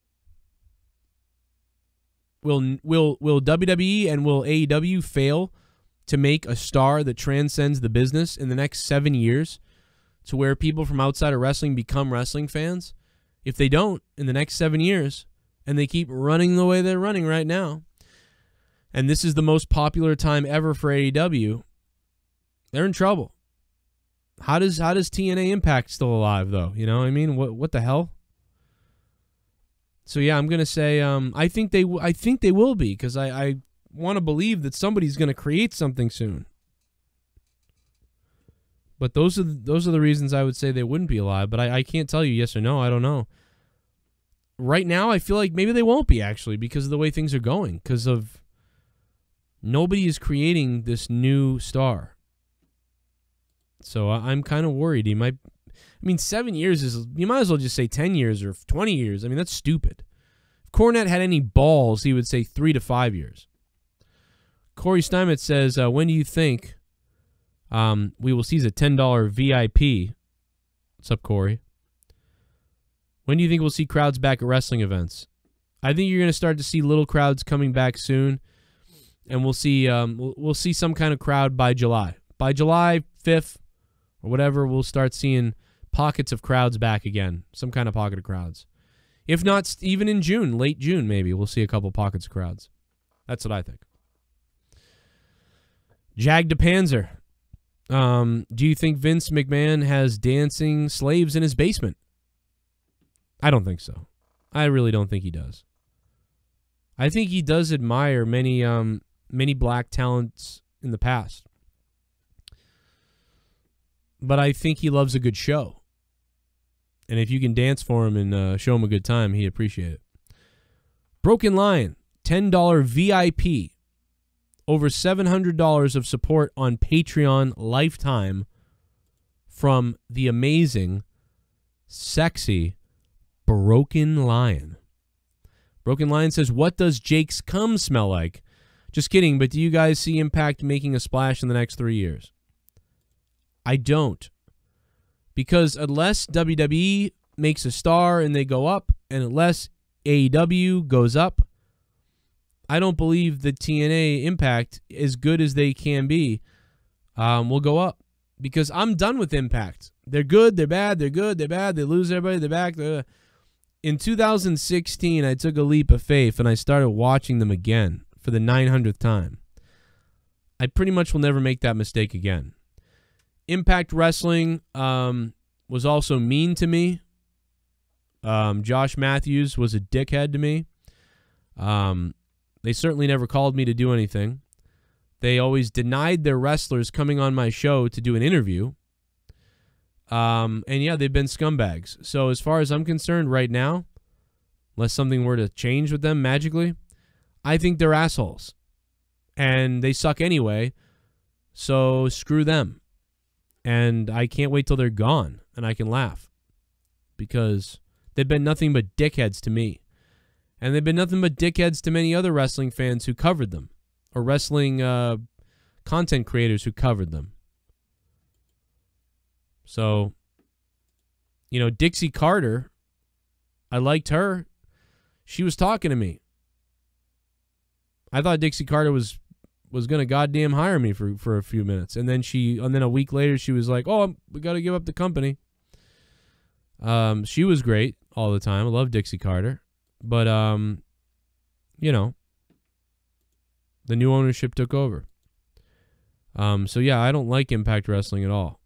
Will WWE and will AEW fail to make a star that transcends the business in the next 7 years to where people from outside of wrestling become wrestling fans? If they don't in the next 7 years and they keep running the way they're running right now, and this is the most popular time ever for AEW, they're in trouble. How does TNA Impact still alive though? You know what I mean? What the hell? So yeah, I'm gonna say I think they will be, because I want to believe that somebody's gonna create something soon. But those are the reasons I would say they wouldn't be alive. But I can't tell you yes or no. I don't know. Right now, I feel like maybe they won't be, actually, because of the way things are going. Because of nobody is creating this new star. So I'm kind of worried. He might. I mean, 7 years is. You might as well just say 10 years or 20 years. I mean, that's stupid. If Cornette had any balls, he would say 3 to 5 years. Corey Steinmetz says, when do you think we will see the $10 VIP? What's up, Corey? When do you think we'll see crowds back at wrestling events? I think you're going to start to see little crowds coming back soon, and we'll see we'll see some kind of crowd by July. By July 5th or whatever, we'll start seeing pockets of crowds back again, some kind of pocket of crowds. If not, even in June, late June maybe, we'll see a couple pockets of crowds. That's what I think. Jag DePanzer. Do you think Vince McMahon has dancing slaves in his basement? I don't think so. I really don't think he does. I think he does admire many black talents in the past. But I think he loves a good show. And if you can dance for him and show him a good time, he'd appreciate it. Broken Lion, $10 VIP. Over $700 of support on Patreon lifetime from the amazing, sexy Broken Lion. Broken Lion says, what does Jake's cum smell like? Just kidding, but do you guys see Impact making a splash in the next 3 years? I don't. Because unless WWE makes a star and they go up, and unless AEW goes up, I don't believe the TNA Impact, as good as they can be, will go up. Because I'm done with Impact. They're good, they're bad, they're good, they're bad, they lose everybody, they're back. In 2016, I took a leap of faith and I started watching them again for the 900th time. I pretty much will never make that mistake again. Impact Wrestling was also mean to me. Josh Matthews was a dickhead to me. They certainly never called me to do anything. They always denied their wrestlers coming on my show to do an interview. And yeah, they've been scumbags. So as far as I'm concerned right now, unless something were to change with them magically, I think they're assholes. And they suck anyway, so screw them. And I can't wait till they're gone and I can laugh. Because they've been nothing but dickheads to me. And they've been nothing but dickheads to many other wrestling fans who covered them. Or wrestling content creators who covered them. So, you know, Dixie Carter, I liked her. She was talking to me. I thought Dixie Carter was going to goddamn hire me for a few minutes. And then a week later she was like, "Oh, we got to give up the company." She was great all the time. I love Dixie Carter. But you know, the new ownership took over. So yeah, I don't like Impact Wrestling at all.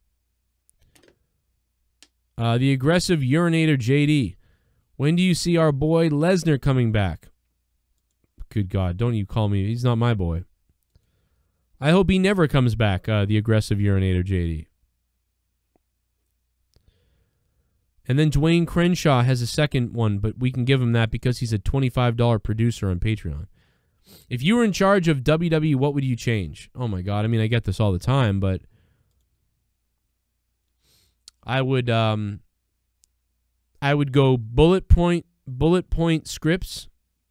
The aggressive urinator JD. When do you see our boy Lesnar coming back? Good God, don't you call me. He's not my boy. I hope he never comes back, the aggressive urinator JD. And then Dwayne Crenshaw has a second one, but we can give him that because he's a $25 producer on Patreon. If you were in charge of WWE, what would you change? Oh my God, I mean, I get this all the time, but I would go bullet point scripts.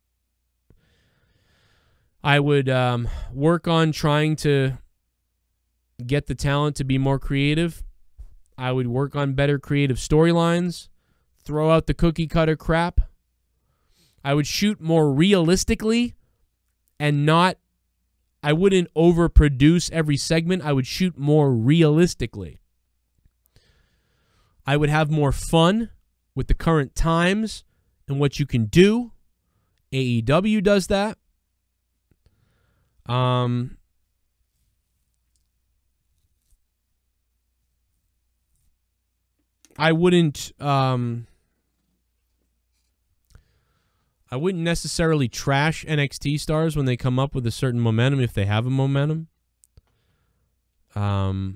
I would work on trying to get the talent to be more creative. I would work on better creative storylines, throw out the cookie cutter crap. I would shoot more realistically and I wouldn't overproduce every segment. I would shoot more realistically. I would have more fun with the current times and what you can do. AEW does that. I wouldn't necessarily trash NXT stars when they come up with a certain momentum if they have a momentum. And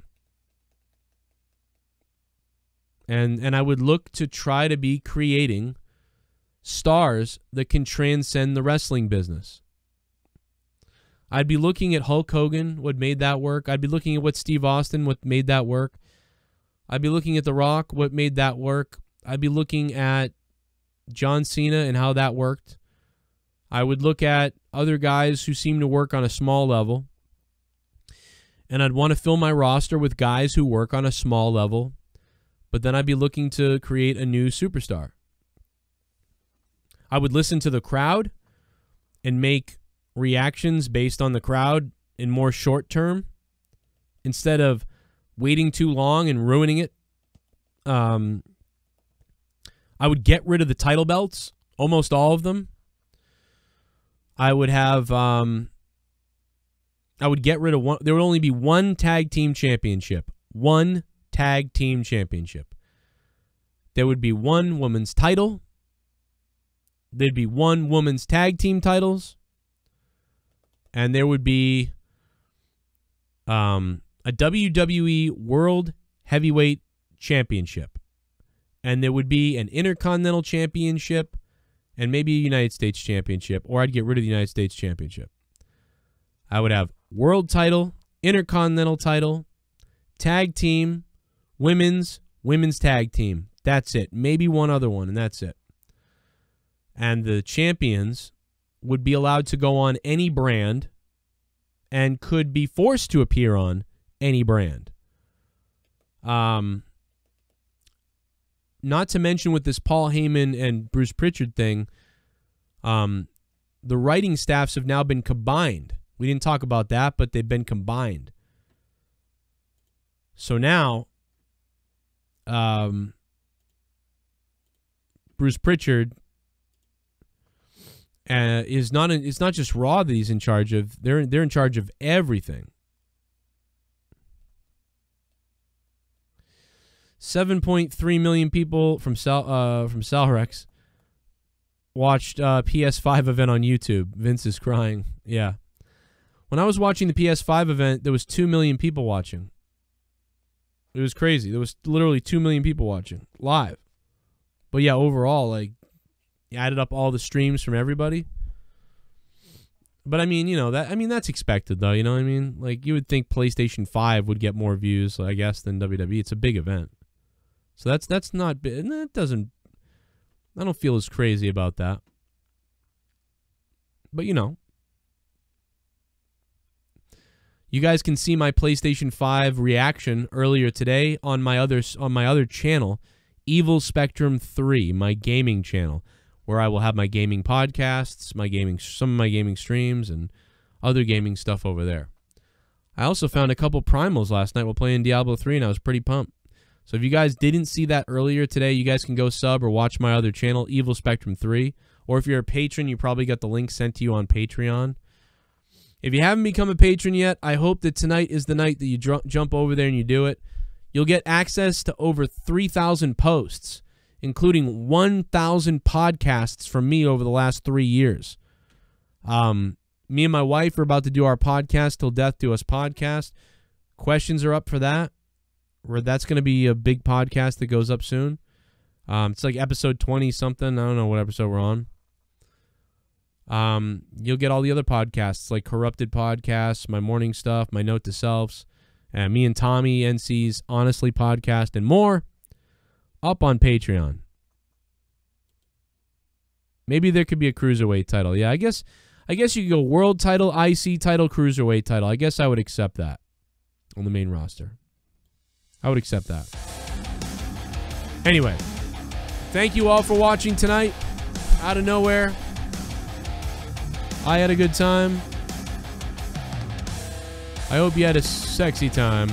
I would look to try to be creating stars that can transcend the wrestling business. I'd be looking at Hulk Hogan, what made that work. I'd be looking at what Steve Austin, what made that work. I'd be looking at The Rock, what made that work. I'd be looking at John Cena and how that worked. I would look at other guys who seem to work on a small level. And I'd want to fill my roster with guys who work on a small level. But then I'd be looking to create a new superstar. I would listen to the crowd and make reactions based on the crowd in more short term instead of waiting too long and ruining it. I would get rid of the title belts, almost all of them. I would have I would get rid of one. There would only be one tag team championship. One tag team championship. There would be one women's title. There'd be one women's tag team titles. And there would be a WWE World Heavyweight Championship. And there would be an Intercontinental Championship and maybe a United States Championship, or I'd get rid of the United States Championship. I would have World Title, Intercontinental Title, Tag Team, Women's Tag Team. That's it. Maybe one other one, and that's it. And the champions would be allowed to go on any brand and could be forced to appear on any brand. Not to mention with this Paul Heyman and Bruce Pritchard thing, the writing staffs have now been combined. We didn't talk about that, but they've been combined. So now, Bruce Pritchard is not. It's not just Raw that he's in charge of. They're in charge of everything. 7.3 million people from Salrex watched PS5 event on YouTube. Vince is crying. Yeah. When I was watching the PS5 event, there was 2 million people watching. It was crazy. There was literally 2 million people watching live. But yeah, overall, like, you added up all the streams from everybody. But I mean, that's expected though. You know what I mean? Like, you would think PlayStation 5 would get more views, I guess, than WWE. It's a big event. So that's not big. That doesn't. I don't feel as crazy about that. But you guys can see my PlayStation 5 reaction earlier today on my other channel, Evil Spectrum 3, my gaming channel, where I will have my gaming podcasts, some of my gaming streams, and other gaming stuff over there. I also found a couple primals last night while playing Diablo 3, and I was pretty pumped. So if you guys didn't see that earlier today, you guys can go sub or watch my other channel, Evil Spectrum 3. Or if you're a patron, you probably got the link sent to you on Patreon. If you haven't become a patron yet, I hope that tonight is the night that you jump over there and you do it. You'll get access to over 3,000 posts, including 1,000 podcasts from me over the last 3 years. Me and my wife are about to do our podcast, Till Death Do Us podcast. Questions are up for that. That's going to be a big podcast that goes up soon. It's like episode 20-something. I don't know what episode we're on. You'll get all the other podcasts, like Corrupted Podcasts, my morning stuff, my Note to Selves, and me and Tommy, NC's Honestly podcast, and more. up on Patreon. Maybe there could be a cruiserweight title. Yeah, I guess you could go world title, IC title, cruiserweight title. I guess I would accept that on the main roster. I would accept that. Anyway, thank you all for watching tonight. Out of nowhere, I had a good time. I hope you had a sexy time.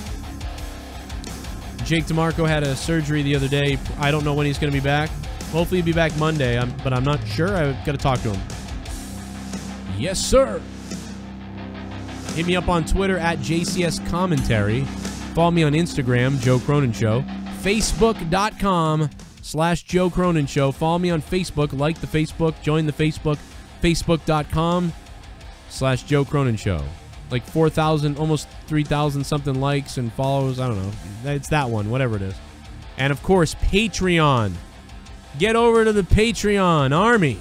Jake DeMarco had a surgery the other day. I don't know when he's going to be back. Hopefully he'll be back Monday, but I'm not sure. I've got to talk to him. Yes, sir. Hit me up on Twitter at JCS Commentary. Follow me on Instagram, Joe Cronin Show. Facebook.com/Joe Cronin Show. Follow me on Facebook. Like the Facebook. Join the Facebook. Facebook.com/Joe Cronin Show. Like 4,000, almost 3,000 something likes and follows. I don't know. It's that one, whatever it is. And of course, Patreon. Get over to the Patreon army.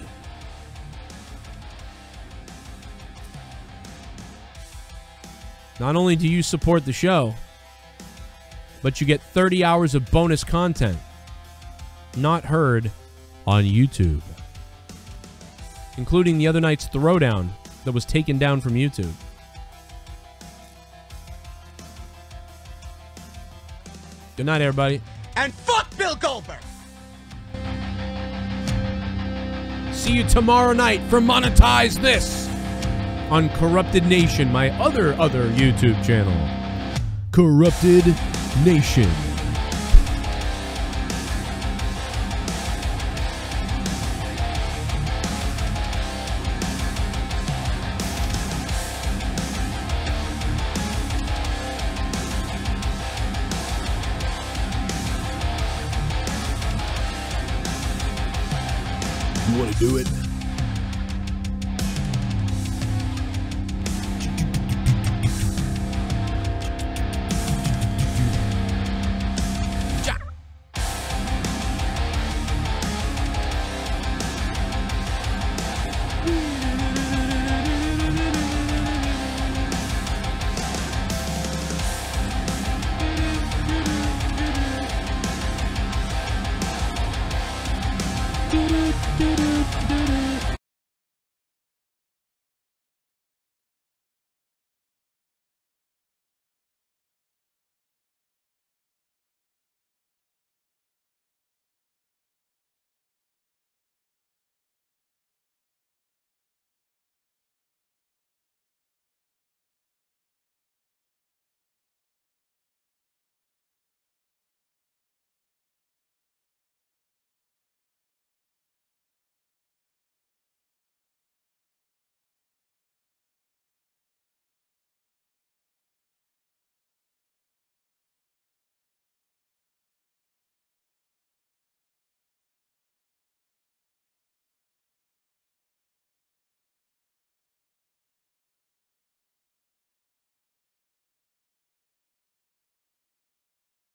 Not only do you support the show, but you get 30 hours of bonus content not heard on YouTube, including the other night's throwdown that was taken down from YouTube. Good night, everybody. And fuck Bill Goldberg! See you tomorrow night for Monetize This on Corrupted Nation, my other YouTube channel. Corrupted Nation. You want to do it?